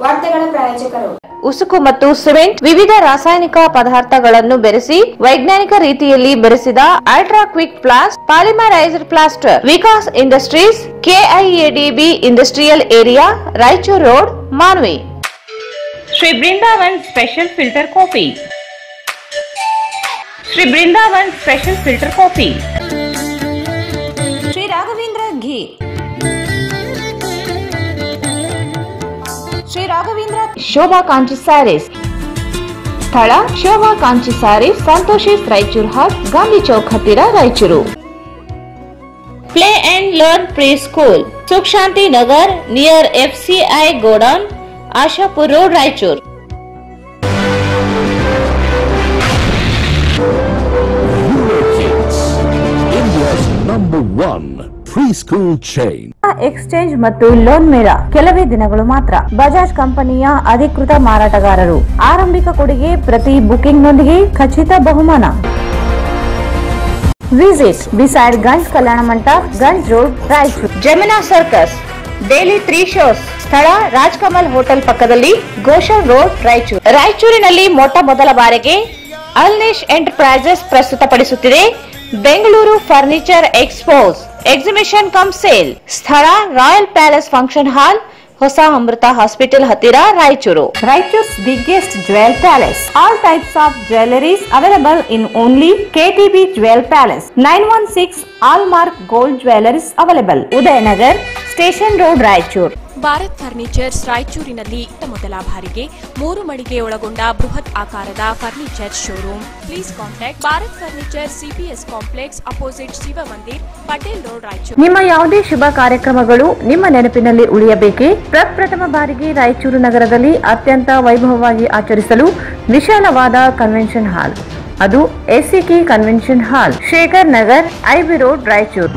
ವಾರ್ತೆಗಳ ಪ್ರಾಯೋಜಕರು ಉಸುಕು ಮತ್ತು ಸಿಮೆಂಟ್ ವಿವಿಧ ರಾಸಾಯನಿಕ ಪದಾರ್ಥಗಳನ್ನು ಬೆರೆಸಿ ವೈಜ್ಞಾನಿಕ ರೀತಿಯಲ್ಲಿ ಬೆರೆಸಿದ ultra quick plast polymerised plaster Vikas industries KIADB industrial area Raichur road Manvi Shri Brindavan special filter coffee Shri Brindavan special filter coffee Shri Raghavendra ಘೀ ಶ್ರೀ ರಾಘವೇಂದ್ರ ಶೋಭಾ ಕಾಂಚಿ ಸ್ಯಾರೀಸ್ ಸ್ಥಳ ಶೋಭಾ ಕಾಂಚಿ ಸ್ಯಾರೀಸ್ ಸಂತೋಷಿಸ್ ರಾಯಚೂರು ಹಾಟ್ ಗಾಂಧಿ ಚೌಕ್ ಹತ್ತಿರ Raichur play and learn pre school Sukh Shanti Nagar near FCI godown Ashapur road Raichur India's #1 free school chain. Exchange ಮತ್ತು loan ಮೇಳ ಕೆಲವೇ ದಿನಗಳು ಮಾತ್ರ. ಬಜಾಜ್ ಕಂಪನಿಯ ಅಧಿಕೃತ ಮಾರಾಟಗಾರರು. ಆರಂಭಿಕ ಕೊಡುಗೆ ಪ್ರತಿ ಬುಕಿಂಗ್ ನೊಂದಿಗೆ ಖಚಿತ ಬಹುಮಾನ. Visit beside Ganj Kalyana Mantapa, Ganj road, Raichur. Jamuna circus daily 3 shows. ಸ್ಥಳ ರಾಜ್ಕಮಲ್ ಹೋಟೆಲ್ ಪಕ್ಕದಲ್ಲಿ, ಗೋಶನ್ ರೋಡ್, ರಾಯಚೂರು. ರಾಯಚೂರಿನಲ್ಲಿ ಮೊಟ್ಟ ಮೊದಲ ಬಾರಿಗೆ ಅಲ್ನಿಶ್ ಎಂಟರ್ಪ್ರೈಸಸ್ ಪ್ರಸ್ತುತಪಡಿಸುತ್ತಿದೆ Bengaluru furniture expos exhibition cum sale. ಸ್ಥಳ ರಾಯಲ್ ಪ್ಯಾಲೇಸ್ ಫಂಕ್ಷನ್ ಹಾಲ್, ಹೊಸ ಅಮೃತ ಹಾಸ್ಪಿಟಲ್ ಹತ್ತಿರ, Raichur. Raichur's biggest jewel palace. All types of jewelleries available in only KTB jewel palace. 916 hallmark gold jewelleries available. Udayanagar station road, Raichur. Bharat furnitures ರಾಯಚೂರಿನಲ್ಲಿ ಮೊದಲ ಬಾರಿಗೆ 3 ಮಳಿಗೆ ಒಳಗೊಂಡ ಬೃಹತ್ ಆಕಾರದ furniture showroom. Please contact Bharat furniture CPS complex opposite Shiva Mandir, Patel road, Raichur. ನಿಮ್ಮ ಯಾವುದೇ ಶುಭ ಕಾರ್ಯಕ್ರಮಗಳು ನಿಮ್ಮ ನೆನಪಿನಲ್ಲಿ ಉಳಿಯಬೇಕೆ? ಪ್ರಪ್ರಥಮ ಬಾರಿಗೆ ರಾಯಚೂರು ನಗರದಲ್ಲಿ ಅತ್ಯಂತ ವೈಭವವಾಗಿ ಆಚರಿಸಲು ವಿಶಾಲವಾದ ಕನ್ವೆನ್ಷನ್ ಹಾಲ್, ಅದು SCK convention hall, Shekhar Nagar, IB road, Raichur.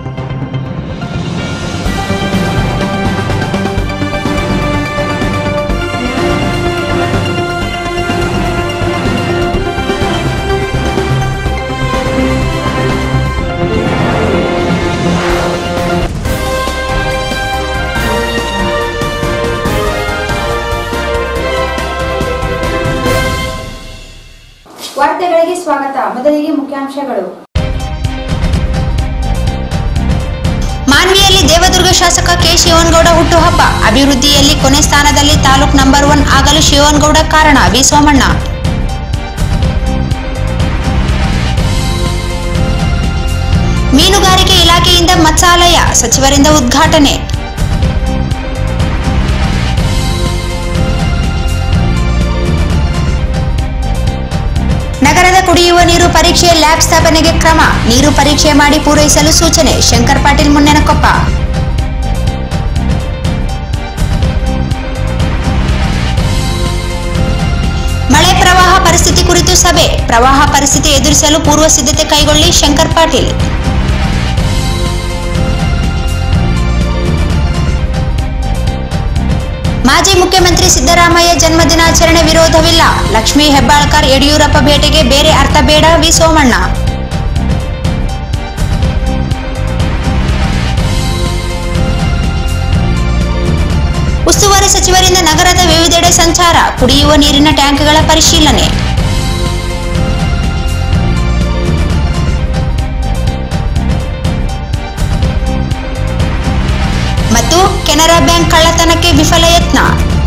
ವಾರ್ತೆಗಳಿಗೆ ಸ್ವಾಗತ. ಮೊದಲಿಗೆ ಮುಖ್ಯಾಂಶಗಳು. ಮಾನ್ವಿಯಲ್ಲಿ ದೇವದುರ್ಗ ಶಾಸಕ ಕೆ ಶಿವನಗೌಡ ಹುಟ್ಟುಹಬ್ಬ. ಅಭಿವೃದ್ಧಿಯಲ್ಲಿ ಕೊನೆ ಸ್ಥಾನದಲ್ಲಿ ತಾಲೂಕು ನಂಬರ್ 1 ಆಗಲು ಶಿವನಗೌಡ ಕಾರಣ. ವಿ ಸೋಮಣ್ಣ. ಮೀನುಗಾರಿಕೆ ಇಲಾಖೆಯಿಂದ ಮತ್ಸ್ಯಾಲಯ ಸಚಿವರಿಂದ ಉದ್ಘಾಟನೆ. ನಗರದ ಕುಡಿಯುವ ನೀರು ಪರೀಕ್ಷೆ ಲ್ಯಾಬ್ ಸ್ಥಾಪನೆಗೆ ಕ್ರಮ. ನೀರು ಪರೀಕ್ಷೆ ಮಾಡಿ ಪೂರೈಸಲು ಸೂಚನೆ. ಶಂಕರ್ ಪಾಟೀಲ್, ಮುನ್ನೇನಕೊಪ್ಪ. ಮಳೆ ಪ್ರವಾಹ ಪರಿಸ್ಥಿತಿ ಕುರಿತು ಸಭೆ. ಪ್ರವಾಹ ಪರಿಸ್ಥಿತಿ ಎದುರಿಸಲು ಪೂರ್ವ ಸಿದ್ಧತೆ ಕೈಗೊಳ್ಳಿ ಶಂಕರ್ ಪಾಟೀಲ್. ಮಾಜಿ ಮುಖ್ಯಮಂತ್ರಿ ಸಿದ್ದರಾಮಯ್ಯ ಜನ್ಮದಿನಾಚರಣೆ ವಿರೋಧವಿಲ್ಲ. ಲಕ್ಷ್ಮೀ ಹೆಬ್ಬಾಳ್ಕರ್ ಯಡಿಯೂರಪ್ಪ ಭೇಟಿಗೆ ಬೇರೆ ಅರ್ಥ ಬೇಡ. ವಿ ಸೋಮಣ್ಣ. ಉಸ್ತುವಾರಿ ಸಚಿವರಿಂದ ನಗರದ ವಿವಿಧೆಡೆ ಸಂಚಾರ. ಕುಡಿಯುವ ನೀರಿನ ಟ್ಯಾಂಕ್ಗಳ ಪರಿಶೀಲನೆ. ಮತ್ತು ಕೆನರಾ ಬ್ಯಾಂಕ್ ಕಳ್ಳತನಕ್ಕೆ ವಿಫಲ ಯತ್ನ.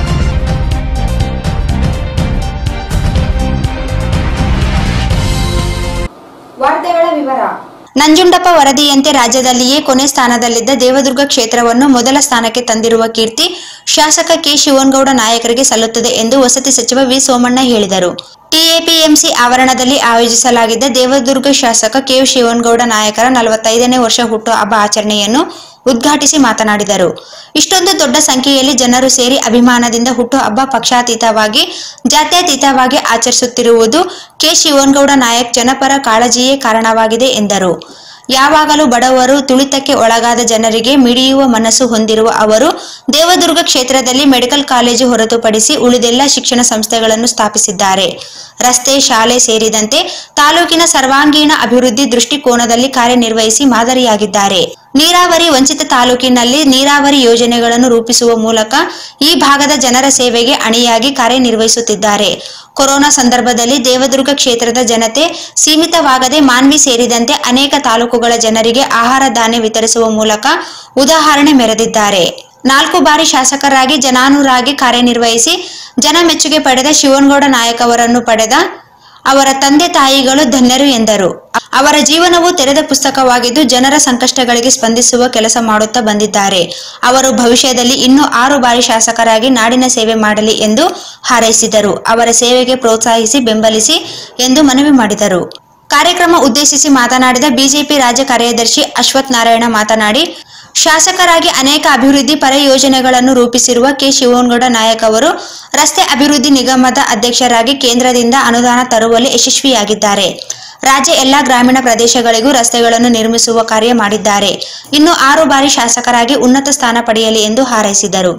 ವಾರ್ತೆಗಳ ವಿವರ. ನಂಜುಂಡಪ್ಪ ವರದಿಯಂತೆ ರಾಜ್ಯದಲ್ಲಿಯೇ ಕೊನೆ ಸ್ಥಾನದಲ್ಲಿದ್ದ ದೇವದುರ್ಗ ಕ್ಷೇತ್ರವನ್ನು ಮೊದಲ ಸ್ಥಾನಕ್ಕೆ ತಂದಿರುವ ಕೀರ್ತಿ ಶಾಸಕ ಕೆ ಶಿವನಗೌಡ ನಾಯಕರಿಗೆ ಸಲ್ಲುತ್ತದೆ ಎಂದು ವಸತಿ ಸಚಿವ ವಿ ಸೋಮಣ್ಣ ಹೇಳಿದರು. TAPMC ಆವರಣದಲ್ಲಿ ಆಯೋಜಿಸಲಾಗಿದ್ದ ದೇವದುರ್ಗ ಶಾಸಕ ಕೆ ಶಿವನಗೌಡ ನಾಯಕರ 45ನೇ ವರ್ಷ ಹುಟ್ಟುಹಬ್ಬ ಆಚರಣೆಯನ್ನು ಉದ್ಘಾಟಿಸಿ ಮಾತನಾಡಿದರು. ಇಷ್ಟೊಂದು ದೊಡ್ಡ ಸಂಖ್ಯೆಯಲ್ಲಿ ಜನರು ಸೇರಿ ಅಭಿಮಾನದಿಂದ ಹುಟ್ಟುಹಬ್ಬ ಪಕ್ಷಾತೀತವಾಗಿ ಜಾತ್ಯತೀತವಾಗಿ ಆಚರಿಸುತ್ತಿರುವುದು ಕೆ ಶಿವನಗೌಡ ನಾಯಕ್ ಜನಪರ ಕಾಳಜಿಯೇ ಕಾರಣವಾಗಿದೆ ಎಂದರು. ಯಾವಾಗಲೂ ಬಡವರು, ತುಳಿತಕ್ಕೆ ಒಳಗಾದ ಜನರಿಗೆ ಮಿಡಿಯುವ ಮನಸ್ಸು ಹೊಂದಿರುವ ಅವರು ದೇವದುರ್ಗ ಕ್ಷೇತ್ರದಲ್ಲಿ ಮೆಡಿಕಲ್ ಕಾಲೇಜು ಹೊರತುಪಡಿಸಿ ಉಳಿದೆಲ್ಲ ಶಿಕ್ಷಣ ಸಂಸ್ಥೆಗಳನ್ನು ಸ್ಥಾಪಿಸಿದ್ದಾರೆ. ರಸ್ತೆ, ಶಾಲೆ ಸೇರಿದಂತೆ ತಾಲೂಕಿನ ಸರ್ವಾಂಗೀಣ ಅಭಿವೃದ್ಧಿ ದೃಷ್ಟಿಕೋನದಲ್ಲಿ ಕಾರ್ಯನಿರ್ವಹಿಸಿ ಮಾದರಿಯಾಗಿದ್ದಾರೆ. ನೀರಾವರಿ ವಂಚಿತ ತಾಲೂಕಿನಲ್ಲಿ ನೀರಾವರಿ ಯೋಜನೆಗಳನ್ನು ರೂಪಿಸುವ ಮೂಲಕ ಈ ಭಾಗದ ಜನರ ಸೇವೆಗೆ ಅಣಿಯಾಗಿ ಕಾರ್ಯನಿರ್ವಹಿಸುತ್ತಿದ್ದಾರೆ. ಕೊರೋನಾ ಸಂದರ್ಭದಲ್ಲಿ ದೇವದುರ್ಗ ಕ್ಷೇತ್ರದ ಜನತೆ ಸೀಮಿತವಾಗದೆ ಮಾನ್ವಿ ಸೇರಿದಂತೆ ಅನೇಕ ತಾಲೂಕುಗಳ ಜನರಿಗೆ ಆಹಾರ ಧಾನ್ಯ ವಿತರಿಸುವ ಮೂಲಕ ಉದಾಹರಣೆ ಮೆರೆದಿದ್ದಾರೆ. 4 ಬಾರಿ ಶಾಸಕರಾಗಿ ಜನಾನುರಾಗಿ ಕಾರ್ಯನಿರ್ವಹಿಸಿ ಜನ ಮೆಚ್ಚುಗೆ ಪಡೆದ ಶಿವನಗೌಡ ನಾಯಕ್ ಅವರನ್ನು ಪಡೆದ ಅವರ ತಂದೆ ತಾಯಿಗಳು ಧನ್ಯರು ಎಂದರು. ಅವರ ಜೀವನವು ತೆರೆದ ಪುಸ್ತಕವಾಗಿದ್ದು ಜನರ ಸಂಕಷ್ಟಗಳಿಗೆ ಸ್ಪಂದಿಸುವ ಕೆಲಸ ಮಾಡುತ್ತಾ ಬಂದಿದ್ದಾರೆ. ಅವರು ಭವಿಷ್ಯದಲ್ಲಿ ಇನ್ನೂ 6 ಬಾರಿ ಶಾಸಕರಾಗಿ ನಾಡಿನ ಸೇವೆ ಮಾಡಲಿ ಎಂದು ಹಾರೈಸಿದರು. ಅವರ ಸೇವೆಗೆ ಪ್ರೋತ್ಸಾಹಿಸಿ ಬೆಂಬಲಿಸಿ ಎಂದು ಮನವಿ ಮಾಡಿದರು. ಕಾರ್ಯಕ್ರಮ ಉದ್ದೇಶಿಸಿ ಮಾತನಾಡಿದ ಬಿಜೆಪಿ ರಾಜ್ಯ ಕಾರ್ಯದರ್ಶಿ ಅಶ್ವಥ್ ನಾರಾಯಣ ಮಾತನಾಡಿ, ಶಾಸಕರಾಗಿ ಅನೇಕ ಅಭಿವೃದ್ಧಿ ಪರ ಯೋಜನೆಗಳನ್ನು ರೂಪಿಸಿರುವ ಕೆ. ಶಿವನಗೌಡ ನಾಯಕ್ ಅವರು ರಸ್ತೆ ಅಭಿವೃದ್ಧಿ ನಿಗಮದ ಅಧ್ಯಕ್ಷರಾಗಿ ಕೇಂದ್ರದಿಂದ ಅನುದಾನ ತರುವಲ್ಲಿ ಯಶಸ್ವಿಯಾಗಿದ್ದಾರೆ. ರಾಜ್ಯ ಎಲ್ಲಾ ಗ್ರಾಮೀಣ ಪ್ರದೇಶಗಳಿಗೂ ರಸ್ತೆಗಳನ್ನು ನಿರ್ಮಿಸುವ ಕಾರ್ಯ ಮಾಡಿದ್ದಾರೆ. ಇನ್ನು 6 ಬಾರಿ ಶಾಸಕರಾಗಿ ಉನ್ನತ ಸ್ಥಾನ ಪಡೆಯಲಿ ಎಂದು ಹಾರೈಸಿದರು.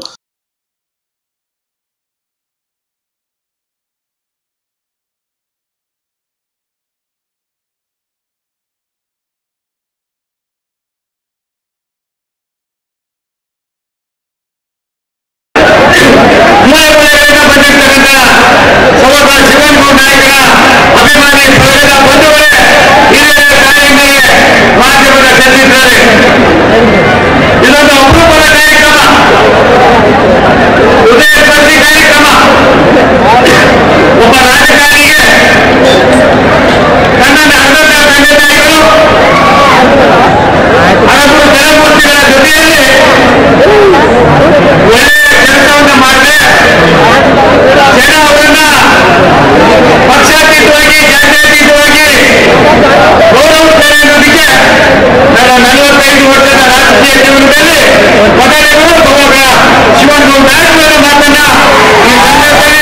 ಇದೊಂದು ಅಪರೂಪದ ಕಾರ್ಯಕ್ರಮ, ಹೃದಯಸ್ಪರ್ಶಿ ಕಾರ್ಯಕ್ರಮ. ಒಬ್ಬ ರಾಜಕಾರಣಿಗೆ ತನ್ನ ಅರ್ಧದ ತಂದೆ ತಾಯಿಗಳು ಹಲವು ಜನಮೂರ್ತಿಗಳ ಜೊತೆಯಲ್ಲಿ ಒಳ್ಳೆಯ ಕೆಲಸವನ್ನು ಮಾಡಿದ್ರೆ ಜನ ಅವರನ್ನ ಪಕ್ಷಾತೀತವಾಗಿ, ಜಾತ್ಯತೀತವಾಗಿ ಗೌರವಿಸ್ತಾರೆ ಅನ್ನೋದಕ್ಕೆ ನನ್ನ 45 ವರ್ಷದ ರಾಜಕೀಯ ಜೀವನದಲ್ಲಿ ಮೊದಲಿಗೂ ಒಬ್ಬ ಶಿವನಗೌಡ ನಾಯಕ್ ಅವರ ಮಾತನ್ನ ಈ ಸಂದರ್ಭದಲ್ಲಿ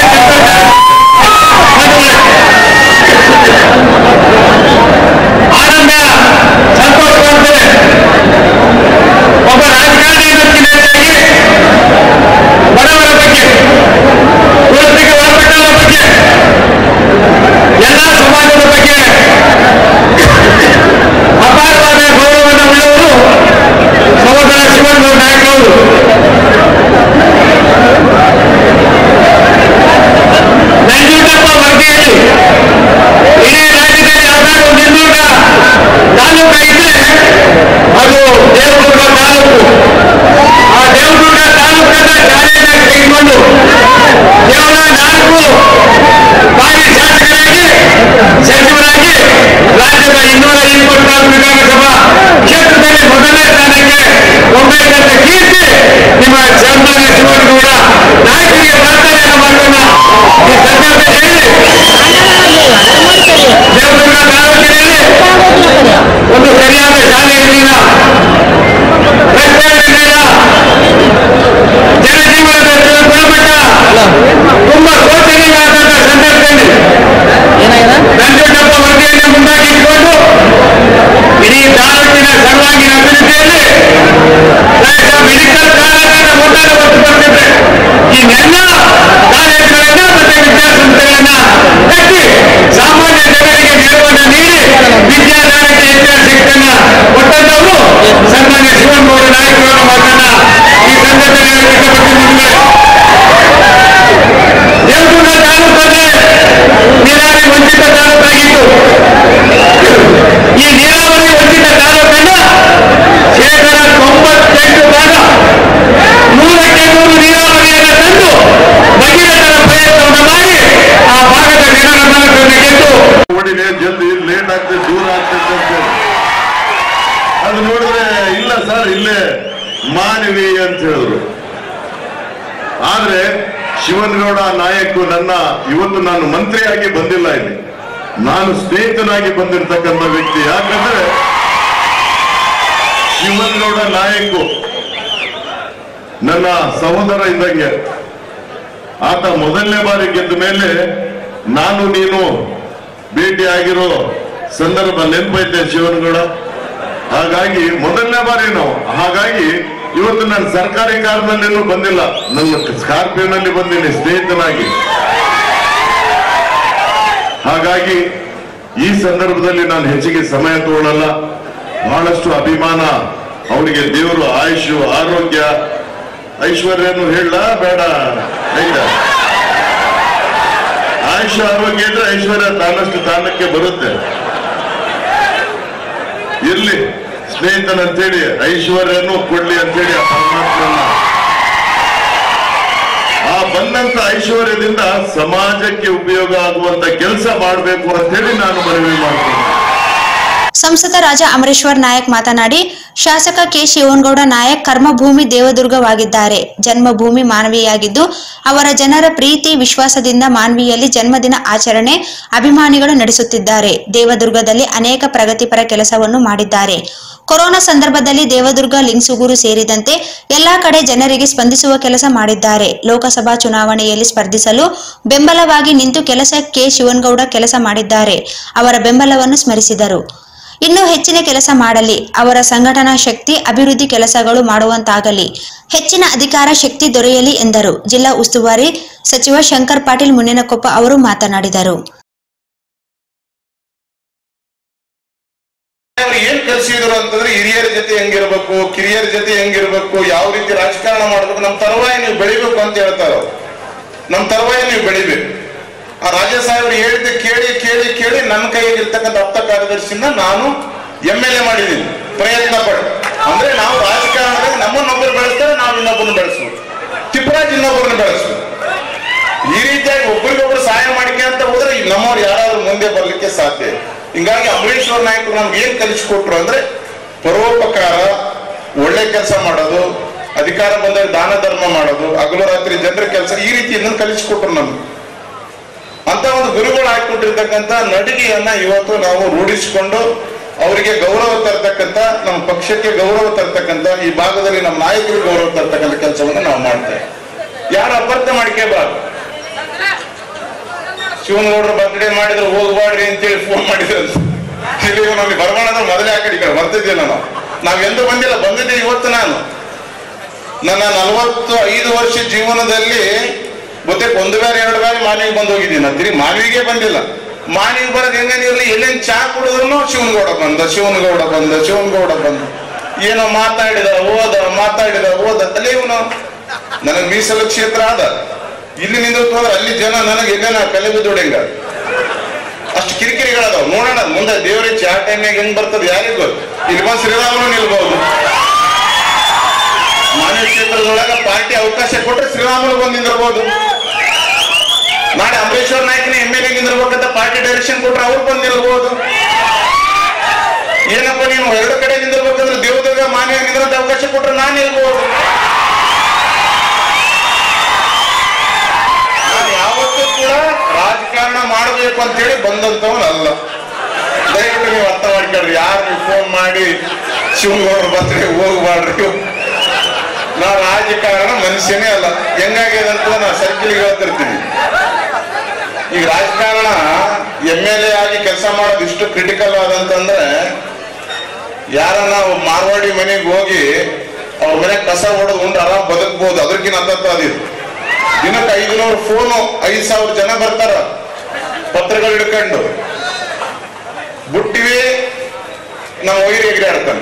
ಆನಂದ, ಸಂತೋಷವಾಗುತ್ತದೆ. ಒಬ್ಬ ರಾಜಕಾರಣಿ ಅನ್ನೋದಕ್ಕಿಂತಾಗಿ ಬಡವರ ಬಗ್ಗೆ, ಕುಲತೆಗೆ ಒಳಪಟ್ಟವರ ಬಗ್ಗೆ, ಎಲ್ಲ ಸಮಾಜದ ಬಗ್ಗೆ ಅಪಾರವಾದ ಗೌರವವನ್ನು ಉಳ್ಳವರು ಸಹೋದರ ಶಿವನಗೌಡ ನಾಯಕ್ ಅವರು. ನಂಜುಂಡಪ್ಪ ವರದಿಯಲ್ಲಿ ಇಡೀ ರಾಜ್ಯದಲ್ಲಿ ಯಾವ್ದಾದ್ರು ಒಂದು ಹಿಂದುಳಿದ ತಾಲೂಕು ಇದ್ರೆ ಅದು ದೇವದುರ್ಗ ತಾಲೂಕು. ಆ ದೇವದುರ್ಗ ತಾಲೂಕನ್ನ ಜಾರಿಯಾಗಿ ತೆಗೆದುಕೊಂಡು ಕೇವಲ 4 ಬಾರಿ ಶಾಸಕರಾಗಿ, ಸಚಿವರಾಗಿ ರಾಜ್ಯದ 224 ವಿಧಾನಸಭಾ ಕ್ಷೇತ್ರದಲ್ಲಿ ಮೊದಲನೇ ಸ್ಥಾನಕ್ಕೆ ಕೊಂಡೊಯ್ದಂತ ಕೀರ್ತಿ ನಿಮ್ಮ ಸನ್ಮಾನ್ಯ ಶಿವನಗೌಡ ನಾಯಕರಿಗೆ ಬರ್ತಾರೆ ಅನ್ನೋ ಮಾತನ್ನ ಈ ಸಂದರ್ಭದಲ್ಲಿ ದೇವದುರ್ಗ ತಾಲೂಕಿನಲ್ಲಿ ಒಂದು ಸರಿಯಾದ ಶಾಲೆ ಇರಲಿಲ್ಲ, ರಸ್ತೆ ಇರಲಿಲ್ಲ, ಜನಜೀವನದ ಗುಣಮಟ್ಟ ತುಂಬಾ ಶೋಚನೀಯವಾದಂತಹ ಸಂದರ್ಭದಲ್ಲಿ ನಂಜುಂಡಪ್ಪ ವರದಿಯನ್ನು ಮುಂದಾಗಿ ಇಟ್ಕೊಂಡು ಇಡೀ ತಾಲೂಕಿನ ಸರ್ವಾಂಗೀಣ ಅಭಿವೃದ್ಧಿಯಲ್ಲಿ ಮೆಡಿಕಲ್ ಕಾಲೇಜನ್ನು ಮುಂದಾಗಿ ಹೊತ್ತು ಬರ್ತಿದ್ರೆ ಇನ್ನೆಲ್ಲ ಕಾಲೇಜುಗಳನ್ನ ಮತ್ತೆ ವಿದ್ಯಾಸಂಸ್ಥೆಗಳನ್ನ ಕಟ್ಟಿ ಸಾಮಾನ್ಯ ಜನರಿಗೆ ನೆರವನ್ನು ನೀಡಿ ವಿದ್ಯಾದಾನಕ್ಕೆ ಹೆಚ್ಚಿನ ಶಕ್ತಿಯನ್ನ ಕೊಟ್ಟಂತವರು ಸನ್ಮಾನ್ಯ ಶಿವನಗೌಡ ನಾಯಕರ ಮಾತನ್ನ ಈ ಸಂದರ್ಭದಲ್ಲಿ ವ್ಯಕ್ತಪಡಿಸಿದ್ದಾರೆ. ದೇವದುರ್ಗ ತಾಲೂಕಲ್ಲಿ ನೀರಾವರಿ ವಂಚಿತ ತಾಲೂಕಾಗಿತ್ತು. ಈ ನೀರಾವರಿ ವಂಚಿತ ತಾಲೂಕನ್ನ ಶೇಕಡ 98 ಭಾಗ 100ಕ್ಕೆ 100 ನೀರಾವರಿಯನ್ನು ತಂದು ಭಗೀರಥನ ಪ್ರಯತ್ನವನ್ನು ಮಾಡಿ ಆ ಭಾಗದ ಜನರ ಮನಸ್ಸನ್ನು ಗೆದ್ದು ಓಡಿದೆ, ಜಲ್ದಿ ಲೇಟ್ ಆಗ್ತದೆ, ದೂರ ಆಗ್ತದೆ ಅಂತ ಅದು ನೋಡಿದ್ರೆ ಇಲ್ಲ ಸರ್ ಇಲ್ಲೇ ಮಾನವಿ ಅಂತ ಹೇಳಿದ್ರು. ಆದ್ರೆ ಶಿವನಗೌಡ ನಾಯಕ್ ನನ್ನ ಇವತ್ತು ನಾನು ಮಂತ್ರಿಯಾಗಿ ಬಂದಿಲ್ಲ, ಇಲ್ಲಿ ನಾನು ಸ್ನೇಹಿತನಾಗಿ ಬಂದಿರತಕ್ಕಂಥ ವ್ಯಕ್ತಿ. ಯಾಕಂದ್ರೆ ಶಿವನಗೌಡ ನಾಯಕ್ ನನ್ನ ಸಹೋದರ ಇದ್ದಂಗೆ. ಆತ ಮೊದಲನೇ ಬಾರಿ ಗೆದ್ದ ಮೇಲೆ ನಾನು ನೀನು ಭೇಟಿ ಆಗಿರೋ ಸಂದರ್ಭ ನೆನಪೈತೆ ಶಿವನಗೌಡ? ಹಾಗಾಗಿ ಮೊದಲನೇ ಬಾರಿ ನಾವು, ಹಾಗಾಗಿ ಇವತ್ತು ನಾನು ಸರ್ಕಾರಿ ಕಾರ್ನಲ್ಲೇನೂ ಬಂದಿಲ್ಲ, ನನ್ನ ಸ್ಕಾರ್ಪಿಯೋನಲ್ಲಿ ಬಂದಿನಿ ಸ್ನೇಹಿತನಾಗಿ. ಹಾಗಾಗಿ ಈ ಸಂದರ್ಭದಲ್ಲಿ ನಾನು ಹೆಚ್ಚಿಗೆ ಸಮಯ ತಗೊಳ್ಳಲ್ಲ. ಬಹಳಷ್ಟು ಅಭಿಮಾನ ಅವರಿಗೆ, ದೇವರು ಆಯುಷು ಆರೋಗ್ಯ ಐಶ್ವರ್ಯನು ಹೇಳ ಬೇಡ, ಆಯುಷ್ ಆರೋಗ್ಯ ಇದ್ರೆ ಐಶ್ವರ್ಯ ತಾನಷ್ಟು ತಾನಕ್ಕೆ ಬರುತ್ತೆ. ಇರ್ಲಿ ಸ್ನೇಹಿತನಂತೇಳಿ ಐಶ್ವರ್ಯನು ಕೊಡ್ಲಿ ಅಂತೇಳಿ ಆ ಪರಮಾತ್ಮನ ಆ ಬಂದಂತ ಐಶ್ವರ್ಯದಿಂದ ಸಮಾಜಕ್ಕೆ ಉಪಯೋಗ ಆಗುವಂತ ಕೆಲಸ ಮಾಡಬೇಕು ಅಂತ ಹೇಳಿ ನಾನು ಮನವಿ ಮಾಡ್ತೀನಿ. ಸಂಸದ ರಾಜ ಅಮರೇಶ್ವರ್ ನಾಯಕ್ ಮಾತನಾಡಿ, ಶಾಸಕ ಕೆ ಶಿವನಗೌಡ ನಾಯಕ್ ಕರ್ಮಭೂಮಿ ದೇವದುರ್ಗವಾಗಿದ್ದಾರೆ. ಜನ್ಮಭೂಮಿ ಮಾನವೀಯಾಗಿದ್ದು ಅವರ ಜನರ ಪ್ರೀತಿ ವಿಶ್ವಾಸದಿಂದ ಮಾನ್ವಿಯಲ್ಲಿ ಜನ್ಮದಿನ ಆಚರಣೆ ಅಭಿಮಾನಿಗಳು ನಡೆಸುತ್ತಿದ್ದಾರೆ. ದೇವದುರ್ಗದಲ್ಲಿ ಅನೇಕ ಪ್ರಗತಿಪರ ಕೆಲಸವನ್ನು ಮಾಡಿದ್ದಾರೆ. ಕೊರೋನಾ ಸಂದರ್ಭದಲ್ಲಿ ದೇವದುರ್ಗ, ಲಿಂಗಸೂಗೂರು ಸೇರಿದಂತೆ ಎಲ್ಲಾ ಕಡೆ ಜನರಿಗೆ ಸ್ಪಂದಿಸುವ ಕೆಲಸ ಮಾಡಿದ್ದಾರೆ. ಲೋಕಸಭಾ ಚುನಾವಣೆಯಲ್ಲಿ ಸ್ಪರ್ಧಿಸಲು ಬೆಂಬಲವಾಗಿ ನಿಂತು ಕೆಲಸ ಕೆ ಶಿವನಗೌಡ ಕೆಲಸ ಮಾಡಿದ್ದಾರೆ. ಅವರ ಬೆಂಬಲವನ್ನು ಸ್ಮರಿಸಿದರು. ಇನ್ನೂ ಹೆಚ್ಚಿನ ಕೆಲಸ ಮಾಡಲಿ, ಅವರ ಸಂಘಟನಾ ಶಕ್ತಿ ಅಭಿವೃದ್ಧಿ ಕೆಲಸಗಳು ಮಾಡುವಂತಾಗಲಿ, ಹೆಚ್ಚಿನ ಅಧಿಕಾರ ಶಕ್ತಿ ದೊರೆಯಲಿ ಎಂದರು. ಜಿಲ್ಲಾ ಉಸ್ತುವಾರಿ ಸಚಿವ ಶಂಕರ್ ಪಾಟೀಲ್ ಮುನೇನಕೊಪ್ಪ ಅವರು ಮಾತನಾಡಿದರು. ಏನ್ ಕಲಿಸಿದ್ರು ಅಂತಂದ್ರೆ ಹಿರಿಯರ ಜೊತೆ ಹೆಂಗಿರ್ಬೇಕು, ಕಿರಿಯರ ಜೊತೆ ಹೆಂಗಿರ್ಬೇಕು, ಯಾವ ರೀತಿ ರಾಜಕಾರಣ ಮಾಡ್ಬೇಕು, ನಮ್ ತರುವಾಯ ನೀವು ಬೆಳಿಬೇಕು ಅಂತ ಹೇಳ್ತಾರ. ನಮ್ ತರುವಾಯ ನೀವು ಬೆಳಿಬೇಕು. ಆ ರಾಜಾ ಸಾಹೇಬ್ರು ಹೇಳಿದ್ದೆ ಕೇಳಿ ಕೇಳಿ ಕೇಳಿ ನನ್ನ ಕೈಯಲ್ಲಿ ಇರ್ತಕ್ಕಂಥ ಆಪ್ತ ಕಾರ್ಯದರ್ಶಿನ ನಾನು MLA ಮಾಡಿದ್ದೀನಿ, ಪ್ರಯತ್ನ ಪಟ್ಟು. ಅಂದ್ರೆ ನಾವು ರಾಜಕಾರಣದಾಗ ನಮ್ಮನ್ನೊಬ್ಬರು ಬೆಳೆಸ್ತಾರೆ, ನಾವು ಇನ್ನೊಬ್ಬರನ್ನ ಬೆಳೆಸ್ಬೋದು, ತಿಪ್ಪರಾಜ್ ಇನ್ನೊಬ್ಬರನ್ನ ಬೆಳೆಸ್ಬೋದು. ಈ ರೀತಿಯಾಗಿ ಒಬ್ಬರಿಗೊಬ್ರು ಸಹಾಯ ಮಾಡಿಕೆ ಅಂತ ಹೋದ್ರೆ ನಮ್ಮವ್ರು ಯಾರಾದ್ರೂ ಮುಂದೆ ಬರ್ಲಿಕ್ಕೆ ಸಾಧ್ಯ. ಹಿಂಗಾಗಿ ಅಮರೇಶ್ವರ ನಾಯಕರು ನಮ್ಗೆ ಏನ್ ಕಲಿಸಿಕೊಟ್ರು ಅಂದ್ರೆ ಪರೋಪಕಾರ, ಒಳ್ಳೆ ಕೆಲಸ ಮಾಡೋದು, ಅಧಿಕಾರ ಬಂದಾಗ ದಾನ ಧರ್ಮ ಮಾಡೋದು, ಹಗಲು ರಾತ್ರಿ ಜನರ ಕೆಲಸ, ಈ ರೀತಿ ಇನ್ನೊಂದು ಕಲಿಸಿಕೊಟ್ರು ನಮ್ಗೆ. ಅಂತ ಒಂದು ಗುರುಗಳು ಹಾಕಿಕೊಟ್ಟಿರ್ತಕ್ಕಂಥ ನಡಿಗೆಯನ್ನ ಇವತ್ತು ನಾವು ರೂಢಿಸಿಕೊಂಡು ಅವರಿಗೆ ಗೌರವ ತರ್ತಕ್ಕಂಥ, ನಮ್ಮ ಪಕ್ಷಕ್ಕೆ ಗೌರವ ತರ್ತಕ್ಕಂಥ, ಈ ಭಾಗದಲ್ಲಿ ನಮ್ಮ ನಾಯಕರಿಗೆ ಗೌರವ ತರ್ತಕ್ಕಂಥ ಕೆಲಸವನ್ನು ನಾವು ಮಾಡ್ತೇವೆ. ಯಾರು ಅಪಾರ್ಥ ಮಾಡ್ಕೋಬಾರ್ದು. ಶಿವನಗೌಡರು ಬರ್ತ್ಡೇ ಮಾಡಿದ್ರು ಹೋಗ್ಬಾಡ್ರಿ ಅಂತೇಳಿ ಫೋನ್ ಮಾಡಿದ್ರು. ಇಲ್ಲಿ ನಮಗೆ ಬರಮಾನ ಮೊದಲೇ ಆ ಕಡೆ ಬರ್ತಿದ್ದಿಲ್ಲ, ನಾವೆಂದೂ ಬಂದಿಲ್ಲ. ಬಂದಿದ್ದೆ ಇವತ್ತು. ನನ್ನ 45 ವರ್ಷ ಜೀವನದಲ್ಲಿ ಗೊತ್ತಕ್ಕೆ 1 ಬಾರಿ 2 ಬಾರಿ ಮಾನ್ವಿಗೆ ಬಂದು ಹೋಗಿದ್ದೀನಿ. ತಿರುಗಿ ಮಾನ್ವಿಗೆ ಬಂದಿಲ್ಲ. ಮಾನ್ವಿಗೆ ಬರೋದು ಹೆಂಗೇನಿರಲಿ, ಎಲ್ಲೇನು ಚಾ ಕುಡಿದ್ರು ಶಿವನಗೌಡ ಬಂದ, ಶಿವನಗೌಡ ಬಂದ, ಶಿವನಗೌಡ ಬಂದ, ಏನೋ ಮಾತಾಡಿದ ಓದ ಅಲ್ಲೇ ಇವನು ನನಗೆ ಮೀಸಲು ಕ್ಷೇತ್ರ ಆದ. ಇಲ್ಲಿ ನಿಂದಿರ್ತು ಹೋದ್ರೆ ಅಲ್ಲಿ ಜನ ನನಗೆ ಎಲ್ಲೇನ ಕಲೆ ಬಿದ್ದೋಡೆಂಗ ಅಷ್ಟು ಕಿರಿಕಿರಿಗಳದಾವ. ನೋಡೋಣ ಮುಂದೆ ದೇವರೇ ಚಾ ಟೈಮ್ನಾಗ ಹೆಂಗ್ ಬರ್ತದೆ ಯಾರಿಗೂ ಗೊತ್ತು. ಇಲ್ಲಿ ಬಂದು ಶ್ರೀರಾಮನು ನಿಲ್ಬಹುದು. ಮಾನ್ಯ ಕ್ಷೇತ್ರದೊಳಗ ಪಾರ್ಟಿ ಅವಕಾಶ ಕೊಟ್ಟರೆ ಶ್ರೀರಾಮುಲು ಬಂದು ನಿಂದಿರ್ಬೋದು. ನಾಳೆ ಅಮರೇಶ್ವರ ನಾಯಕನ MLA ನಿಂದಿರ್ಬೇಕಂತ ಪಾರ್ಟಿ ಡೈರೆಕ್ಷನ್ ಕೊಟ್ರೆ ಅವ್ರು ಬಂದು ನಿಲ್ಬಹುದು. ಏನಪ್ಪ ನೀನು 2 ಕಡೆ ನಿಂದಿರ್ಬೇಕಂದ್ರೆ ದೇವದುರ್ಗ ಮಾನ್ಯ ನಿಂದ್ರಂತ ಅವಕಾಶ ಕೊಟ್ರೆ ನಾನು ನಿಲ್ಬಹುದು. ನಾನು ಯಾವತ್ತೂ ಕೂಡ ರಾಜಕಾರಣ ಮಾಡಬೇಕು ಅಂತೇಳಿ ಬಂದಂತವನಲ್ಲ. ದಯವಿಟ್ಟು ನೀವು ಅರ್ಥ ಮಾಡ್ಕೊಳ್ರಿ. ಯಾರು ನೀವು ಫೋನ್ ಮಾಡಿ ಶಿವನಗೌಡರು ಬರ್ತ್ಡೇ ಹೋಗ್ಬಾಡ್ರಿ. ನಾ ರಾಜಕಾರಣ ಮನುಷ್ಯನೇ ಅಲ್ಲ. ಹೆಂಗಾಗಿದೆ ಅಂತ ನಾ ಸರ್ಕಲ್ಗೆ ಹೇಳ್ತಿರ್ತೀನಿ. ಈಗ ರಾಜಕಾರಣ MLA ಆಗಿ ಕೆಲಸ ಮಾಡೋದು ಇಷ್ಟು ಕ್ರಿಟಿಕಲ್ ಆದಂತಂದ್ರೆ, ಯಾರನ್ನ ಮಾರ್ವಾಡಿ ಮನೆಗೆ ಹೋಗಿ ಅವ್ರ ಮನೆಗೆ ಕಸ ಹೊಡೆದು ಉಂಡು ಆರಾಮ್ ಬದುಕ್ಬೋದು. ಅದಕ್ಕಿಂತ ಅದಿತ್ತು. ದಿನಕ್ಕೆ 500 ಫೋನು, 5,000 ಜನ ಬರ್ತಾರ ಪತ್ರಗಳು ಹಿಡ್ಕೊಂಡು. ಬುಟ್ಟಿವಿ ನಾವು ವೈರಿ ಎಗರಾಡ್ತಾನೆ.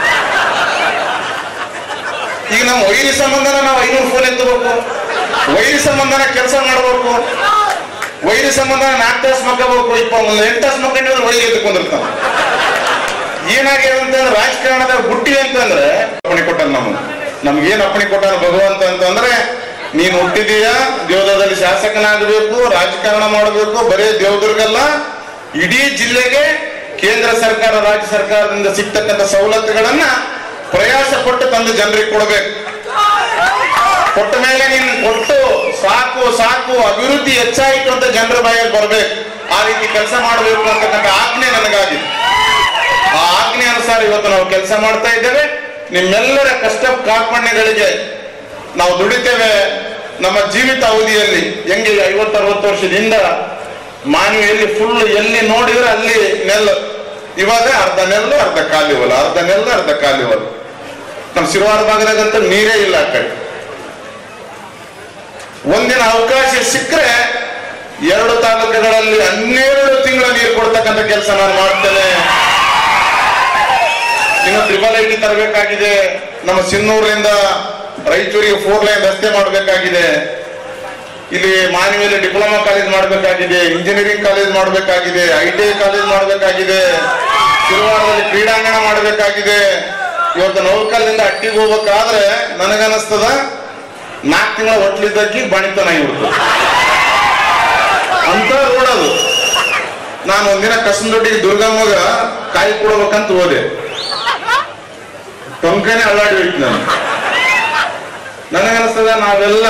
ಈಗ ನಮ್ಮ ವೈರಿ ಸಂಬಂಧನ ನಾವು 500 ಫೋನ್ ಎತ್ತಬೇಕು, ವೈರಿ ಸಂಬಂಧನ ಕೆಲಸ ಮಾಡಬೇಕು, ವೈರಿ ಸಂಬಂಧ 4 ತಾಸು ಮಕ್ಕಬೇಕು, 8 ತಾಸು ಮಕ್ಕಂಡಿದ್ರೆ ವೈರಿ ಎದ್ದುಕೊಂಡಿರ್ತಾನೆ. ಏನಾಗಿದೆ ಅಂತಂದ್ರೆ ರಾಜಕಾರಣದ ಬುಟ್ಟಿ ಅಂತಂದ್ರೆ ಅಪ್ಪಣೆ ಕೊಟ್ಟ ನಮ್ಗೇನ್ ಅಪ್ಪಣೆ ಕೊಟ್ಟಾನ ಭಗವಂತ ಅಂತಂದ್ರೆ, ನೀನು ಹುಟ್ಟಿದೀಯಾ ದೇವದುರ್ಗದಲ್ಲಿ ಶಾಸಕನಾಗಬೇಕು, ರಾಜಕಾರಣ ಮಾಡಬೇಕು. ಬರೀ ದೇವದುರ್ಗಲ್ಲ, ಇಡೀ ಜಿಲ್ಲೆಗೆ ಕೇಂದ್ರ ಸರ್ಕಾರ ರಾಜ್ಯ ಸರ್ಕಾರದಿಂದ ಸಿಗ್ತಕ್ಕಂಥ ಸವಲತ್ತುಗಳನ್ನ ಪ್ರಯಾಸ ಪಟ್ಟು ತಂದು ಜನರಿಗೆ ಕೊಡಬೇಕು. ಕೊಟ್ಟ ಮೇಲೆ ನೀನು ಕೊಟ್ಟು ಸಾಕು ಅಭಿವೃದ್ಧಿ ಹೆಚ್ಚಾಯಿತು ಅಂತ ಜನರ ಬಾಯಲ್ಲಿ ಬರ್ಬೇಕು. ಆ ರೀತಿ ಕೆಲಸ ಮಾಡಬೇಕು ಅಂತಕ್ಕಂಥ ಆಜ್ಞೆ ನನಗಾಗಿದೆ. ಆ ಆಜ್ಞೆ ಅನುಸಾರ ಇವತ್ತು ನಾವು ಕೆಲಸ ಮಾಡ್ತಾ ಇದ್ದೇವೆ. ನಿಮ್ಮೆಲ್ಲರ ಕಷ್ಟ ಕಾರ್ಪಣ್ಯಗಳಿಗೆ ನಾವು ದುಡಿತೇವೆ. ನಮ್ಮ ಜೀವಿತ ಅವಧಿಯಲ್ಲಿ ಹೆಂಗೆ 50-60 ವರ್ಷದಿಂದ ಮಾನವಿಯಲ್ಲಿ ಫುಲ್ ಎಲ್ಲಿ ನೋಡಿದ್ರೆ ಅಲ್ಲಿ ನೆಲ್ಲು ಇವಾಗ ಅರ್ಧ ನೆಲ್ಲು ಅರ್ಧ ಖಾಲಿ ಹೊಲ, ಅರ್ಧ ನೆಲ್ಲು ಅರ್ಧ ಖಾಲಿ ಹೊಲ. ನಮ್ಮ ಶಿರವಾರ ಭಾಗದಾಗಂತ ನೀರೇ ಇಲ್ಲ ಆ ಕಡೆ. ಒಂದಿನ ಅವಕಾಶ ಸಿಕ್ಕರೆ 2 ತಾಲೂಕುಗಳಲ್ಲಿ 12 ತಿಂಗಳ ನೀರು ಕೊಡ್ತಕ್ಕಂಥ ಕೆಲಸ ನಾನು ಮಾಡ್ತೇನೆ. ಇನ್ನು ಟ್ರಿಬಲ್ ಐಟಿ ತರಬೇಕಾಗಿದೆ. ನಮ್ಮ ಸಿನ್ನೂರಿನಿಂದ ರಾಯಚೂರಿಗೆ 4 ಲೈನ್ ರಸ್ತೆ ಮಾಡಬೇಕಾಗಿದೆ. ಇಲ್ಲಿ ಮಾನವಿಯಲ್ಲಿ ಡಿಪ್ಲೊಮಾ ಕಾಲೇಜ್ ಮಾಡಬೇಕಾಗಿದೆ, ಇಂಜಿನಿಯರಿಂಗ್ ಕಾಲೇಜ್ ಮಾಡಬೇಕಾಗಿದೆ, ITI ಕಾಲೇಜ್ ಮಾಡಬೇಕಾಗಿದೆ, ಶಿರವಾರದಲ್ಲಿ ಕ್ರೀಡಾಂಗಣ ಮಾಡಬೇಕಾಗಿದೆ. ಇವತ್ತು ನೌಕಲ್ನಿಂದ ಅಟ್ಟಿಗೆ ಹೋಗ್ಬೇಕಾದ್ರೆ ನನಗನ್ನಿಸ್ತದ 4 ತಿಂಗಳ ಹೊಟ್ಲಿದ್ದಕ್ಕಿ ಬಣಿತನಾಗಿಬಿಡ್ತದೆ ಅಂತ ರೋಡ್ ಅದು. ನಾನು ಒಂದಿನ ಕಸನದೊಡ್ಡಿಗೆ ದುರ್ಗಮ್ಮಗ ಕಾಯಿ ಕೊಡ್ಬೇಕಂತ ಹೋದೆ. ಟೊಂಕನೆ ಅಲ್ಲಾಡಿ ಹೋಯ್ತು ನಾನು. ನನಗನ್ನಿಸ್ತದ ನಾವೆಲ್ಲ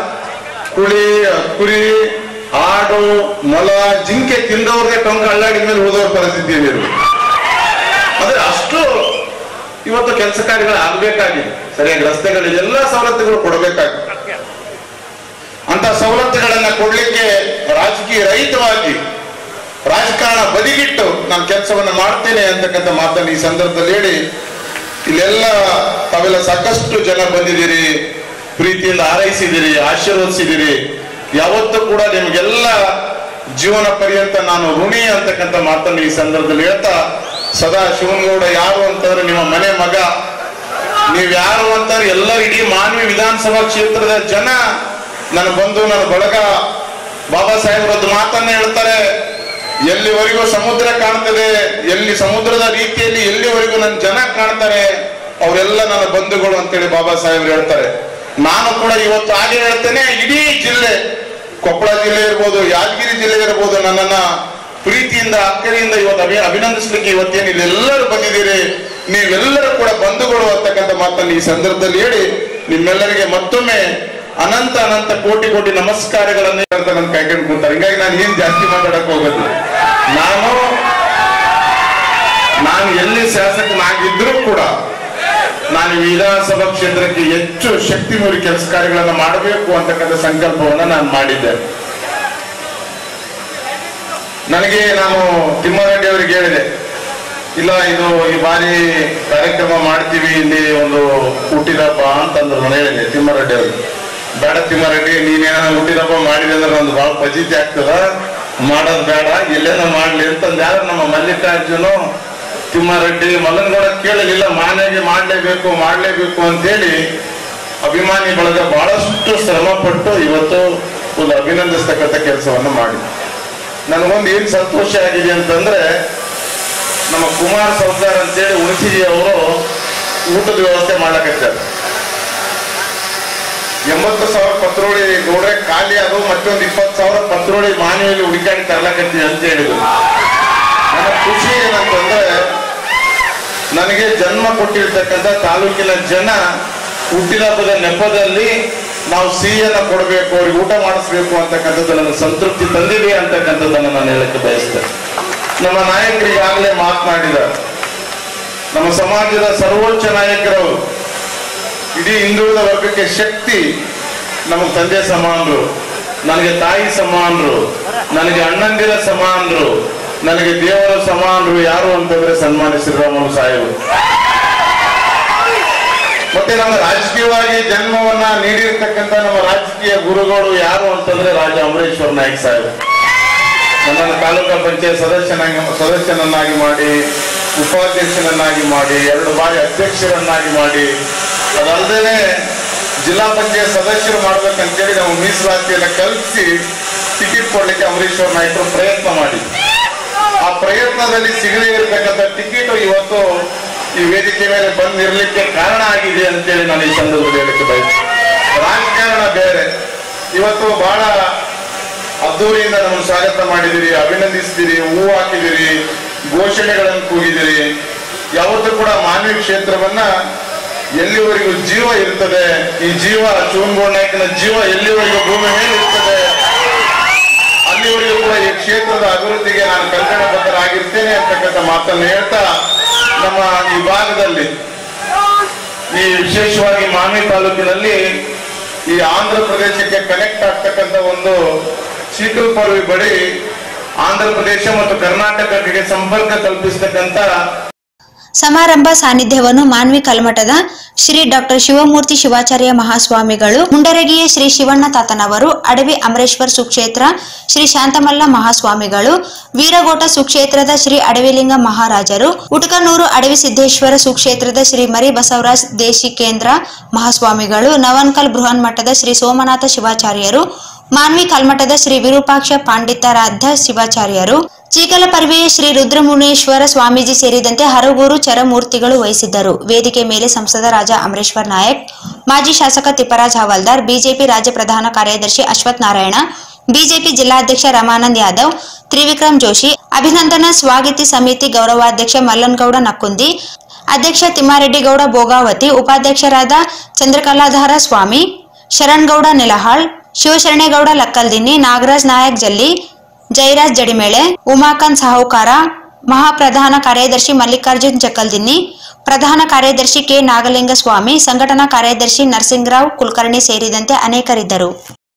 ಕುರಿ, ಆಡು, ಮೊಲ, ಜಿಂಕೆ ತಿಂದವ್ರದೇ ಟೊಂಕ ಅಲ್ಲಾಡಿದ ಮೇಲೆ ಹೋದವ್ರ ಪರಿಸ್ಥಿತಿ ಏನಿರು. ಆದ್ರೆ ಅಷ್ಟು ಇವತ್ತು ಕೆಲಸ ಕಾರ್ಯಗಳು ಆಗ್ಬೇಕಾಗಿದೆ. ಸರಿಯಾಗಿ ರಸ್ತೆಗಳಲ್ಲಿ ಎಲ್ಲ ಸವಲತ್ತುಗಳು ಕೊಡಬೇಕಾಗಿದೆ. ಅಂತ ಸವಲತ್ತುಗಳನ್ನ ಕೊಡ್ಲಿಕ್ಕೆ ರಾಜಕೀಯ ರಹಿತವಾಗಿ ರಾಜಕಾರಣ ಬದಿಗಿಟ್ಟು ನಾನು ಕೆಲಸವನ್ನ ಮಾಡ್ತೇನೆ ಅಂತಕ್ಕಂಥ ಮಾತನ್ನು ಈ ಸಂದರ್ಭದಲ್ಲಿ ಹೇಳಿ, ಇಲ್ಲೆಲ್ಲ ತಾವೆಲ್ಲ ಸಾಕಷ್ಟು ಜನ ಬಂದಿದ್ದೀರಿ, ಪ್ರೀತಿಯಿಂದ ಹಾರೈಸಿದಿರಿ, ಆಶೀರ್ವದಿಸಿದಿರಿ. ಯಾವತ್ತೂ ಕೂಡ ನಿಮ್ಗೆಲ್ಲ ಜೀವನ ಪರ್ಯಂತ ನಾನು ಋಣಿ ಅಂತಕ್ಕಂಥ ಮಾತನ್ನು ಈ ಸಂದರ್ಭದಲ್ಲಿ ಹೇಳ್ತಾ, ಸದಾ ಶಿವನಗೌಡ ಯಾರು ಅಂತಂದ್ರೆ ನಿಮ್ಮ ಮನೆ ಮಗ. ನೀವ್ ಯಾರು ಅಂತಂದ್ರೆ ಎಲ್ಲ ಇಡೀ ಮಾನ್ವಿ ವಿಧಾನಸಭಾ ಕ್ಷೇತ್ರದ ಜನ ನನ್ನ ಬಂಧು, ನನ್ನ ಬಳಗ. ಬಾಬಾ ಸಾಹೇಬ್ರದ್ದು ಮಾತನ್ನ ಹೇಳ್ತಾರೆ, ಎಲ್ಲಿವರೆಗೂ ಸಮುದ್ರ ಕಾಣ್ತದೆ, ಎಲ್ಲಿ ಸಮುದ್ರದ ರೀತಿಯಲ್ಲಿ ಎಲ್ಲಿವರೆಗೂ ನನ್ನ ಜನ ಕಾಣ್ತಾರೆ, ಅವರೆಲ್ಲ ನನ್ನ ಬಂಧುಗಳು ಅಂತೇಳಿ ಬಾಬಾ ಸಾಹೇಬ್ರು ಹೇಳ್ತಾರೆ. ನಾನು ಕೂಡ ಇವತ್ತು ಹಾಗೆ ಹೇಳ್ತೇನೆ. ಇಡೀ ಜಿಲ್ಲೆ, ಕೊಪ್ಪಳ ಜಿಲ್ಲೆ ಇರ್ಬೋದು, ಯಾದಗಿರಿ ಜಿಲ್ಲೆ ಇರ್ಬೋದು, ನನ್ನನ್ನ ಪ್ರೀತಿಯಿಂದ ಅಕ್ಕರೆಯಿಂದ ಇವತ್ತು ಅಭಿನಂದಿಸ್ಲಿಕ್ಕೆ ಇವತ್ತೇನು ಇಲ್ಲೆಲ್ಲರೂ ಬಂದಿದ್ದೀರಿ. ನೀವೆಲ್ಲರೂ ಕೂಡ ಬಂಧುಗಳು ಅಂತಕ್ಕಂಥ ಮಾತನ್ನು ಈ ಸಂದರ್ಭದಲ್ಲಿ ಹೇಳಿ, ನಿಮ್ಮೆಲ್ಲರಿಗೆ ಮತ್ತೊಮ್ಮೆ ಅನಂತ ಅನಂತ ಕೋಟಿ ಕೋಟಿ ನಮಸ್ಕಾರಗಳನ್ನು ಅಂತ ನನ್ನ ಕೈಕೊಂಡು ಕೂತಾರೆ. ಹಿಂಗಾಗಿ ನಾನು ಏನ್ ಜಾಸ್ತಿ ಮಾತಾಡಕ್ ಹೋಗೋದು. ನಾನು ಎಲ್ಲಿ ಶಾಸಕನಾಗಿದ್ರೂ ಕೂಡ ನಾನು ವಿಧಾನಸಭಾ ಕ್ಷೇತ್ರಕ್ಕೆ ಹೆಚ್ಚು ಶಕ್ತಿ ಮೀರಿ ಕೆಲಸ ಕಾರ್ಯಗಳನ್ನು ಮಾಡಬೇಕು ಅಂತಕ್ಕಂಥ ಸಂಕಲ್ಪವನ್ನು ನಾನು ಮಾಡಿದ್ದೆ. ನಾನು ತಿಮ್ಮಾರೆಡ್ಡಿ ಅವರಿಗೆ ಹೇಳಿದೆ, ಇಲ್ಲ ಇದು ಈ ಬಾರಿ ಕಾರ್ಯಕ್ರಮ ಮಾಡ್ತೀವಿ, ಇಲ್ಲಿ ಒಂದು ಹುಟ್ಟಿದಬ್ಬ ಅಂತಂದ್ರು. ನಾನು ಹೇಳಿದೆ ತಿಮ್ಮಾರೆಡ್ಡಿ ಅವ್ರಿಗೆ, ಬೇಡ ತಿಮ್ಮಾರೆಡ್ಡಿ, ನೀನೇನ ಹುಟ್ಟಿದಬ್ಬ ಮಾಡಿದೆ ಅಂದ್ರೆ ನಂದು ಬಹಳ ಫಜೀತಿ ಆಗ್ತದ, ಮಾಡೋದು ಬೇಡ, ಎಲ್ಲೇನೋ ಮಾಡ್ಲಿ ಅಂತಂದು. ಯಾರು ನಮ್ಮ ಮಲ್ಲಿಕಾರ್ಜುನು, ತಿಮ್ಮಾರೆಡ್ಡಿ, ಮಲ್ಲನಗೌಡ ಕೇಳಲಿಲ್ಲ, ಮಾನ್ಯಗೆ ಮಾಡ್ಲೇಬೇಕು ಅಂತೇಳಿ ಅಭಿಮಾನಿ ಬಳಗ ಬಹಳಷ್ಟು ಶ್ರಮ ಪಟ್ಟು ಇವತ್ತು ಒಂದು ಅಭಿನಂದಿಸ್ತಕ್ಕಂಥ ಕೆಲಸವನ್ನು ಮಾಡಿ. ನನಗೊಂದು ಏನ್ ಸಂತೋಷ ಆಗಿದೆ ಅಂತಂದ್ರೆ, ನಮ್ಮ ಕುಮಾರ್ ಸೌದಾರ್ ಅಂತೇಳಿ ಉಣಸಿಜಿ ಅವರು ಊಟದ ವ್ಯವಸ್ಥೆ ಮಾಡಕತ್ತಾರೆ. 80,000 ಪತ್ರೋಳಿ ನೋಡ್ರೆ ಖಾಲಿ ಅದು, ಮತ್ತೊಂದು 20,000 ಪತ್ರೋಳಿ ಮಾನವಿಯಲ್ಲಿ ಹುಡುಕಾಡಿ ತರ್ಲಕತ್ತೀವಿ ಅಂತ ಹೇಳಿದ್ರು. ನನ್ನ ಖುಷಿ ಏನಂತಂದ್ರೆ, ನನಗೆ ಜನ್ಮ ಕೊಟ್ಟಿರ್ತಕ್ಕಂಥ ತಾಲೂಕಿನ ಜನ ಹುಟ್ಟಿದಬ್ಬದ ನೆಪದಲ್ಲಿ ನಾವು ಸಿಹಿಯನ್ನ ಕೊಡಬೇಕು, ಅವ್ರಿಗೆ ಊಟ ಮಾಡಿಸ್ಬೇಕು ಅಂತಕ್ಕಂಥದ್ದು ನನ್ನ ಸಂತೃಪ್ತಿ ತಂದಿದೆ ಅಂತಕ್ಕಂಥದ್ದನ್ನು ನಾನು ಹೇಳಕ್ಕೆ ಬಯಸ್ತೇನೆ. ನಮ್ಮ ನಾಯಕರಿಗಾಗಲೇ ಮಾತನಾಡಿದ್ದಾರೆ. ನಮ್ಮ ಸಮಾಜದ ಸರ್ವೋಚ್ಚ ನಾಯಕರವರು, ಇಡೀ ಹಿಂದುಳಿದ ವರ್ಗಕ್ಕೆ ಶಕ್ತಿ. ನಮಗೆ ತಂದೆ ಸಮಾನರು, ನನಗೆ ತಾಯಿ ಸಮಾನರು, ನನಗೆ ಅಣ್ಣಂದಿರ ಸಮಾನರು, ನನಗೆ ದೇವರ ಸಮಾನರು ಯಾರು ಅಂತಂದ್ರೆ ಸನ್ಮಾನ್ಯ ಶ್ರೀರಾಮುಲು ಸಾಹೇಬರು. ಮತ್ತೆ ನಮ್ಮ ರಾಜಕೀಯವಾಗಿ ಜನ್ಮವನ್ನ ನೀಡಿರ್ತಕ್ಕಂಥ ನಮ್ಮ ರಾಜಕೀಯ ಗುರುಗಳು ಯಾರು ಅಂತಂದ್ರೆ ರಾಜ ಅಮರೇಶ್ವರ ನಾಯ್ಕ ಸಾಹೇಬರು. ನನ್ನನ್ನು ತಾಲೂಕಾ ಪಂಚಾಯತ್ ಸದಸ್ಯನನ್ನಾಗಿ ಮಾಡಿ, ಉಪಾಧ್ಯಕ್ಷನನ್ನಾಗಿ ಮಾಡಿ, 2 ಬಾರಿ ಅಧ್ಯಕ್ಷರನ್ನಾಗಿ ಮಾಡಿ, ಅದಲ್ಲದೆ ಜಿಲ್ಲಾ ಪಂಚಾಯತ್ ಸದಸ್ಯರು ಮಾಡ್ಬೇಕಂತೇಳಿ ನಾವು ಮೀಸಲಾತಿಯನ್ನು ಕಲ್ಪಿಸಿ ಟಿಕೆಟ್ ಕೊಡ್ಲಿಕ್ಕೆ ಅಮರೇಶ್ವರ ನಾಯ್ಕರು ಪ್ರಯತ್ನ ಮಾಡಿ, ಆ ಪ್ರಯತ್ನದಲ್ಲಿ ಸಿಗದೇ ಇರತಕ್ಕಂಥ ಟಿಕೆಟ್ ಇವತ್ತು ಈ ವೇದಿಕೆ ಮೇಲೆ ಬಂದಿರಲಿಕ್ಕೆ ಕಾರಣ ಆಗಿದೆ ಅಂತೇಳಿ ನಾನು ಈ ಸಂದರ್ಭದಲ್ಲಿ ಹೇಳಕ್ಕೆ ಬಯಸ್ತೇನೆ. ರಾಜಕಾರಣ ಬೇರೆ. ಇವತ್ತು ಬಹಳ ಅದ್ದೂರಿಯಿಂದ ನಮ್ಮನ್ನು ಸ್ವಾಗತ ಮಾಡಿದಿರಿ, ಅಭಿನಂದಿಸಿದಿರಿ, ಹೂ ಹಾಕಿದಿರಿ, ಘೋಷಣೆಗಳನ್ನು ಕೂಗಿದಿರಿ. ಯಾವತ್ತೂ ಕೂಡ ಮಾನವಿ ಕ್ಷೇತ್ರವನ್ನ ಎಲ್ಲಿವರೆಗೂ ಜೀವ ಇರ್ತದೆ, ಈ ಜೀವ ಶಿವನಗೌಡ ನಾಯಕನ ಜೀವ ಎಲ್ಲಿವರೆಗೂ ಭೂಮಿ ಮೇಲೆ ಇರ್ತದೆ, ಅಲ್ಲಿವರೆಗೂ ಕೂಡ ಈ ಕ್ಷೇತ್ರದ ಅಭಿವೃದ್ಧಿಗೆ ನಾನು ಕಂಕಣಬದ್ಧರಾಗಿರ್ತೇನೆ ಅಂತಕ್ಕಂಥ ಮಾತನ್ನು ಹೇಳ್ತಾ, ನಮ್ಮ ಈ ಭಾಗದಲ್ಲಿ ಈ ವಿಶೇಷವಾಗಿ ಮಾನ್ವಿ ತಾಲೂಕಿನಲ್ಲಿ ಈ ಆಂಧ್ರ ಪ್ರದೇಶಕ್ಕೆ ಕನೆಕ್ಟ್ ಆಗ್ತಕ್ಕಂಥ ಒಂದು ಚೀಕಲ್ಪರ್ವಿ ಬಳಿ ಆಂಧ್ರ ಪ್ರದೇಶ ಮತ್ತು ಕರ್ನಾಟಕಕ್ಕೆ ಸಂಪರ್ಕ ಕಲ್ಪಿಸತಕ್ಕಂತ ಸಮಾರಂಭ ಸಾನ್ನಿಧ್ಯವನ್ನು ಮಾನ್ವಿ ಕಲ್ಮಠದ ಶ್ರೀ ಡಾಕ್ಟರ್ ಶಿವಮೂರ್ತಿ ಶಿವಾಚಾರ್ಯ ಮಹಾಸ್ವಾಮಿಗಳು, ಮುಂಡರಗಿಯ ಶ್ರೀ ಶಿವಣ್ಣ ತಾತನವರು, ಅಡವಿ ಅಮರೇಶ್ವರ್ ಸುಕ್ಷೇತ್ರ ಶ್ರೀ ಶಾಂತಮಲ್ಲ ಮಹಾಸ್ವಾಮಿಗಳು, ವೀರಗೋಟ ಸುಕ್ಷೇತ್ರದ ಶ್ರೀ ಅಡವಿಲಿಂಗ ಮಹಾರಾಜರು, ಉಟಕನೂರು ಅಡವಿ ಸಿದ್ದೇಶ್ವರ ಸುಕ್ಷೇತ್ರದ ಶ್ರೀ ಮರಿ ಬಸವರಾಜ್ ದೇಶಿಕೇಂದ್ರ ಮಹಾಸ್ವಾಮಿಗಳು, ನವನ್ಕಲ್ ಬೃಹನ್ ಮಠದ ಶ್ರೀ ಸೋಮನಾಥ ಶಿವಾಚಾರ್ಯರು, ಮಾನ್ವಿ ಕಲ್ಮಠದ ಶ್ರೀ ವಿರೂಪಾಕ್ಷ ಪಾಂಡಿತಾರಾಧ್ಯ ಶಿವಾಚಾರ್ಯರು, ಚೀಕಲಪರ್ವಿಯ ಶ್ರೀ ರುದ್ರಮುನೇಶ್ವರ ಸ್ವಾಮೀಜಿ ಸೇರಿದಂತೆ ಹರಗೂರು ಚರಮೂರ್ತಿಗಳು ವಹಿಸಿದ್ದರು. ವೇದಿಕೆ ಮೇಲೆ ಸಂಸದ ರಾಜಾ ಅಮರೇಶ್ವರ್ ನಾಯಕ್, ಮಾಜಿ ಶಾಸಕ ತಿಪ್ಪರಾಜ್ ಹವಾಲ್ದಾರ್, ಬಿಜೆಪಿ ರಾಜ್ಯ ಪ್ರಧಾನ ಕಾರ್ಯದರ್ಶಿ ಅಶ್ವಥ್ ನಾರಾಯಣ, ಬಿಜೆಪಿ ಜಿಲ್ಲಾಧ್ಯಕ್ಷ ರಮಾನಂದ್ ಯಾದವ್, ತ್ರಿವಿಕ್ರಮ್ ಜೋಶಿ, ಅಭಿನಂದನಾ ಸ್ವಾಗತಿ ಸಮಿತಿ ಗೌರವಾಧ್ಯಕ್ಷ ಮಲ್ಲನಗೌಡ ನಕ್ಕುಂದಿ, ಅಧ್ಯಕ್ಷ ತಿಮ್ಮಾರೆಡ್ಡಿಗೌಡ ಭೋಗಾವತಿ, ಉಪಾಧ್ಯಕ್ಷರಾದ ಚಂದ್ರಕಲಾಧಾರ ಸ್ವಾಮಿ, ಶರಣ್ಗೌಡ ನೆಲಹಾಳ್, ಶಿವಶರಣೇಗೌಡ ಲಕ್ಕಲ್ದಿನ್ನಿ, ನಾಗರಾಜ್ ನಾಯಕ್ ಜಲ್ಲಿ, ಜಯರಾಜ್ ಜಡಿಮೇಳೆ, ಉಮಾಕಾಂತ್ ಸಾಹುಕಾರ, ಮಹಾಪ್ರಧಾನ ಕಾರ್ಯದರ್ಶಿ ಮಲ್ಲಿಕಾರ್ಜುನ್ ಜಕ್ಕಲ್ದಿನ್ನಿ, ಪ್ರಧಾನ ಕಾರ್ಯದರ್ಶಿ ಕೆ ನಾಗಲಿಂಗಸ್ವಾಮಿ, ಸಂಘಟನಾ ಕಾರ್ಯದರ್ಶಿ ನರಸಿಂಗರಾವ್ ಕುಲಕರ್ಣಿ ಸೇರಿದಂತೆ ಅನೇಕರಿದ್ದರು.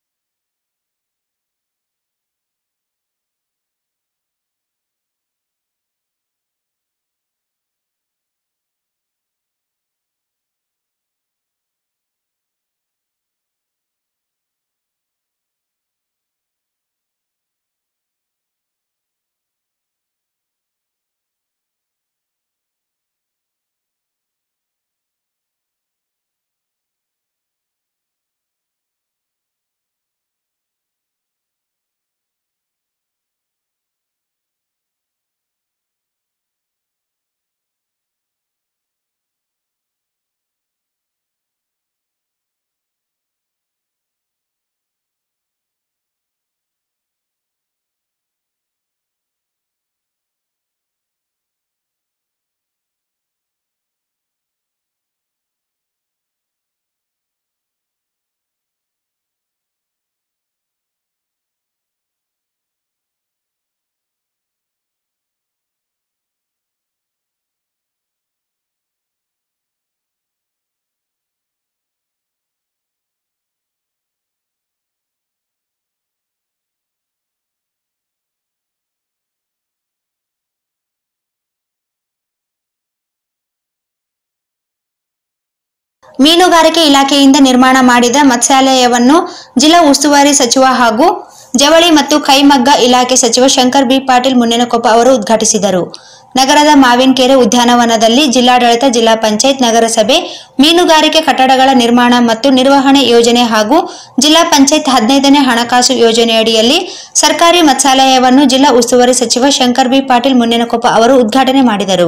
ಮೀನುಗಾರಿಕೆ ಇಲಾಖೆಯಿಂದ ನಿರ್ಮಾಣ ಮಾಡಿದ ಮತ್ಸ್ಯಾಲಯವನ್ನು ಜಿಲ್ಲಾ ಉಸ್ತುವಾರಿ ಸಚಿವ ಹಾಗೂ ಜವಳಿ ಮತ್ತು ಕೈಮಗ್ಗ ಇಲಾಖೆ ಸಚಿವ ಶಂಕರ್ ಬಿ ಪಾಟೀಲ್ ಮುನೇನಕೊಪ್ಪ ಅವರು ಉದ್ಘಾಟಿಸಿದರು. ನಗರದ ಮಾವಿನಕೆರೆ ಉದ್ಯಾನವನದಲ್ಲಿ ಜಿಲ್ಲಾಡಳಿತ, ಜಿಲ್ಲಾ ಪಂಚಾಯತ್, ನಗರಸಭೆ ಮೀನುಗಾರಿಕೆ ಕಟ್ಟಡಗಳ ನಿರ್ಮಾಣ ಮತ್ತು ನಿರ್ವಹಣೆ ಯೋಜನೆ ಹಾಗೂ ಜಿಲ್ಲಾ ಪಂಚಾಯತ್ 15ನೇ ಹಣಕಾಸು ಯೋಜನೆಯಡಿಯಲ್ಲಿ ಸರ್ಕಾರಿ ಮತ್ಸ್ಯಾಲಯವನ್ನು ಜಿಲ್ಲಾ ಉಸ್ತುವಾರಿ ಸಚಿವ ಶಂಕರ್ ಬಿ ಪಾಟೀಲ್ ಮುನೇನಕೊಪ್ಪ ಅವರು ಉದ್ಘಾಟನೆ ಮಾಡಿದರು.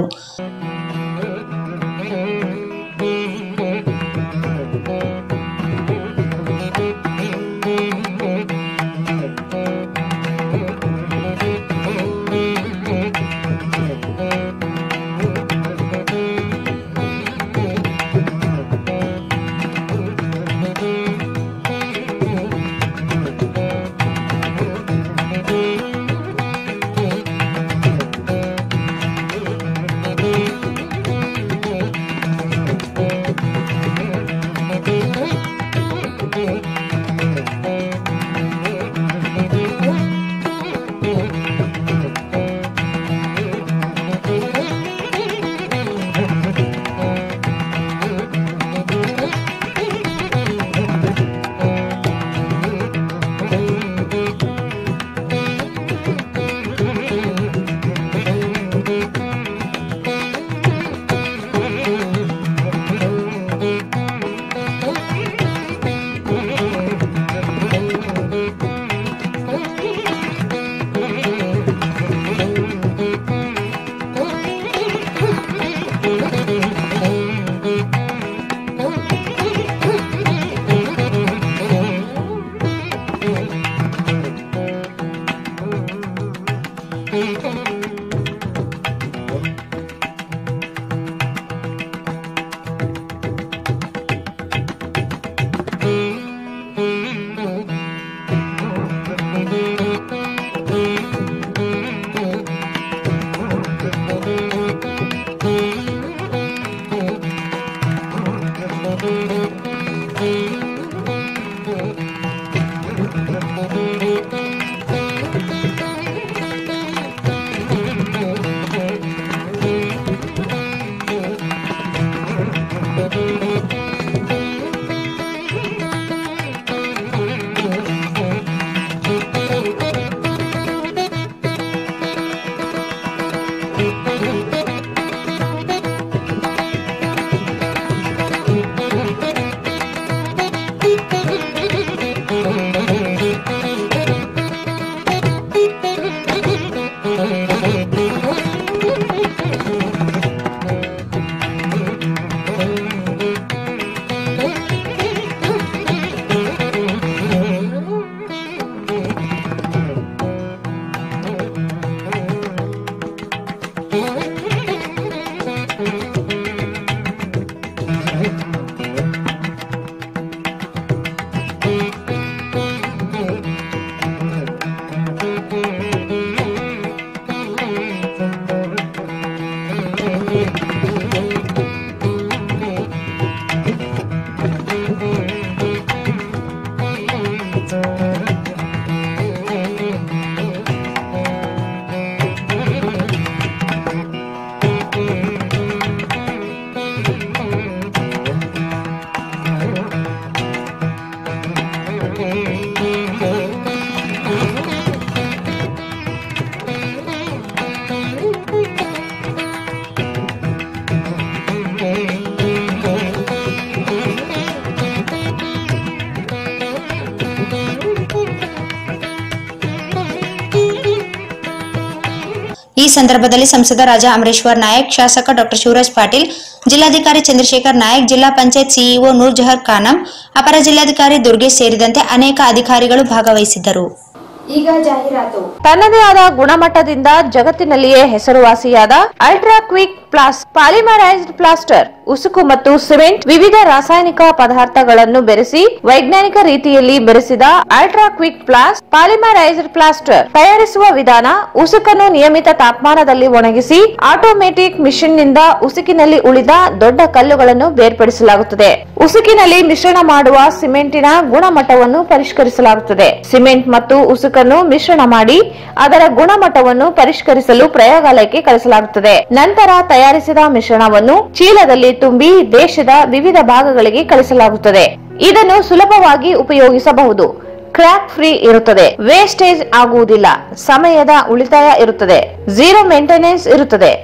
ಈ ಸಂದರ್ಭದಲ್ಲಿ ಸಂಸದ ರಾಜಾ ಅಮರೇಶ್ವರ್ ನಾಯಕ್, ಶಾಸಕ ಡಾಕ್ಟರ್ ಶಿವರಾಜ್ ಪಾಟೀಲ್, ಜಿಲ್ಲಾಧಿಕಾರಿ ಚಂದ್ರಶೇಖರ್ ನಾಯಕ್, ಜಿಲ್ಲಾ ಪಂಚಾಯತ್ ಸಿಇಒ ನೂರ್ ಜಹರ್ ಖಾನಂ, ಅಪರ ಜಿಲ್ಲಾಧಿಕಾರಿ ದುರ್ಗೇಶ್ ಸೇರಿದಂತೆ ಅನೇಕ ಅಧಿಕಾರಿಗಳು ಭಾಗವಹಿಸಿದ್ದರು. ಈಗ ಜಾಹೀರಾತು. ತನ್ನದೇ ಆದ ಗುಣಮಟ್ಟದಿಂದ ಜಗತ್ತಿನಲ್ಲಿಯೇ ಹೆಸರುವಾಸಿಯಾದ ultra quick plast polymerised plaster, ಉಸುಕು ಮತ್ತು ಸಿಮೆಂಟ್ ವಿವಿಧ ರಾಸಾಯನಿಕ ಪದಾರ್ಥಗಳನ್ನು ಬೆರೆಸಿ ವೈಜ್ಞಾನಿಕ ರೀತಿಯಲ್ಲಿ ಬೆರೆಸಿದ ultra quick plast polymerised plaster ತಯಾರಿಸುವ ವಿಧಾನ: ಉಸುಕನ್ನು ನಿಯಮಿತ ತಾಪಮಾನದಲ್ಲಿ ಒಣಗಿಸಿ ಆಟೋಮೆಟಿಕ್ ಮಿಷಿನ್ ನಿಂದ ಉಸುಕಿನಲ್ಲಿ ಉಳಿದ ದೊಡ್ಡ ಕಲ್ಲುಗಳನ್ನು ಬೇರ್ಪಡಿಸಲಾಗುತ್ತದೆ. ಉಸುಕಿನಲ್ಲಿ ಮಿಶ್ರಣ ಮಾಡುವ ಸಿಮೆಂಟಿನ ಗುಣಮಟ್ಟವನ್ನು ಪರಿಷ್ಕರಿಸಲಾಗುತ್ತದೆ. ಸಿಮೆಂಟ್ ಮತ್ತು ಉಸುಕನ್ನು ಮಿಶ್ರಣ ಮಾಡಿ ಅದರ ಗುಣಮಟ್ಟವನ್ನು ಪರಿಷ್ಕರಿಸಲು ಪ್ರಯೋಗಾಲಯಕ್ಕೆ ಕಳಿಸಲಾಗುತ್ತದೆ. ನಂತರ ತಯಾರಿಸಿದ ಮಿಶ್ರಣವನ್ನು ಚೀಲದಲ್ಲಿ ತುಂಬಿ ದೇಶದ ವಿವಿಧ ಭಾಗಗಳಿಗೆ ಕಳಿಸಲಾಗುತ್ತದೆ. ಇದನ್ನು ಸುಲಭವಾಗಿ ಉಪಯೋಗಿಸಬಹುದು. ಕ್ರ್ಯಾಕ್ ಫ್ರೀ ಇರುತ್ತದೆ, ವೇಸ್ಟೇಜ್ ಆಗುವುದಿಲ್ಲ, ಸಮಯದ ಉಳಿತಾಯ ಇರುತ್ತದೆ, ಝೀರೋ ಮೇಂಟೆನೆನ್ಸ್ ಇರುತ್ತದೆ.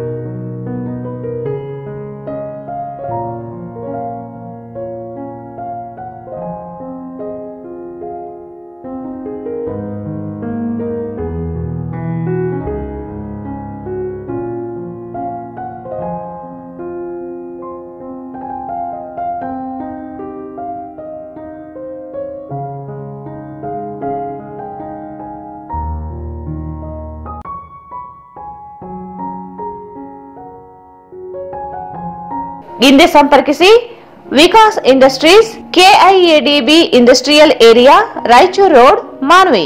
ಹಿಂದೆ ಸಂಪರ್ಕಿಸಿ Vikas industries, KIADB industrial area, Raichur road, Manvi.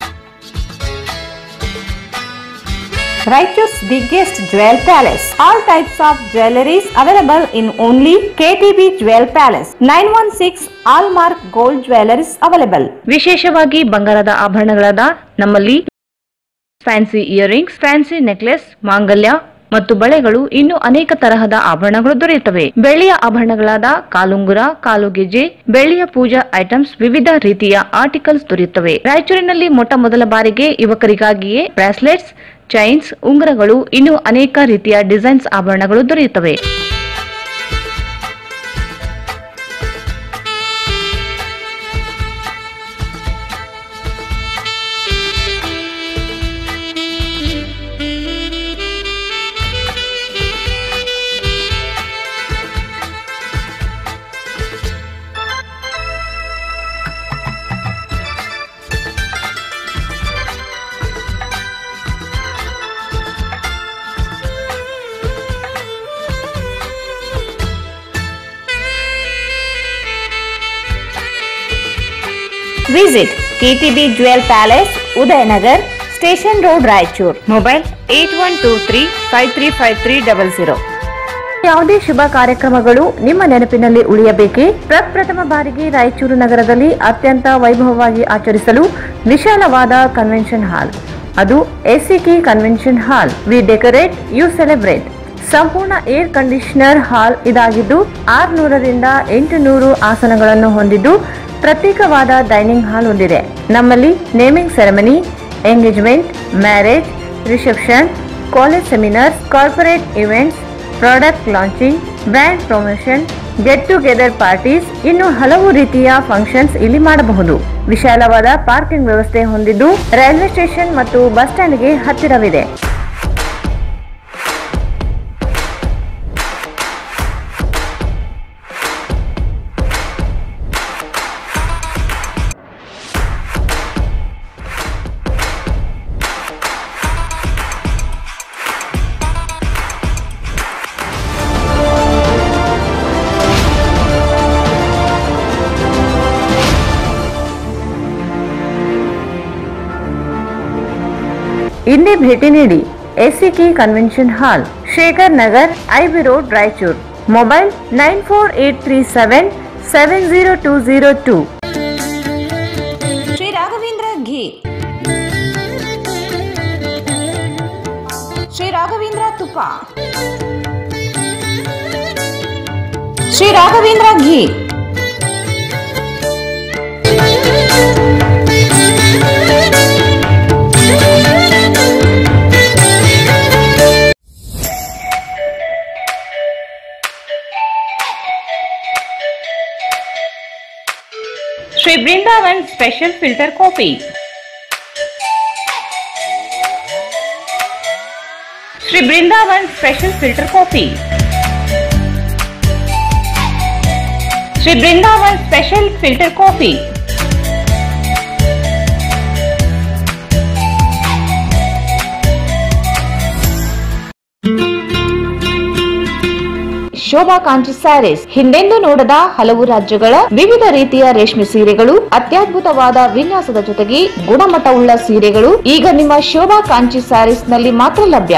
Raichur's biggest jewel palace. All types of jewelries available in only KTB Jewel Palace. 916 Allmark Gold Jewelries available. ವಿಶೇಷವಾಗಿ ಬಂಗಾರದ ಆಭರಣಗಳಾದ ನಮ್ಮಲ್ಲಿ ಫ್ಯಾನ್ಸಿ ಇಯರಿಂಗ್ಸ್, ಫ್ಯಾನ್ಸಿ ನೆಕ್ಲೆಸ್, ಮಾಂಗಲ್ಯ ಮತ್ತು ಬಳೆಗಳು, ಇನ್ನು ಅನೇಕ ತರಹದ ಆಭರಣಗಳು ದೊರೆಯುತ್ತವೆ. ಬೆಳ್ಳಿಯ ಆಭರಣಗಳಾದ ಕಾಲುಂಗುರ, ಕಾಲುಗೆಜೆ, ಬೆಳ್ಳಿಯ ಪೂಜಾ ಐಟಮ್ಸ್, ವಿವಿಧ ರೀತಿಯ ಆರ್ಟಿಕಲ್ಸ್ ದೊರೆಯುತ್ತವೆ. ರಾಯಚೂರಿನಲ್ಲಿ ಮೊಟ್ಟ ಮೊದಲ ಬಾರಿಗೆ ಯುವಕರಿಗಾಗಿಯೇ ಬ್ರಾಸ್ಲೆಟ್ಸ್, ಚೈನ್ಸ್, ಉಂಗುರಗಳು, ಇನ್ನು ಅನೇಕ ರೀತಿಯ ಡಿಸೈನ್ಸ್ ಆಭರಣಗಳು ದೊರೆಯುತ್ತವೆ. Visit KTB Jewel Palace, Udayanagar, Station Road, Raichur. Mobile 8123535300. ಯಾವುದೇ ಶುಭ ಕಾರ್ಯಕ್ರಮಗಳು ನಿಮ್ಮ ನೆನಪಿನಲ್ಲಿ ಉಳಿಯಬೇಕೇ? ಪ್ರಪ್ರಥಮ ಬಾರಿಗೆ ರಾಯಚೂರು ನಗರದಲ್ಲಿ ಅತ್ಯಂತ ವೈಭವವಾಗಿ ಆಚರಿಸಲು ವಿಶಾಲವಾದ ಕನ್ವೆನ್ಷನ್ ಹಾಲ್, ಅದು ACK convention hall. We decorate, you celebrate. ಸಂಪೂರ್ಣ ಏರ್ ಕಂಡೀಷನರ್ ಹಾಲ್ ಇದಾಗಿದ್ದು 600ರಿಂದ 800 ಆಸನಗಳನ್ನು ಹೊಂದಿದ್ದು ಪ್ರತ್ಯೇಕವಾದ ಡೈನಿಂಗ್ ಹಾಲ್ ಹೊಂದಿದೆ. ನಮ್ಮಲ್ಲಿ naming ceremony, engagement, marriage, reception, college seminars, corporate events, product launching, brand promotion, get together parties, ಇನ್ನು ಹಲವು ರೀತಿಯ ಫಂಕ್ಷನ್ಸ್ ಇಲ್ಲಿ ಮಾಡಬಹುದು. ವಿಶಾಲವಾದ ಪಾರ್ಕಿಂಗ್ ವ್ಯವಸ್ಥೆ ಹೊಂದಿದ್ದು ರೈಲ್ವೆ ಸ್ಟೇಷನ್ ಮತ್ತು ಬಸ್ ಸ್ಟ್ಯಾಂಡ್ಗೆ ಹತ್ತಿರವಿದೆ. ಇಂದೇ ಭೇಟಿ ನೀಡಿ. ACK convention hall, Shekhar Nagar, IB road, Raichur. Mobile 9483770202. Shri Raghavendra ಘೀ, ಶ್ರೀ ರಾಘವೇಂದ್ರ ತುಪ್ಪ, Shri Raghavendra ghee. Shri Brindavan Special Filter Coffee. Shri Brindavan special filter coffee. Shri Brindavan special filter coffee. Shobha Kanchi sarees. ಹಿಂದೆಂದೂ ನೋಡದ ಹಲವು ರಾಜ್ಯಗಳ ವಿವಿಧ ರೀತಿಯ ರೇಷ್ಮೆ ಸೀರೆಗಳು, ಅತ್ಯದ್ಭುತವಾದ ವಿನ್ಯಾಸದ ಜೊತೆಗೆ ಗುಣಮಟ್ಟವುಳ್ಳ ಸೀರೆಗಳು ಈಗ ನಿಮ್ಮ ಶೋಭಾ ಕಾಂಚಿ ಸ್ಯಾರೀಸ್ ನಲ್ಲಿ ಮಾತ್ರ ಲಭ್ಯ.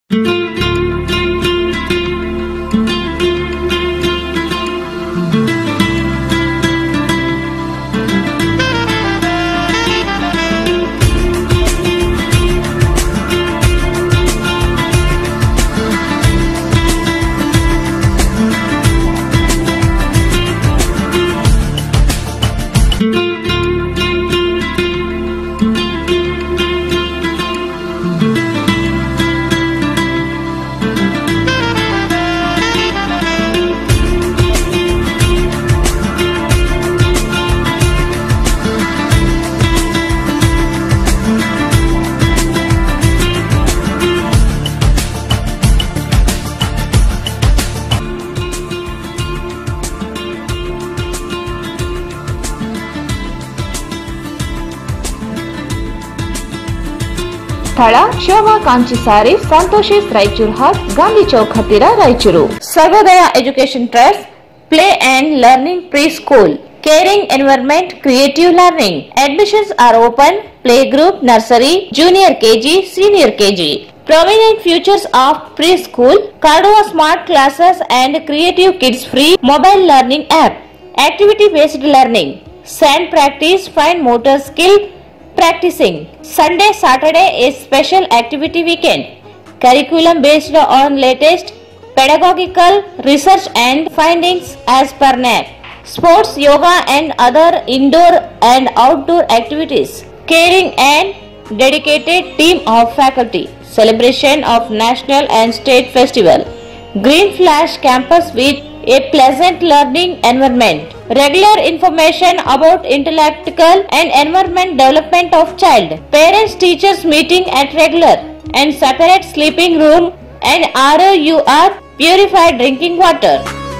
ಸ್ಥಳ ಶೋಭಾ ಕಾಂಚಿ ಸ್ಯಾರೀಸ್, ಸಂತೋಷಿಸ್ ರಾಯಚೂರು ಹಾಟ್, ಗಾಂಧಿ ಚೌಕ್ ಹತ್ತಿರ Raichur. Sarvodaya education trust, play and learning preschool, caring environment, creative learning. Admissions are open. Play group, nursery, junior KG, senior KG. Prominent features of preschool: Cardova Smart Classes and Creative Kids Free mobile learning app. Activity-based learning, sand practice, fine motor skill practicing. Sunday, Saturday is special activity weekend. Curriculum based on latest pedagogical research and findings as per NAAC. Sports, yoga and other indoor and outdoor activities. Caring and dedicated team of faculty. Celebration of national and state festival. Green Flash campus with a pleasant learning environment. Regular information about intellectual and environment development of child. Parents teachers meeting at regular and separate sleeping room and ROUR purified drinking water.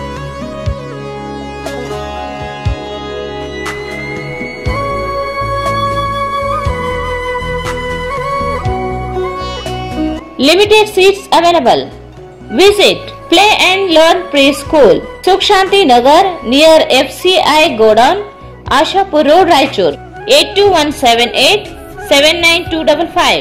Limited seats available. Visit Play and Learn Preschool, Sukh Shanti Nagar near FCI Godown, Ashapur Road, Raichur. 82178 79255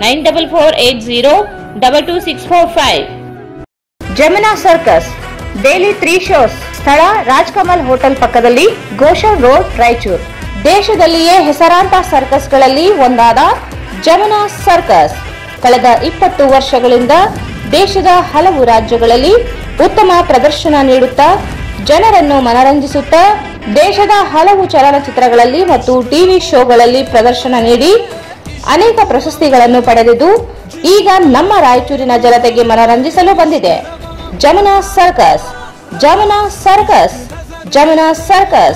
94480 Jamuna circus daily 3 shows. ಸ್ಥಳ Rajkamal hotel ಪಕ್ಕದಲ್ಲಿ, ಗೋಶನ್ road, Raichur. ದೇಶದಲ್ಲಿಯೇ ಹೆಸರಾಂತ ಸರ್ಕಸ್ಗಳಲ್ಲಿ ಒಂದಾದ Jamuna circus ಕಳೆದ 20 ವರ್ಷಗಳಿಂದ ದೇಶದ ಹಲವು ರಾಜ್ಯಗಳಲ್ಲಿ ಉತ್ತಮ ಪ್ರದರ್ಶನ ನೀಡುತ್ತಾ ಜನರನ್ನು ಮನರಂಜಿಸುತ್ತಾ ದೇಶದ ಹಲವು ಚಲನಚಿತ್ರಗಳಲ್ಲಿ ಮತ್ತು ಟಿವಿ ಶೋಗಳಲ್ಲಿ ಪ್ರದರ್ಶನ ನೀಡಿ ಅನೇಕ ಪ್ರಶಸ್ತಿಗಳನ್ನು ಪಡೆದಿದ್ದು ಈಗ ನಮ್ಮ ರಾಯಚೂರಿನ ಜನತೆಗೆ ಮನರಂಜಿಸಲು ಬಂದಿದೆ. Jamuna circus, Jamuna circus, Jamuna circus.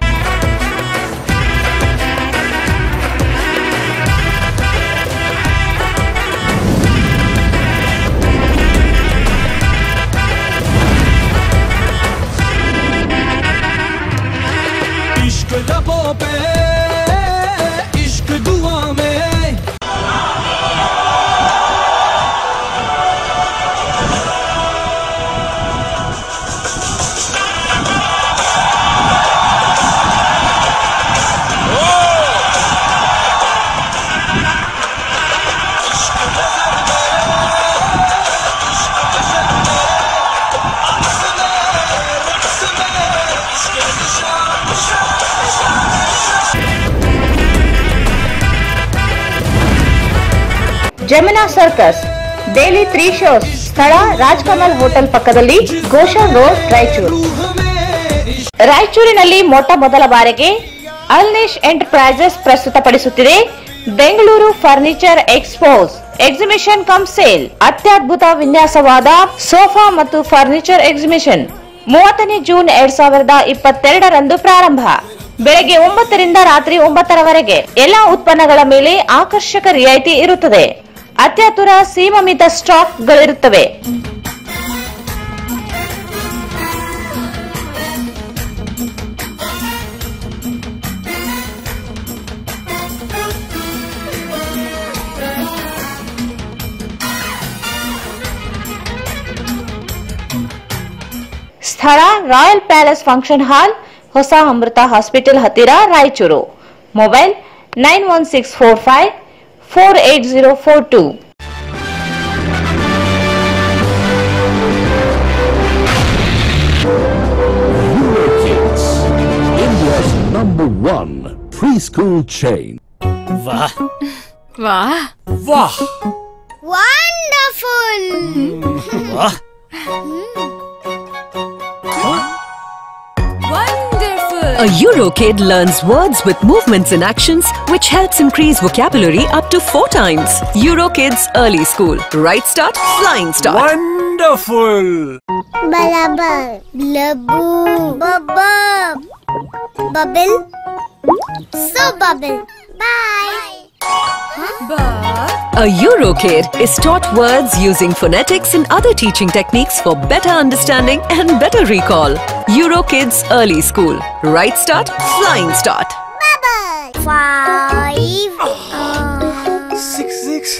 Jamuna circus daily 3 shows. ಸ್ಥಳ ರಾಜ್ಕಮಲ್ ಹೋಟೆಲ್ ಪಕ್ಕದಲ್ಲಿ, ಗೋಶನ್ ರೋಡ್, ರಾಯಚೂರು. ರಾಯಚೂರಿನಲ್ಲಿ ಮೊಟ್ಟ ಮೊದಲ ಬಾರಿಗೆ ಅಲ್ನಿಶ್ ಎಂಟರ್ಪ್ರೈಸಸ್ ಪ್ರಸ್ತುತಪಡಿಸುತ್ತಿದೆ Bengaluru furniture expos exhibition cum sale. ಅತ್ಯದ್ಭುತ ವಿನ್ಯಾಸವಾದ ಸೋಫಾ ಮತ್ತು ಫರ್ನಿಚರ್ ಎಕ್ಸಿಬಿಷನ್ 30ನೇ ಜೂನ್ 2022ರಂದು ಪ್ರಾರಂಭ. ಬೆಳಗ್ಗೆ 9 ರಿಂದ ರಾತ್ರಿ 9 ರವರೆಗೆ ಎಲ್ಲಾ ಉತ್ಪನ್ನಗಳ ಮೇಲೆ ಆಕರ್ಷಕ ರಿಯಾಯಿತಿ ಇರುತ್ತದೆ. ಅತ್ಯಾತುರ ಸೀಮಿತ ಸ್ಟಾಕ್ಗಳಿರುತ್ತವೆ. ಸ್ಥಳ ರಾಯಲ್ ಪ್ಯಾಲೇಸ್ ಫಂಕ್ಷನ್ ಹಾಲ್, ಹೊಸ ಅಮೃತ ಹಾಸ್ಪಿಟಲ್ ಹತ್ತಿರ, Raichur. Mobile 9164548042. Kids, India's #1 preschool chain. वाह वाह वाह Wonderful! वाह wonderful. A Eurokid learns words with movements and actions which helps increase vocabulary up to 4 times. Eurokids Early School. Right start, flying start. wonderful Bubble. Blubble. Bubble. Bubble. So bubble. Bye. A Eurokid is taught words using phonetics and other teaching techniques for better understanding and better recall. Eurokids Early School. Right start, flying start. Bubble. 5. 6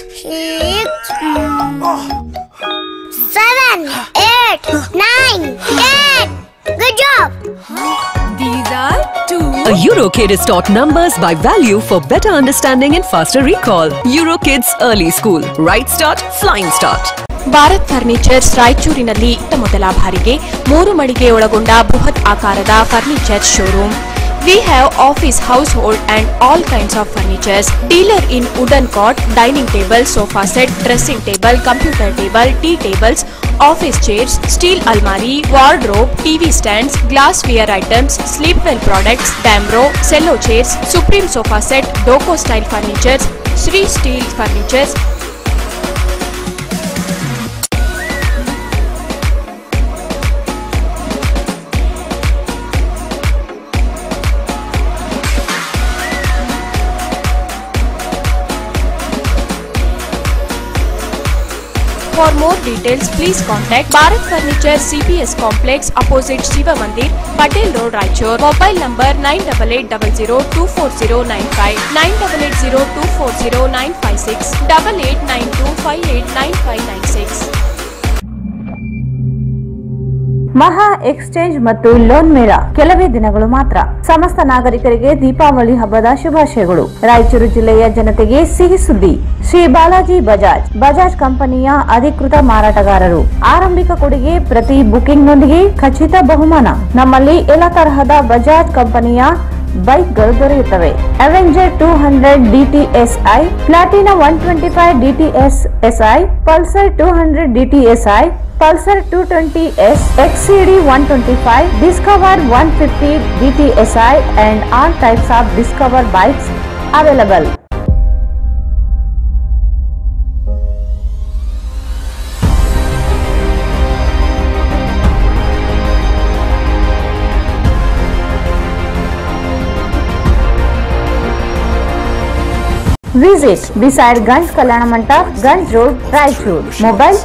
7. 8. 9. 10. Good job. These are 2. A Eurokid is taught numbers by value for better understanding and faster recall. Eurokids Early School. Right start, flying start. Bharat furnitures ರಾಯಚೂರಿನಲ್ಲಿ ಮೊದಲ ಬಾರಿಗೆ 3 ಮಳಿಗೆ ಒಳಗೊಂಡ ಬೃಹತ್ ಆಕಾರದ furniture showroom. We have office, household and all kinds of furnitures. Dealer in wooden cot, dining table, sofa set, dressing table, computer table, tea tables, office chairs, steel almari, wardrobe, TV stands, glassware items, sleepwell products, Damro, cello chairs, Supreme sofa set, Doco style furnitures, Sri steel furnitures. For more details, please contact Bharat Furniture CPS Complex opposite Shiva Mandir, Patel Road, Raichur. Mobile number 9880240959, 9880240956, 8892589596. ಮಹಾ exchange ಮತ್ತು loan ಮೇಳ ಕೆಲವೇ ದಿನಗಳು ಮಾತ್ರ. ಸಮಸ್ತ ನಾಗರಿಕರಿಗೆ ದೀಪಾವಳಿ ಹಬ್ಬದ ಶುಭಾಶಯಗಳು. ರಾಯಚೂರು ಜಿಲ್ಲೆಯ ಜನತೆಗೆ ಸಿಹಿ ಸುದ್ದಿ. ಶ್ರೀ ಬಾಲಾಜಿ ಬಜಾಜ್ ಕಂಪನಿಯ ಅಧಿಕೃತ ಮಾರಾಟಗಾರರು. ಆರಂಭಿಕ ಕೊಡುಗೆ ಪ್ರತಿ ಬುಕಿಂಗ್ ನೊಂದಿಗೆ ಖಚಿತ ಬಹುಮಾನ. ನಮ್ಮಲ್ಲಿ ಎಲ್ಲ ತರಹದ ಬಜಾಜ್ ಕಂಪನಿಯ ಬೈಕ್ಗಳು ದೊರೆಯುತ್ತವೆ. Avenger 200 DTSI, Platina 125 DTSI, Pulsar 200 DTSI, Pulsar 220S, XCD 125, Discover 150 DTSI and all types of Discover bikes available. Visit beside Ganj Kalyana Mandap, Ganj Road, Raichur. Mobile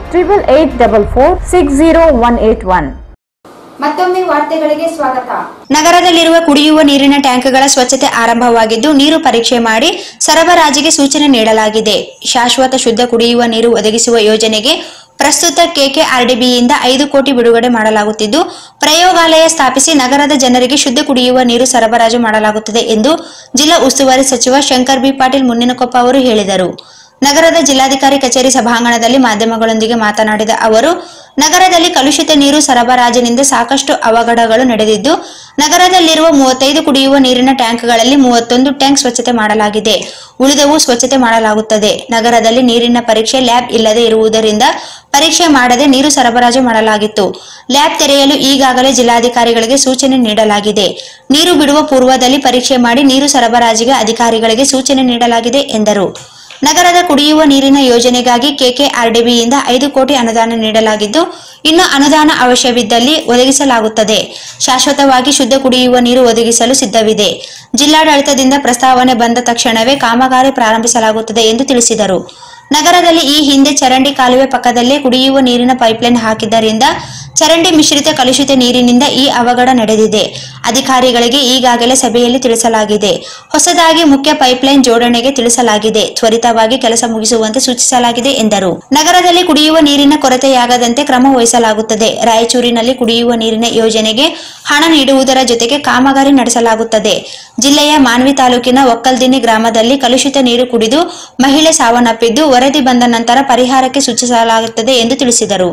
8844-60181. ಮತ್ತೊಮ್ಮೆ ವಾರ್ತೆಗಳಿಗೆ ಸ್ವಾಗತ. ನಗರದಲ್ಲಿರುವ ಕುಡಿಯುವ ನೀರಿನ ಟ್ಯಾಂಕ್ಗಳ ಸ್ವಚ್ಛತೆ ಆರಂಭವಾಗಿದ್ದು ನೀರು ಪರೀಕ್ಷೆ ಮಾಡಿ ಸರಬರಾಜಿಗೆ ಸೂಚನೆ ನೀಡಲಾಗಿದೆ. ಶಾಶ್ವತ ಶುದ್ಧ ಕುಡಿಯುವ ನೀರು ಒದಗಿಸುವ ಯೋಜನೆಗೆ ಪ್ರಸ್ತುತ ಕೆಕೆಆರ್ಡಿಬಿಯಿಂದ 5 ಕೋಟಿ ಬಿಡುಗಡೆ ಮಾಡಲಾಗುತ್ತಿದ್ದು ಪ್ರಯೋಗಾಲಯ ಸ್ಥಾಪಿಸಿ ನಗರದ ಜನರಿಗೆ ಶುದ್ಧ ಕುಡಿಯುವ ನೀರು ಸರಬರಾಜು ಮಾಡಲಾಗುತ್ತದೆ ಎಂದು ಜಿಲ್ಲಾ ಉಸ್ತುವಾರಿ ಸಚಿವ ಶಂಕರ್ ಬಿ ಪಾಟೀಲ್ ಮುನ್ನಿನಕೊಪ್ಪ ಅವರು ಹೇಳಿದರು. ನಗರದ ಜಿಲ್ಲಾಧಿಕಾರಿ ಕಚೇರಿ ಸಭಾಂಗಣದಲ್ಲಿ ಮಾಧ್ಯಮಗಳೊಂದಿಗೆ ಮಾತನಾಡಿದ ಅವರು, ನಗರದಲ್ಲಿ ಕಲುಷಿತ ನೀರು ಸರಬರಾಜಿನಿಂದ ಸಾಕಷ್ಟು ಅವಘಡಗಳು ನಡೆದಿದ್ದು ನಗರದಲ್ಲಿರುವ 35 ಕುಡಿಯುವ ನೀರಿನ ಟ್ಯಾಂಕ್ಗಳಲ್ಲಿ 31 ಟ್ಯಾಂಕ್ ಸ್ವಚ್ಛತೆ ಮಾಡಲಾಗಿದೆ. ಉಳಿದವು ಸ್ವಚ್ಛತೆ ಮಾಡಲಾಗುತ್ತದೆ. ನಗರದಲ್ಲಿ ನೀರಿನ ಪರೀಕ್ಷೆ ಲ್ಯಾಬ್ ಇಲ್ಲದೆ ಇರುವುದರಿಂದ ಪರೀಕ್ಷೆ ಮಾಡದೆ ನೀರು ಸರಬರಾಜು ಮಾಡಲಾಗಿತ್ತು. ಲ್ಯಾಬ್ ತೆರೆಯಲು ಈಗಾಗಲೇ ಜಿಲ್ಲಾಧಿಕಾರಿಗಳಿಗೆ ಸೂಚನೆ ನೀಡಲಾಗಿದೆ. ನೀರು ಬಿಡುವ ಪೂರ್ವದಲ್ಲಿ ಪರೀಕ್ಷೆ ಮಾಡಿ ನೀರು ಸರಬರಾಜಿಗೆ ಅಧಿಕಾರಿಗಳಿಗೆ ಸೂಚನೆ ನೀಡಲಾಗಿದೆ ಎಂದರು. ನಗರದ ಕುಡಿಯುವ ನೀರಿನ ಯೋಜನೆಗಾಗಿ ಕೆಕೆಆರ್ಡಿಬಿಯಿಂದ 5 ಕೋಟಿ ಅನುದಾನ ನೀಡಲಾಗಿದ್ದು ಇನ್ನು ಅನುದಾನ ಅವಶ್ಯವಿದ್ದಲ್ಲಿ ಒದಗಿಸಲಾಗುತ್ತದೆ. ಶಾಶ್ವತವಾಗಿ ಶುದ್ಧ ಕುಡಿಯುವ ನೀರು ಒದಗಿಸಲು ಸಿದ್ಧವಿದೆ. ಜಿಲ್ಲಾಡಳಿತದಿಂದ ಪ್ರಸ್ತಾವನೆ ಬಂದ ತಕ್ಷಣವೇ ಕಾಮಗಾರಿ ಪ್ರಾರಂಭಿಸಲಾಗುತ್ತದೆ ಎಂದು ತಿಳಿಸಿದರು. ನಗರದಲ್ಲಿ ಈ ಹಿಂದೆ ಚರಂಡಿ ಕಾಲುವೆ ಪಕ್ಕದಲ್ಲೇ ಕುಡಿಯುವ ನೀರಿನ ಪೈಪ್ಲೈನ್ ಹಾಕಿದ್ದರಿಂದ ಚರಂಡಿ ಮಿಶ್ರಿತ ಕಲುಷಿತ ನೀರಿನಿಂದ ಈ ಅವಘಡ ನಡೆದಿದೆ. ಅಧಿಕಾರಿಗಳಿಗೆ ಈಗಾಗಲೇ ಸಭೆಯಲ್ಲಿ ತಿಳಿಸಲಾಗಿದೆ. ಹೊಸದಾಗಿ ಮುಖ್ಯ ಪೈಪ್ಲೈನ್ ಜೋಡಣೆಗೆ ತಿಳಿಸಲಾಗಿದೆ. ತ್ವರಿತವಾಗಿ ಕೆಲಸ ಮುಗಿಸುವಂತೆ ಸೂಚಿಸಲಾಗಿದೆ ಎಂದರು. ನಗರದಲ್ಲಿ ಕುಡಿಯುವ ನೀರಿನ ಕೊರತೆಯಾಗದಂತೆ ಕ್ರಮ ವಹಿಸಲಾಗುತ್ತದೆ. ರಾಯಚೂರಿನಲ್ಲಿ ಕುಡಿಯುವ ನೀರಿನ ಯೋಜನೆಗೆ ಹಣ ನೀಡುವುದರ ಜೊತೆಗೆ ಕಾಮಗಾರಿ ನಡೆಸಲಾಗುತ್ತದೆ. ಜಿಲ್ಲೆಯ ಮಾನ್ವಿ ತಾಲೂಕಿನ ಒಕ್ಕಲ್ದಿನ್ನಿ ಗ್ರಾಮದಲ್ಲಿ ಕಲುಷಿತ ನೀರು ಕುಡಿದು ಮಹಿಳೆ ಸಾವನ್ನಪ್ಪಿದ್ದು, ವರದಿ ಬಂದ ನಂತರ ಪರಿಹಾರಕ್ಕೆ ಸೂಚಿಸಲಾಗುತ್ತದೆ ಎಂದು ತಿಳಿಸಿದರು.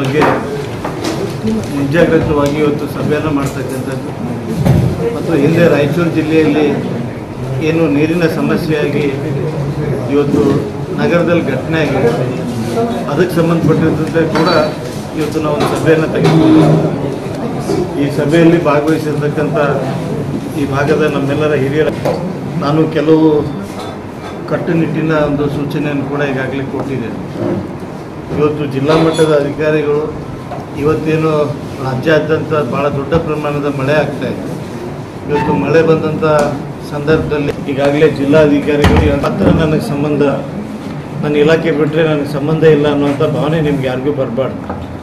ಮುಂಜಾಗ್ರತವಾಗಿ ಇವತ್ತು ಸಭೆಯನ್ನು ಮಾಡ್ತಕ್ಕಂಥದ್ದು ಮತ್ತು ಹಿಂದೆ ರಾಯಚೂರು ಜಿಲ್ಲೆಯಲ್ಲಿ ಏನು ನೀರಿನ ಸಮಸ್ಯೆಯಾಗಿ ಇವತ್ತು ನಗರದಲ್ಲಿ ಘಟನೆ ಆಗಿದೆ, ಅದಕ್ಕೆ ಸಂಬಂಧಪಟ್ಟಿದ್ದಂತೆ ಕೂಡ ಇವತ್ತು ನಾವು ಒಂದು ಸಭೆಯನ್ನು ತೆಗೆದುಕೊಂಡಿದ್ದೀವಿ. ಈ ಸಭೆಯಲ್ಲಿ ಭಾಗವಹಿಸಿರ್ತಕ್ಕಂಥ ಈ ಭಾಗದ ನಮ್ಮೆಲ್ಲರ ಹಿರಿಯರ ನಾನು ಕೆಲವು ಕಟ್ಟುನಿಟ್ಟಿನ ಒಂದು ಸೂಚನೆಯನ್ನು ಕೂಡ ಈಗಾಗಲೇ ಕೊಟ್ಟಿದ್ದೇನೆ. ಇವತ್ತು ಜಿಲ್ಲಾ ಮಟ್ಟದ ಅಧಿಕಾರಿಗಳು ಇವತ್ತೇನು ರಾಜ್ಯಾದ್ಯಂತ ಭಾಳ ದೊಡ್ಡ ಪ್ರಮಾಣದ ಮಳೆ ಆಗ್ತಾಯಿದೆ. ಇವತ್ತು ಮಳೆ ಬಂದಂಥ ಸಂದರ್ಭದಲ್ಲಿ ಈಗಾಗಲೇ ಜಿಲ್ಲಾಧಿಕಾರಿಗಳು ಮಾತ್ರ ನನಗೆ ಸಂಬಂಧ, ನನ್ನ ಇಲಾಖೆ ಬಿಟ್ಟರೆ ನನಗೆ ಸಂಬಂಧ ಇಲ್ಲ ಅನ್ನುವಂಥ ಭಾವನೆ ನಿಮ್ಗೆ ಯಾರಿಗೂ ಬರಬಾರ್ದು.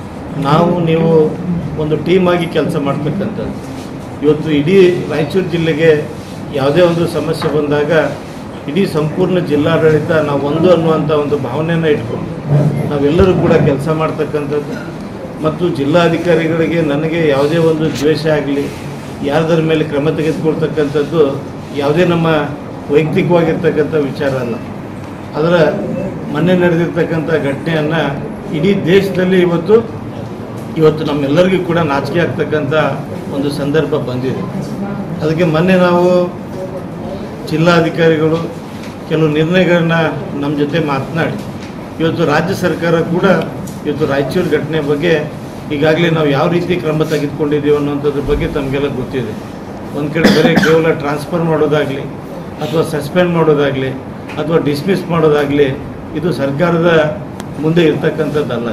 ನೀವು ಒಂದು ಟೀಮಾಗಿ ಕೆಲಸ ಮಾಡ್ತಕ್ಕಂಥದ್ದು. ಇವತ್ತು ಇಡೀ ರಾಯಚೂರು ಜಿಲ್ಲೆಗೆ ಯಾವುದೇ ಒಂದು ಸಮಸ್ಯೆ ಬಂದಾಗ ಇಡೀ ಸಂಪೂರ್ಣ ಜಿಲ್ಲಾಡಳಿತ ನಾವು ಒಂದು ಅನ್ನುವಂಥ ಒಂದು ಭಾವನೆಯನ್ನು ಇಟ್ಕೊಂಡು ನಾವೆಲ್ಲರೂ ಕೂಡ ಕೆಲಸ ಮಾಡ್ತಕ್ಕಂಥದ್ದು. ಮತ್ತು ಜಿಲ್ಲಾಧಿಕಾರಿಗಳಿಗೆ ನನಗೆ ಯಾವುದೇ ಒಂದು ದ್ವೇಷ ಆಗಲಿ, ಯಾರದರ ಮೇಲೆ ಕ್ರಮ ತೆಗೆದುಕೊಳ್ತಕ್ಕಂಥದ್ದು ಯಾವುದೇ ನಮ್ಮ ವೈಯಕ್ತಿಕವಾಗಿರ್ತಕ್ಕಂಥ ವಿಚಾರ ಅಲ್ಲ. ಅದರ ಮೊನ್ನೆ ನಡೆದಿರ್ತಕ್ಕಂಥ ಘಟನೆಯನ್ನು ಇಡೀ ದೇಶದಲ್ಲಿ ಇವತ್ತು ನಮ್ಮೆಲ್ಲರಿಗೂ ಕೂಡ ನಾಚಿಕೆ ಆಗ್ತಕ್ಕಂಥ ಒಂದು ಸಂದರ್ಭ ಬಂದಿದೆ. ಅದಕ್ಕೆ ಮೊನ್ನೆ ನಾವು ಜಿಲ್ಲಾಧಿಕಾರಿಗಳು ಕೆಲವು ನಿರ್ಣಯಗಳನ್ನ ನಮ್ಮ ಜೊತೆ ಮಾತನಾಡಿ ಇವತ್ತು ರಾಜ್ಯ ಸರ್ಕಾರ ಕೂಡ ಇವತ್ತು ರಾಯಚೂರು ಘಟನೆ ಬಗ್ಗೆ ಈಗಾಗಲೇ ನಾವು ಯಾವ ರೀತಿ ಕ್ರಮ ತೆಗೆದುಕೊಂಡಿದ್ದೀವಿ ಅನ್ನೋಂಥದ್ರ ಬಗ್ಗೆ ತಮಗೆಲ್ಲ ಗೊತ್ತಿದೆ. ಒಂದು ಕಡೆ ಬರೀ ಕೇವಲ ಟ್ರಾನ್ಸ್ಫರ್ ಮಾಡೋದಾಗಲಿ ಅಥವಾ ಸಸ್ಪೆಂಡ್ ಮಾಡೋದಾಗಲಿ ಅಥವಾ ಡಿಸ್ಮಿಸ್ ಮಾಡೋದಾಗಲಿ ಇದು ಸರ್ಕಾರದ ಮುಂದೆ ಇರ್ತಕ್ಕಂಥದ್ದಲ್ಲ.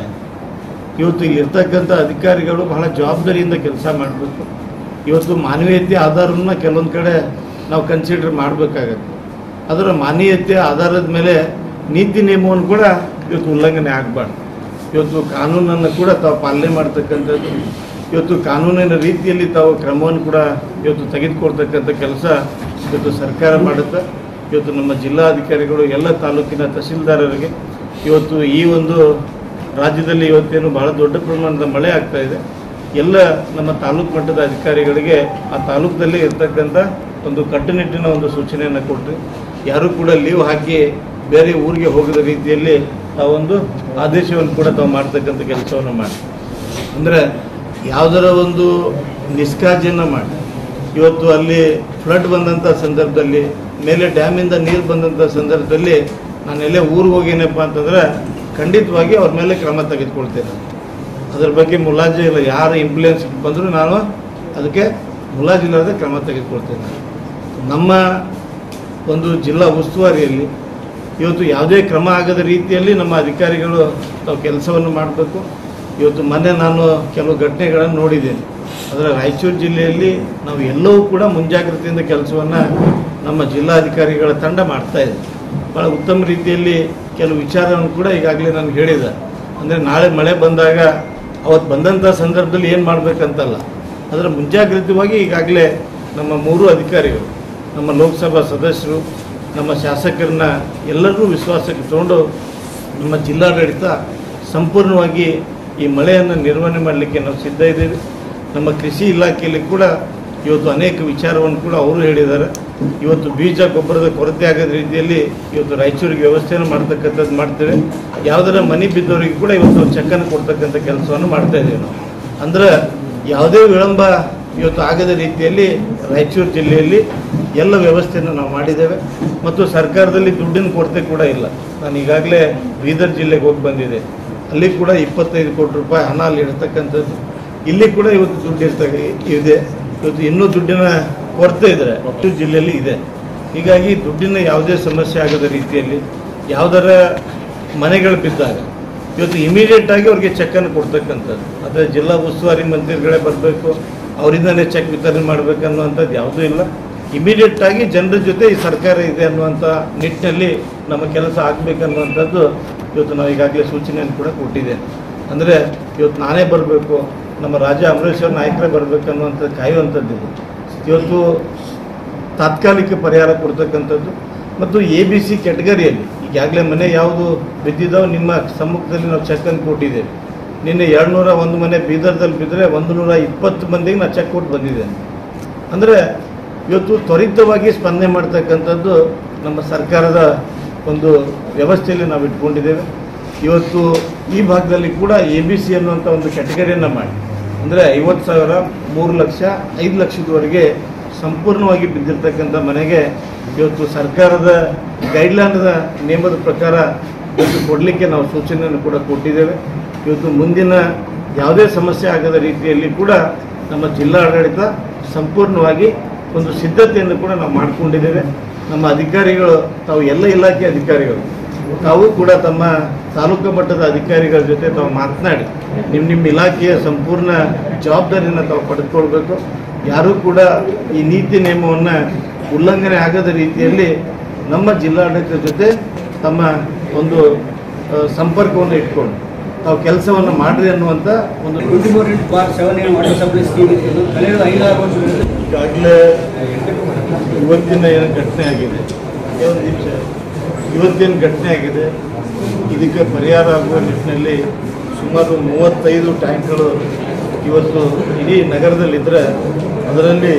ಇವತ್ತು ಇಲ್ಲಿರ್ತಕ್ಕಂಥ ಅಧಿಕಾರಿಗಳು ಬಹಳ ಜವಾಬ್ದಾರಿಯಿಂದ ಕೆಲಸ ಮಾಡಬೇಕು. ಇವತ್ತು ಮಾನವೀಯತೆ ಆಧಾರವನ್ನು ಕೆಲವೊಂದು ಕಡೆ ನಾವು ಕನ್ಸಿಡರ್ ಮಾಡಬೇಕಾಗತ್ತೆ. ಅದರ ಮಾನವೀಯತೆ ಆಧಾರದ ಮೇಲೆ ನೀತಿ ನಿಯಮವನ್ನು ಕೂಡ ಇವತ್ತು ಉಲ್ಲಂಘನೆ ಆಗಬಾರ್ದು. ಇವತ್ತು ಕಾನೂನನ್ನು ಕೂಡ ತಾವು ಪಾಲನೆ ಮಾಡ್ತಕ್ಕಂಥದ್ದು, ಇವತ್ತು ಕಾನೂನಿನ ರೀತಿಯಲ್ಲಿ ತಾವು ಕ್ರಮವನ್ನು ಕೂಡ ಇವತ್ತು ತೆಗೆದುಕೊಳ್ತಕ್ಕಂಥ ಕೆಲಸ ಇವತ್ತು ಸರ್ಕಾರ ಮಾಡುತ್ತೆ. ಇವತ್ತು ನಮ್ಮ ಜಿಲ್ಲಾಧಿಕಾರಿಗಳು ಎಲ್ಲ ತಾಲೂಕಿನ ತಹಸೀಲ್ದಾರರಿಗೆ ಇವತ್ತು ಈ ಒಂದು ರಾಜ್ಯದಲ್ಲಿ ಇವತ್ತೇನು ಬಹಳ ದೊಡ್ಡ ಪ್ರಮಾಣದ ಮಳೆ ಆಗ್ತಾಯಿದೆ, ಎಲ್ಲ ನಮ್ಮ ತಾಲೂಕು ಮಟ್ಟದ ಅಧಿಕಾರಿಗಳಿಗೆ ಆ ತಾಲೂಕದಲ್ಲಿ ಇರ್ತಕ್ಕಂಥ ಒಂದು ಕಟ್ಟುನಿಟ್ಟಿನ ಒಂದು ಸೂಚನೆಯನ್ನು ಕೊಟ್ಟು ಯಾರೂ ಕೂಡ ಲೀವ್ ಹಾಕಿ ಬೇರೆ ಊರಿಗೆ ಹೋಗದ ರೀತಿಯಲ್ಲಿ ತಾವೊಂದು ಆದೇಶವನ್ನು ಕೂಡ ತಾವು ಮಾಡ್ತಕ್ಕಂಥ ಕೆಲಸವನ್ನು ಮಾಡಿ, ಅಂದರೆ ಯಾವುದರ ಒಂದು ನಿಷ್ಕಾಳಜಿಯನ್ನು ಮಾಡಿ ಇವತ್ತು ಅಲ್ಲಿ ಫ್ಲಡ್ ಬಂದಂಥ ಸಂದರ್ಭದಲ್ಲಿ ಮೇಲೆ ಡ್ಯಾಮಿಂದ ನೀರು ಬಂದಂಥ ಸಂದರ್ಭದಲ್ಲಿ ನಾನೆಲ್ಲೇ ಊರಿಗೆ ಹೋಗೇನಪ್ಪ ಅಂತಂದರೆ ಖಂಡಿತವಾಗಿ ಅವ್ರ ಮೇಲೆ ಕ್ರಮ ತೆಗೆದುಕೊಳ್ತೇನೆ. ಅದರ ಬಗ್ಗೆ ಮುಲಾಜಿ ಇಲ್ಲ, ಯಾರು ಇಂಪ್ಲೂಯೆನ್ಸ್ ಬಂದರೂ ನಾನು ಅದಕ್ಕೆ ಮುಲಾಜಿಲ್ಲದೆ ಕ್ರಮ ತೆಗೆದುಕೊಳ್ತೇನೆ. ನಮ್ಮ ಒಂದು ಜಿಲ್ಲಾ ಉಸ್ತುವಾರಿಯಲ್ಲಿ ಇವತ್ತು ಯಾವುದೇ ಕ್ರಮ ಆಗದ ರೀತಿಯಲ್ಲಿ ನಮ್ಮ ಅಧಿಕಾರಿಗಳು ತಾವು ಕೆಲಸವನ್ನು ಮಾಡಬೇಕು. ಇವತ್ತು ಮೊನ್ನೆ ನಾನು ಕೆಲವು ಘಟನೆಗಳನ್ನು ನೋಡಿದ್ದೇನೆ. ಅದರ ರಾಯಚೂರು ಜಿಲ್ಲೆಯಲ್ಲಿ ನಾವು ಎಲ್ಲವೂ ಕೂಡ ಮುಂಜಾಗ್ರತೆಯಿಂದ ಕೆಲಸವನ್ನು ನಮ್ಮ ಜಿಲ್ಲಾಧಿಕಾರಿಗಳ ತಂಡ ಮಾಡ್ತಾಯಿದೆ. ಭಾಳ ಉತ್ತಮ ರೀತಿಯಲ್ಲಿ ಕೆಲವು ವಿಚಾರವನ್ನು ಕೂಡ ಈಗಾಗಲೇ ನಾನು ಹೇಳಿದೆ. ಅಂದರೆ ನಾಳೆ ಮಳೆ ಬಂದಾಗ ಅವತ್ತು ಬಂದಂಥ ಸಂದರ್ಭದಲ್ಲಿ ಏನು ಮಾಡಬೇಕಂತಲ್ಲ, ಅದರ ಮುಂಜಾಗ್ರತೆಯಾಗಿ ಈಗಾಗಲೇ ನಮ್ಮ 3 ಅಧಿಕಾರಿಗಳು, ನಮ್ಮ ಲೋಕಸಭಾ ಸದಸ್ಯರು, ನಮ್ಮ ಶಾಸಕರನ್ನ ಎಲ್ಲರೂ ವಿಶ್ವಾಸಕ್ಕೆ ತಗೊಂಡು ನಮ್ಮ ಜಿಲ್ಲಾಡಳಿತ ಸಂಪೂರ್ಣವಾಗಿ ಈ ಮಳೆಯನ್ನು ನಿರ್ವಹಣೆ ಮಾಡಲಿಕ್ಕೆ ನಾವು ಸಿದ್ಧ ಇದ್ದೀವಿ. ನಮ್ಮ ಕೃಷಿ ಇಲಾಖೆಯಲ್ಲಿ ಕೂಡ ಇವತ್ತು ಅನೇಕ ವಿಚಾರವನ್ನು ಕೂಡ ಅವರು ಹೇಳಿದ್ದಾರೆ. ಇವತ್ತು ಬೀಜ ಗೊಬ್ಬರದ ಕೊರತೆ ಆಗದ ರೀತಿಯಲ್ಲಿ ಇವತ್ತು ರಾಯಚೂರಿಗೆ ವ್ಯವಸ್ಥೆಯನ್ನು ಮಾಡ್ತಕ್ಕಂಥದ್ದು ಮಾಡ್ತೇವೆ. ಯಾವುದರ ಮನೆ ಬಿದ್ದವರಿಗೆ ಕೂಡ ಇವತ್ತು ಚೆಕ್ಕನ್ನು ಕೊಡ್ತಕ್ಕಂಥ ಕೆಲಸವನ್ನು ಮಾಡ್ತಾ ಇದ್ದೀವಿ ನಾವು. ಅಂದ್ರೆ ಯಾವುದೇ ವಿಳಂಬ ಇವತ್ತು ಆಗದ ರೀತಿಯಲ್ಲಿ ರಾಯಚೂರು ಜಿಲ್ಲೆಯಲ್ಲಿ ಎಲ್ಲ ವ್ಯವಸ್ಥೆಯನ್ನು ನಾವು ಮಾಡಿದ್ದೇವೆ. ಮತ್ತು ಸರ್ಕಾರದಲ್ಲಿ ದುಡ್ಡಿನ ಕೊರತೆ ಕೂಡ ಇಲ್ಲ. ನಾನು ಈಗಾಗಲೇ ಬೀದರ್ ಜಿಲ್ಲೆಗೆ ಹೋಗಿ ಬಂದಿದ್ದೆ. ಅಲ್ಲಿ ಕೂಡ 25 ಕೋಟಿ ರೂಪಾಯಿ ಹಣ ಅಲ್ಲಿ ಇಡ್ತಕ್ಕಂಥದ್ದು. ಇಲ್ಲಿ ಕೂಡ ಇವತ್ತು ದುಡ್ಡು ಇದೆ. ಇವತ್ತು ಇನ್ನೂ ದುಡ್ಡಿನ ಕೊರತೆ ಇದ್ದರೆ ರಾಯಚೂರು ಜಿಲ್ಲೆಯಲ್ಲಿ ಇದೆ. ಹೀಗಾಗಿ ದುಡ್ಡಿನ ಯಾವುದೇ ಸಮಸ್ಯೆ ಆಗದ ರೀತಿಯಲ್ಲಿ ಯಾವುದರ ಮನೆಗಳು ಬಿದ್ದಾಗ ಇವತ್ತು ಇಮಿಡಿಯೇಟಾಗಿ ಅವ್ರಿಗೆ ಚೆಕ್ಕನ್ನು ಕೊಡ್ತಕ್ಕಂಥದ್ದು. ಆದರೆ ಜಿಲ್ಲಾ ಉಸ್ತುವಾರಿ ಮಂತ್ರಿಗಳೇ ಬರಬೇಕು, ಅವರಿಂದನೇ ಚೆಕ್ ವಿತರಣೆ ಮಾಡಬೇಕನ್ನುವಂಥದ್ದು ಯಾವುದೂ ಇಲ್ಲ. ಇಮಿಡಿಯೇಟ್ ಆಗಿ ಜನರ ಜೊತೆ ಈ ಸರ್ಕಾರ ಇದೆ ಅನ್ನುವಂಥ ನಿಟ್ಟಿನಲ್ಲಿ ನಮ್ಮ ಕೆಲಸ ಆಗಬೇಕನ್ನುವಂಥದ್ದು ಇವತ್ತು ನಾವು ಈಗಾಗಲೇ ಸೂಚನೆಯನ್ನು ಕೂಡ ಕೊಟ್ಟಿದ್ದೇನೆ. ಅಂದರೆ ಇವತ್ತು ನಾನೇ ಬರಬೇಕು, ನಮ್ಮ ರಾಜ ಅಮರೇಶ್ವರ ನಾಯಕರೇ ಬರಬೇಕನ್ನುವಂಥದ್ದು ಕಾಯುವಂಥದ್ದು. ಇವತ್ತು ತಾತ್ಕಾಲಿಕ ಪರಿಹಾರ ಕೊಡ್ತಕ್ಕಂಥದ್ದು ಮತ್ತು ABC ಕ್ಯಾಟಗರಿಯಲ್ಲಿ ಈಗಾಗಲೇ ಮನೆ ಯಾವುದು ಬಿದ್ದಿದ್ದಾವೆ ನಿಮ್ಮ ಸಮ್ಮುಖದಲ್ಲಿ ನಾವು ಚೆಕ್ಕನ್ನು ಕೊಟ್ಟಿದ್ದೇವೆ. ನಿನ್ನೆ 201 ಮನೆ ಬೀದರ್ದಲ್ಲಿ ಬಿದ್ದರೆ 120 ಮಂದಿಗೆ ನಾನು ಚೆಕ್ ಕೊಟ್ಟು ಬಂದಿದ್ದೇನೆ. ಅಂದರೆ ಇವತ್ತು ತ್ವರಿತವಾಗಿ ಸ್ಪಂದನೆ ಮಾಡ್ತಕ್ಕಂಥದ್ದು ನಮ್ಮ ಸರ್ಕಾರದ ಒಂದು ವ್ಯವಸ್ಥೆಯಲ್ಲಿ ನಾವು ಇಟ್ಕೊಂಡಿದ್ದೇವೆ. ಇವತ್ತು ಈ ಭಾಗದಲ್ಲಿ ಕೂಡ ABC ಅನ್ನುವಂಥ ಒಂದು ಕ್ಯಾಟಗರಿಯನ್ನು ಮಾಡಿ, ಅಂದರೆ 50,000, 3 ಲಕ್ಷ, 5 ಲಕ್ಷದವರೆಗೆ ಸಂಪೂರ್ಣವಾಗಿ ಬಿದ್ದಿರ್ತಕ್ಕಂಥ ಮನೆಗೆ ಇವತ್ತು ಸರ್ಕಾರದ ಗೈಡ್ಲೈನ್ದ ನಿಯಮದ ಪ್ರಕಾರ ಇವತ್ತು ಕೊಡಲಿಕ್ಕೆ ನಾವು ಸೂಚನೆಯನ್ನು ಕೂಡ ಕೊಟ್ಟಿದ್ದೇವೆ. ಇವತ್ತು ಮುಂದಿನ ಯಾವುದೇ ಸಮಸ್ಯೆ ಆಗದ ರೀತಿಯಲ್ಲಿ ಕೂಡ ನಮ್ಮ ಜಿಲ್ಲಾ ಆಡಳಿತ ಸಂಪೂರ್ಣವಾಗಿ ಒಂದು ಸಿದ್ಧತೆಯನ್ನು ಕೂಡ ನಾವು ಮಾಡಿಕೊಂಡಿದ್ದೇವೆ. ನಮ್ಮ ಅಧಿಕಾರಿಗಳು ತಾವು ಎಲ್ಲ ಇಲಾಖೆ ಅಧಿಕಾರಿಗಳು ತಾವು ಕೂಡ ತಮ್ಮ ತಾಲೂಕು ಮಟ್ಟದ ಅಧಿಕಾರಿಗಳ ಜೊತೆ ತಾವು ಮಾತನಾಡಿ ನಿಮ್ಮ ಇಲಾಖೆಯ ಸಂಪೂರ್ಣ ಜವಾಬ್ದಾರಿಯನ್ನು ತಾವು ಪಡೆದುಕೊಳ್ಬೇಕು. ಯಾರೂ ಕೂಡ ಈ ನೀತಿ ನಿಯಮವನ್ನು ಉಲ್ಲಂಘನೆ ಆಗದ ರೀತಿಯಲ್ಲಿ ನಮ್ಮ ಜಿಲ್ಲಾಡಳಿತದ ಜೊತೆ ತಮ್ಮ ಒಂದು ಸಂಪರ್ಕವನ್ನು ಇಟ್ಕೊಂಡು ತಾವು ಕೆಲಸವನ್ನು ಮಾಡಿರಿ ಅನ್ನುವಂಥ ಒಂದು 24/7 ವಾಟರ್ ಸಪ್ಲೈ ಸ್ಕೀಮ್ ಇತ್ತು. ಕಳೆದ 5-6 ವರ್ಷಗಳಿಂದ ಈಗಾಗಲೇ ಇವತ್ತಿನ ಏನು ಘಟನೆ ಆಗಿದೆ, ಇವತ್ತೇನು ಘಟನೆ ಆಗಿದೆ ಇದಕ್ಕೆ ಪರಿಹಾರ ಆಗುವ ನಿಟ್ಟಿನಲ್ಲಿ ಸುಮಾರು 35 ಟ್ಯಾಂಕ್ಗಳು ಇವತ್ತು ಇಡೀ ನಗರದಲ್ಲಿದ್ದರೆ ಅದರಲ್ಲಿ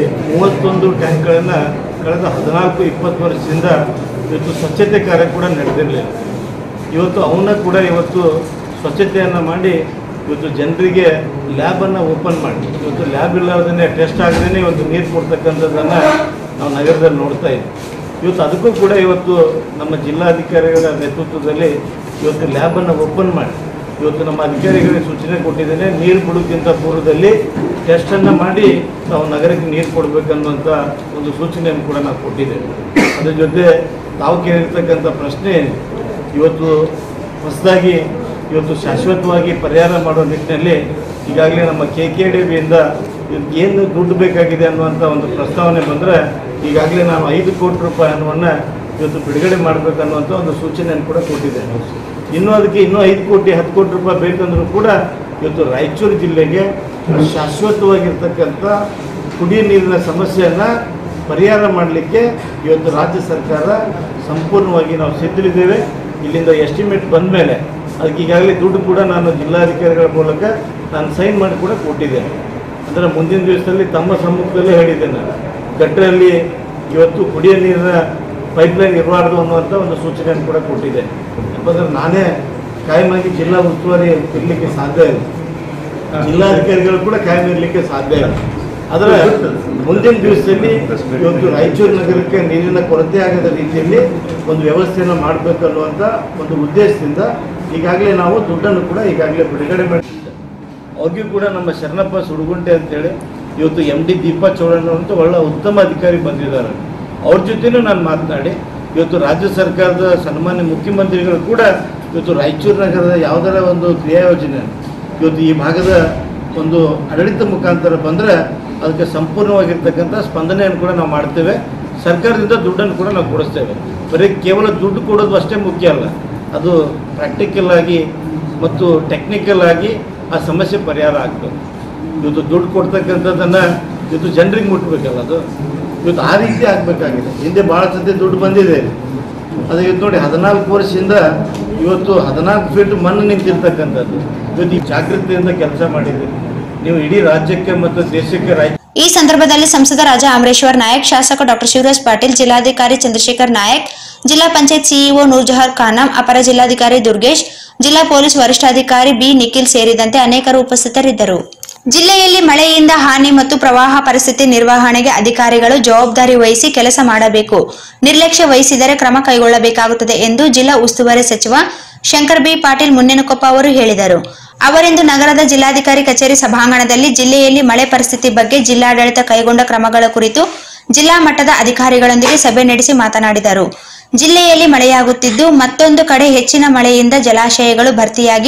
31 ಟ್ಯಾಂಕ್ಗಳನ್ನು ಕಳೆದ 14-20 ವರ್ಷದಿಂದ ಇವತ್ತು ಸ್ವಚ್ಛತೆ ಕಾರ್ಯ ಕೂಡ ನಡೆದಿರಲಿಲ್ಲ. ಇವತ್ತು ಅವನ್ನ ಕೂಡ ಇವತ್ತು ಸ್ವಚ್ಛತೆಯನ್ನು ಮಾಡಿ ಇವತ್ತು ಜನರಿಗೆ ಲ್ಯಾಬನ್ನು ಓಪನ್ ಮಾಡಿ ಇವತ್ತು ಲ್ಯಾಬ್ ಇಲ್ಲದೇ ಟೆಸ್ಟ್ ಆಗದೇ ಇವತ್ತು ನೀರು ಕೊಡ್ತಕ್ಕಂಥದ್ದನ್ನು ನಾವು ನಗರದಲ್ಲಿ ನೋಡ್ತಾ ಇದ್ದೀವಿ. ಇವತ್ತು ಅದಕ್ಕೂ ಕೂಡ ಇವತ್ತು ನಮ್ಮ ಜಿಲ್ಲಾಧಿಕಾರಿಗಳ ನೇತೃತ್ವದಲ್ಲಿ ಇವತ್ತು ಲ್ಯಾಬನ್ನು ಓಪನ್ ಮಾಡಿ ಇವತ್ತು ನಮ್ಮ ಅಧಿಕಾರಿಗಳಿಗೆ ಸೂಚನೆ ಕೊಟ್ಟಿದ್ದೇನೆ. ನೀರು ಬಿಡೋಕ್ಕಿಂತ ಪೂರ್ವದಲ್ಲಿ ಟೆಸ್ಟನ್ನು ಮಾಡಿ ನಾವು ನಗರಕ್ಕೆ ನೀರು ಕೊಡಬೇಕನ್ನುವಂಥ ಒಂದು ಸೂಚನೆಯನ್ನು ಕೂಡ ನಾವು ಕೊಟ್ಟಿದ್ದೇವೆ. ಅದರ ಜೊತೆ ತಾವು ಕೇಳಿರ್ತಕ್ಕಂಥ ಪ್ರಶ್ನೆ ಇವತ್ತು ಹೊಸದಾಗಿ ಇವತ್ತು ಶಾಶ್ವತವಾಗಿ ಪರಿಹಾರ ಮಾಡೋ ನಿಟ್ಟಿನಲ್ಲಿ ಈಗಾಗಲೇ ನಮ್ಮ KKDBಯಿಂದ ಏನು ದುಡ್ಡು ಬೇಕಾಗಿದೆ ಅನ್ನುವಂಥ ಒಂದು ಪ್ರಸ್ತಾವನೆ ಬಂದರೆ ಈಗಾಗಲೇ ನಾವು 5 ಕೋಟಿ ರೂಪಾಯಿ ಹಣವನ್ನು ಇವತ್ತು ಬಿಡುಗಡೆ ಮಾಡಬೇಕನ್ನುವಂಥ ಒಂದು ಸೂಚನೆಯನ್ನು ಕೂಡ ಕೊಟ್ಟಿದ್ದೇನೆ. ಅದಕ್ಕೆ ಇನ್ನೂ 5 ಕೋಟಿ 10 ಕೋಟಿ ರೂಪಾಯಿ ಬೇಕಂದ್ರೂ ಕೂಡ ಇವತ್ತು ರಾಯಚೂರು ಜಿಲ್ಲೆಗೆ ಶಾಶ್ವತವಾಗಿರ್ತಕ್ಕಂಥ ಕುಡಿಯುವ ನೀರಿನ ಸಮಸ್ಯೆಯನ್ನು ಪರಿಹಾರ ಮಾಡಲಿಕ್ಕೆ ಇವತ್ತು ರಾಜ್ಯ ಸರ್ಕಾರ ಸಂಪೂರ್ಣವಾಗಿ ನಾವು ಸಿದ್ಧರಿದ್ದೇವೆ. ಇಲ್ಲಿಂದ ಎಸ್ಟಿಮೇಟ್ ಬಂದ ಮೇಲೆ ಅದಕ್ಕೆ ಈಗಾಗಲೇ ದುಡ್ಡು ಕೂಡ ನಾನು ಜಿಲ್ಲಾಧಿಕಾರಿಗಳ ಮೂಲಕ ನಾನು ಸೈನ್ ಮಾಡಿ ಕೂಡ ಕೊಟ್ಟಿದ್ದೇನೆ. ಅಂದರೆ ಮುಂದಿನ ದಿವಸದಲ್ಲಿ ತಮ್ಮ ಸಮ್ಮುಖದಲ್ಲೇ ಹೇಳಿದ್ದೇನೆ, ನಾನು ಗಟ್ಟರಲ್ಲಿ ಇವತ್ತು ಕುಡಿಯೋ ನೀರಿನ ಪೈಪ್ಲೈನ್ ಇರಬಾರ್ದು ಅನ್ನುವಂಥ ಒಂದು ಸೂಚನೆಯನ್ನು ಕೂಡ ಕೊಟ್ಟಿದ್ದೆ. ಯಾಕಂದರೆ ನಾನೇ ಕಾಯಮಾಗಿ ಜಿಲ್ಲಾ ಉಸ್ತುವಾರಿ ಇರಲಿಕ್ಕೆ ಸಾಧ್ಯ ಇಲ್ಲ, ಜಿಲ್ಲಾಧಿಕಾರಿಗಳು ಕೂಡ ಕಾಯಂ ಇರಲಿಕ್ಕೆ ಸಾಧ್ಯ ಇಲ್ಲ. ಆದರೆ ಮುಂದಿನ ದಿವಸದಲ್ಲಿ ಇವತ್ತು ರಾಯಚೂರು ನಗರಕ್ಕೆ ನೀರಿನ ಕೊರತೆ ಆಗದ ರೀತಿಯಲ್ಲಿ ಒಂದು ವ್ಯವಸ್ಥೆಯನ್ನು ಮಾಡಬೇಕು ಅನ್ನುವಂಥ ಒಂದು ಉದ್ದೇಶದಿಂದ ಈಗಾಗಲೇ ನಾವು ದುಡ್ಡನ್ನು ಕೂಡ ಈಗಾಗಲೇ ಬಿಡುಗಡೆ ಮಾಡಿದ್ದೇವೆ. ಅವ್ರಿಗೂ ಕೂಡ ನಮ್ಮ ಶರಣಪ್ಪ ಸುಡುಗುಂಟೆ ಅಂತೇಳಿ ಇವತ್ತು MD ದೀಪಾ ಚೌಡಣ್ಣ ಅಂತ ಒಳ್ಳೆ ಉತ್ತಮ ಅಧಿಕಾರಿ ಬಂದಿದ್ದಾರೆ. ಅವ್ರ ಜೊತೆನೂ ನಾನು ಮಾತನಾಡಿ ಇವತ್ತು ರಾಜ್ಯ ಸರ್ಕಾರದ ಸನ್ಮಾನ್ಯ ಮುಖ್ಯಮಂತ್ರಿಗಳು ಕೂಡ ಇವತ್ತು ರಾಯಚೂರು ನಗರದ ಯಾವುದರ ಒಂದು ಕ್ರಿಯಾ ಯೋಜನೆ ಇವತ್ತು ಈ ಭಾಗದ ಒಂದು ಆಡಳಿತ ಮುಖಾಂತರ ಬಂದರೆ ಅದಕ್ಕೆ ಸಂಪೂರ್ಣವಾಗಿರ್ತಕ್ಕಂಥ ಸ್ಪಂದನೆಯನ್ನು ಕೂಡ ನಾವು ಮಾಡ್ತೇವೆ. ಸರ್ಕಾರದಿಂದ ದುಡ್ಡನ್ನು ಕೂಡ ನಾವು ಕೊಡಿಸ್ತೇವೆ. ಬರೀ ಕೇವಲ ದುಡ್ಡು ಕೊಡೋದು ಅಷ್ಟೇ ಮುಖ್ಯ ಅಲ್ಲ, ಅದು ಪ್ರಾಕ್ಟಿಕಲ್ ಆಗಿ ಮತ್ತು ಟೆಕ್ನಿಕಲ್ ಆಗಿ ಆ ಸಮಸ್ಯೆ ಪರಿಹಾರ ಆಗ್ತದೆ. ಇವತ್ತು ದುಡ್ಡು ಕೊಡ್ತಕ್ಕಂಥದ್ದನ್ನು ಇವತ್ತು ಜನರಿಗೆ ಮುಟ್ಟಬೇಕಲ್ಲ, ಅದು ಇವತ್ತು ಆ ರೀತಿ ಆಗಬೇಕಾಗಿದೆ. ಹಿಂದೆ ಭಾಳ ಸತಿ ದುಡ್ಡು ಬಂದಿದೆ, ಅದು ಇವತ್ತು ನೋಡಿ 14 ವರ್ಷದಿಂದ ಇವತ್ತು 14 ಫೀಟ್ ಮಣ್ಣು ನಿಂತಿರ್ತಕ್ಕಂಥದ್ದು. ಇವತ್ತು ಈ ಜಾಗೃತಿಯಿಂದ ಕೆಲಸ ಮಾಡಿದೆ ನೀವು ಇಡೀ ರಾಜ್ಯಕ್ಕೆ ಮತ್ತು ದೇಶಕ್ಕೆ. ಈ ಸಂದರ್ಭದಲ್ಲಿ ಸಂಸದ ರಾಜಾ ಅಮರೇಶ್ವರ್ ನಾಯಕ್, ಶಾಸಕ ಡಾಕ್ಟರ್ ಶಿವರಾಜ್ ಪಾಟೀಲ್, ಜಿಲ್ಲಾಧಿಕಾರಿ ಚಂದ್ರಶೇಖರ್ ನಾಯಕ್, ಜಿಲ್ಲಾ ಪಂಚಾಯತ್ ಸಿಇಒ ನೂರ್ಜಹಾರ್ ಖಾನಂ, ಅಪರ ಜಿಲ್ಲಾಧಿಕಾರಿ ದುರ್ಗೇಶ್, ಜಿಲ್ಲಾ ಪೊಲೀಸ್ ವರಿಷ್ಠಾಧಿಕಾರಿ ಬಿ ನಿಖಿಲ್ ಸೇರಿದಂತೆ ಅನೇಕರು ಉಪಸ್ಥಿತರಿದ್ದರು. ಜಿಲ್ಲೆಯಲ್ಲಿ ಮಳೆಯಿಂದ ಹಾನಿ ಮತ್ತು ಪ್ರವಾಹ ಪರಿಸ್ಥಿತಿ ನಿರ್ವಹಣೆಗೆ ಅಧಿಕಾರಿಗಳು ಜವಾಬ್ದಾರಿ ವಹಿಸಿ ಕೆಲಸ ಮಾಡಬೇಕು. ನಿರ್ಲಕ್ಷ್ಯ ವಹಿಸಿದರೆ ಕ್ರಮ ಕೈಗೊಳ್ಳಬೇಕಾಗುತ್ತದೆ ಎಂದು ಜಿಲ್ಲಾ ಉಸ್ತುವಾರಿ ಸಚಿವ ಶಂಕರ್ ಬಿ ಪಾಟೀಲ್ ಮುನ್ನೇನಕೊಪ್ಪ ಅವರು ಹೇಳಿದರು. ಅವರಿಂದು ನಗರದ ಜಿಲ್ಲಾಧಿಕಾರಿ ಕಚೇರಿ ಸಭಾಂಗಣದಲ್ಲಿ ಜಿಲ್ಲೆಯಲ್ಲಿ ಮಳೆ ಪರಿಸ್ಥಿತಿ ಬಗ್ಗೆ ಜಿಲ್ಲಾಡಳಿತ ಕೈಗೊಂಡ ಕ್ರಮಗಳ ಕುರಿತು ಜಿಲ್ಲಾ ಮಟ್ಟದ ಅಧಿಕಾರಿಗಳೊಂದಿಗೆ ಸಭೆ ನಡೆಸಿ ಮಾತನಾಡಿದರು. ಜಿಲ್ಲೆಯಲ್ಲಿ ಮಳೆಯಾಗುತ್ತಿದ್ದು ಮತ್ತೊಂದು ಕಡೆ ಹೆಚ್ಚಿನ ಮಳೆಯಿಂದ ಜಲಾಶಯಗಳು ಭರ್ತಿಯಾಗಿ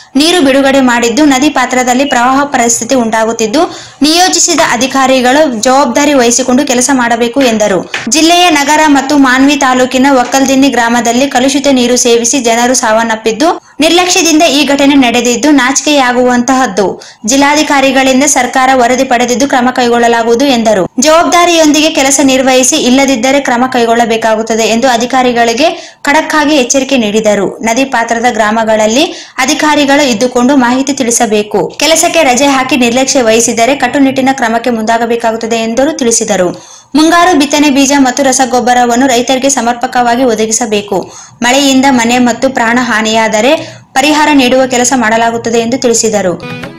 ನೀರು ಬಿಡುಗಡೆ ಮಾಡಿದ್ದು ನದಿ ಪಾತ್ರದಲ್ಲಿ ಪ್ರವಾಹ ಪರಿಸ್ಥಿತಿ ಉಂಟಾಗುತ್ತಿದ್ದು ನಿಯೋಜಿಸಿದ ಅಧಿಕಾರಿಗಳು ಜವಾಬ್ದಾರಿ ವಹಿಸಿಕೊಂಡು ಕೆಲಸ ಮಾಡಬೇಕು ಎಂದರು. ಜಿಲ್ಲೆಯ ನಗರ ಮತ್ತು ಮಾನ್ವಿ ತಾಲೂಕಿನ ಒಕ್ಕಲ್ದಿನ್ನಿ ಗ್ರಾಮದಲ್ಲಿ ಕಲುಷಿತ ನೀರು ಸೇವಿಸಿ ಜನರು ಸಾವನ್ನಪ್ಪಿದ್ದು ನಿರ್ಲಕ್ಷ್ಯದಿಂದ ಈ ಘಟನೆ ನಡೆದಿದ್ದು ನಾಚಿಕೆಯಾಗುವಂತಹದ್ದು. ಜಿಲ್ಲಾಧಿಕಾರಿಗಳಿಂದ ಸರ್ಕಾರ ವರದಿ ಪಡೆದಿದ್ದು ಕ್ರಮ ಕೈಗೊಳ್ಳಲಾಗುವುದು ಎಂದರು. ಜವಾಬ್ದಾರಿಯೊಂದಿಗೆ ಕೆಲಸ ನಿರ್ವಹಿಸಿ, ಇಲ್ಲದಿದ್ದರೆ ಕ್ರಮ ಕೈಗೊಳ್ಳಬೇಕಾಗುತ್ತದೆ ಎಂದು ಅಧಿಕಾರಿಗಳಿಗೆ ಖಡಕ್ ಆಗಿ ಎಚ್ಚರಿಕೆ ನೀಡಿದರು. ನದಿ ಪಾತ್ರದ ಗ್ರಾಮಗಳಲ್ಲಿ ಅಧಿಕಾರಿಗಳು ಇದ್ದುಕೊಂಡು ಮಾಹಿತಿ ತಿಳಿಸಬೇಕು. ಕೆಲಸಕ್ಕೆ ರಜೆ ಹಾಕಿ ನಿರ್ಲಕ್ಷ್ಯ ವಹಿಸಿದರೆ ಕಟ್ಟುನಿಟ್ಟಿನ ಕ್ರಮಕ್ಕೆ ಮುಂದಾಗಬೇಕಾಗುತ್ತದೆ ಎಂದು ತಿಳಿಸಿದರು. ಮುಂಗಾರು ಬಿತ್ತನೆ ಬೀಜ ಮತ್ತು ರಸಗೊಬ್ಬರವನ್ನು ರೈತರಿಗೆ ಸಮರ್ಪಕವಾಗಿ ಒದಗಿಸಬೇಕು. ಮಳೆಯಿಂದ ಮನೆ ಮತ್ತು ಪ್ರಾಣ ಹಾನಿಯಾದರೆ ಪರಿಹಾರ ನೀಡುವ ಕೆಲಸ ಮಾಡಲಾಗುತ್ತದೆ ಎಂದು ತಿಳಿಸಿದರು.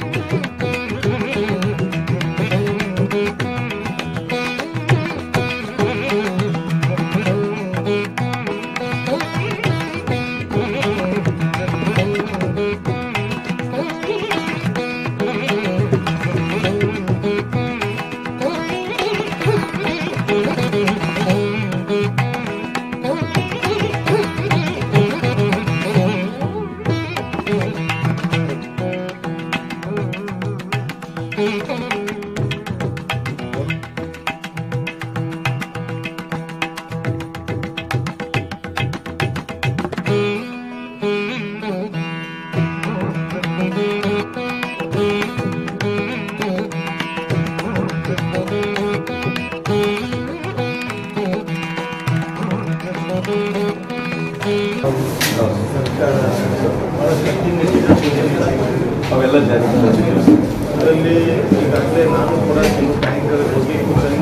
ಅವೆಲ್ಲ ಅದರಲ್ಲಿ ಈಗಾಗಲೇ ನಾನು ಕೂಡ ಕೆಲವು ಟ್ಯಾಂಕ್ಗಳ ಬಗ್ಗೆ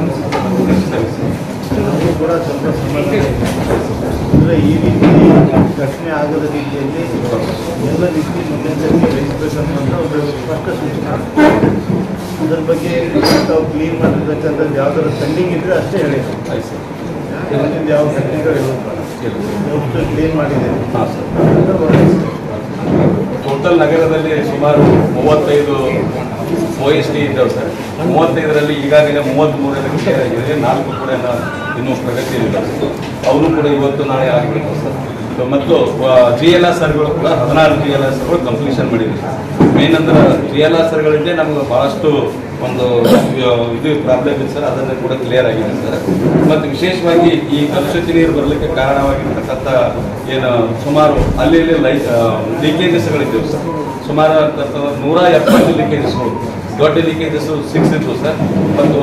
ನಮಗೂ ಕೂಡ ಸ್ವಲ್ಪ ಸಮಸ್ಯೆ ಅಂದರೆ ಈ ರೀತಿ ಘಟನೆ ಆಗದ ರೀತಿಯಲ್ಲಿ ಎಲ್ಲ ರೀತಿ ಮುನ್ನೆಚ್ಚರಿಕೆ ವಹಿಸಬೇಕನ್ನೋಂಥ ಒಂದು ಸ್ಪಷ್ಟ ಸೂಚನೆ. ಅದರ ಬಗ್ಗೆ ತಾವು ಕ್ಲೀನ್ ಮಾಡಿರ್ತಕ್ಕಂಥದ್ದು ಯಾವ್ದಾದ್ರು ಪೆಂಡಿಂಗ್ ಇದ್ದರೆ ಅಷ್ಟೇ ಹೇಳಿದ್ರು. ಯಾವ ಘಟನೆಗಳು ಇರೋದು ಕ್ಲೀನ್ ಮಾಡಿದ್ದೇವೆ. ಟೋಟಲ್ ನಗರದಲ್ಲಿ ಸುಮಾರು 35 OST ಇದ್ದಾವೆ ಸರ್. 35ರಲ್ಲಿ ಈಗಾಗಲೇ 33 ಕ್ಲಿಯರ್ ಆಗಿದೆ. 4 ಕೂಡ ಇನ್ನೂ ಪ್ರಗತಿಯಲ್ಲಿದ್ದಾವೆ. ಅವರು ಕೂಡ ಇವತ್ತು ನಾಳೆ ಆಗಬೇಕು ಸರ್. ಮತ್ತು GLSRಗಳು ಕೂಡ 16 GLSRಗಳು ಕಂಪ್ಲೀಷನ್ ಮಾಡಿದ್ದೀವಿ. ಮೇನ್ ಅಂದ್ರೆ GLSRಗಳಿಂದ ನಮ್ಗೆ ಭಾಳಷ್ಟು ಒಂದು ಇದು ಪ್ರಾಬ್ಲಮ್ ಇದೆ ಸರ್. ಅದನ್ನು ಕೂಡ ಕ್ಲಿಯರ್ ಆಗಿದೆ ಸರ್. ಮತ್ತು ವಿಶೇಷವಾಗಿ ಈ ಕಲುಷಿತ ನೀರು ಬರಲಿಕ್ಕೆ ಕಾರಣವಾಗಿರ್ತಕ್ಕಂಥ ಏನು ಸುಮಾರು ಅಲ್ಲಿ ಲೀಕೇಜಸ್ಗಳಿದ್ದೆವು ಸರ್. ಸುಮಾರು 170 ಲೀಕೇಜಸ್ಗಳು, ದೊಡ್ಡ ಲೀಕೇಜಸ್ 6 ಇತ್ತು ಸರ್. ಮತ್ತು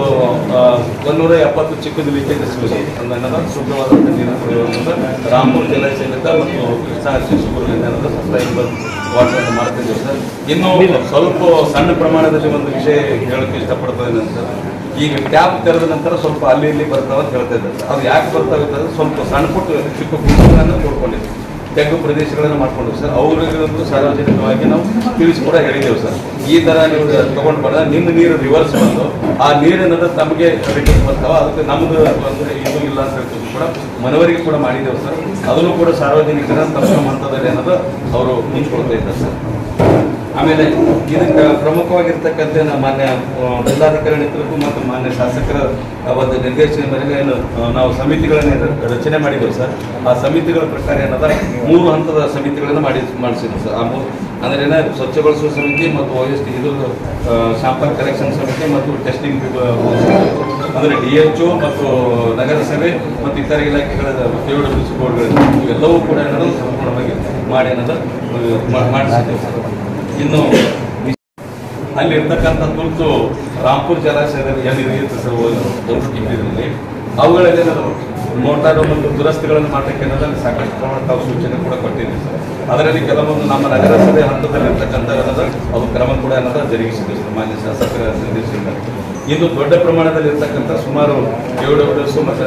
170 ಚಿಕ್ಕದು ಲೀಕೇಜಸ್ಗಳು ಅನ್ನೋದು ಶುದ್ಧವಾದಂಥ ನೀರು ರಾಮಪುರ ಜಲಾಶಯದಿಂದ ಮತ್ತು ಕೃಷ್ಣಾ ಶಿಶುಪುರದಿಂದ ಸಪ್ಲೈ ವಾಟರ್ ಮಾಡ್ತಿದ್ದೇವೆ ಸರ್. ಇನ್ನೂ ಸ್ವಲ್ಪ ಸಣ್ಣ ಪ್ರಮಾಣದಲ್ಲಿ ಒಂದು ವಿಷಯ ಹೇಳೋಕ್ಕೆ ಇಷ್ಟಪಡ್ತೇನೆ ಸರ್. ಈಗ ಟ್ಯಾಪ್ ತೆರೆದ ನಂತರ ಸ್ವಲ್ಪ ಅಲ್ಲಿ ಇಲ್ಲಿ ಬರ್ತಾವ ಅಂತ ಹೇಳ್ತಾ ಇದ್ದಾರೆ ಸರ್. ಅದು ಯಾಕೆ ಬರ್ತಾಗುತ್ತೆ ಅಂದರೆ ಸ್ವಲ್ಪ ಸಣ್ಣ ಪುಟ್ಟ ಚಿಕ್ಕ ಗುಂಪುಗಳನ್ನು ತೋಡ್ಕೊಂಡಿದ್ದೀವಿ, ತೆಗ್ಗು ಪ್ರದೇಶಗಳನ್ನು ಮಾಡ್ಕೊಂಡಿವಿ ಸರ್. ಅವರಿಗಂತೂ ಸಾರ್ವಜನಿಕವಾಗಿ ನಾವು ತಿಳಿಸಿ ಕೂಡ ಹೇಳಿದ್ದೇವೆ ಸರ್. ಈ ಥರ ನೀವು ತೊಗೊಂಡು ಬಂದ ನಿಮ್ಮ ನೀರು ರಿವರ್ಸ್ ಬಂದು ಆ ನೀರಿನದು ತಮಗೆ ರಿಟರ್ನ್ ಬರ್ತಾವ, ಅದಕ್ಕೆ ನಮ್ಮದು ಅಂದರೆ ಇದು ಇಲ್ಲ ಅಂತ ಹೇಳ್ತೀವಿ ಕೂಡ ಮನವರಿಕೆ ಕೂಡ ಮಾಡಿದ್ದೇವೆ ಸರ್. ಅದನ್ನು ಕೂಡ ಸಾರ್ವಜನಿಕರ ತಮ್ಮ ಹಂತದಲ್ಲಿ ಅನ್ನೋದು ಅವರು ಮುಂಚ್ಕೊಳ್ತಾ ಇದ್ದಾರೆ ಸರ್. ಆಮೇಲೆ ಇದಕ್ಕೆ ಪ್ರಮುಖವಾಗಿರ್ತಕ್ಕಂಥ ಮಾನ್ಯ ಜಿಲ್ಲಾಧಿಕಾರಿ ನೇತೃತ್ವ ಮತ್ತು ಮಾನ್ಯ ಶಾಸಕರ ಒಂದು ನಿರ್ದೇಶನ ಮೇರೆಗೆ ಏನು ನಾವು ಸಮಿತಿಗಳನ್ನು ರಚನೆ ಮಾಡಿದ್ದೇವೆ ಸರ್. ಆ ಸಮಿತಿಗಳ ಪ್ರಕಾರ ಏನದ 3 ಹಂತದ ಸಮಿತಿಗಳನ್ನು ಮಾಡಿಸಿದ್ವಿ ಸರ್. ಆ 3 ಅಂದ್ರೆ ಸ್ವಚ್ಛಗೊಳಿಸುವ ಸಮಿತಿ ಮತ್ತು OST ಇದು ಶಾಂಪಲ್ ಕಲೆಕ್ಷನ್ ಸಮಿತಿ ಮತ್ತು ಟೆಸ್ಟಿಂಗ್ ಅಂದರೆ DHO ಮತ್ತು ನಗರಸಭೆ ಮತ್ತು ಇತರ ಇಲಾಖೆಗಳ KWC ಬೋರ್ಡ್ಗಳು ಇವೆಲ್ಲವೂ ಕೂಡ ಏನಾದರೂ ಸಂಪೂರ್ಣವಾಗಿ ಮಾಡಿ ಅನ್ನೋದು ಮಾಡಿಸಿದ್ದೇವೆ ಸರ್. ಇನ್ನು ಅಲ್ಲಿರ್ತಕ್ಕಂಥ ತುರ್ತು ರಾಮಪುರ ಜಲಾಶಯದಲ್ಲಿ ಏನಿರುತ್ತೆ ಸರ್ ಕಿಂಡಿನಲ್ಲಿ ಅವುಗಳಲ್ಲಿ ಮೋಟಾರು ಮತ್ತು ದುರಸ್ತಿಗಳನ್ನು ಮಾಡಲಿಕ್ಕೆ ಅನ್ನೋದ್ರಲ್ಲಿ ಸಾಕಷ್ಟು ಪ್ರಮಾಣದ ತಾವು ಸೂಚನೆ ಕೂಡ ಕೊಟ್ಟಿದ್ದೀವಿ ಸರ್. ಅದರಲ್ಲಿ ಕೆಲವೊಂದು ನಮ್ಮ ನಗರಸಭೆ ಹಂತದಲ್ಲಿರ್ತಕ್ಕಂಥ ಅದು ಕ್ರಮ ಕೂಡ ಅನ್ನೋದು ಜರುಗಿಸಿದೆ ಸರ್ ಮಾನ್ಯ ಶಾಸಕರ ನಿರ್ದೇಶನ. ಇದು ದೊಡ್ಡ ಪ್ರಮಾಣದಲ್ಲಿ ಇರ್ತಕ್ಕಂಥ ಸುಮಾರು KWS ಮತ್ತು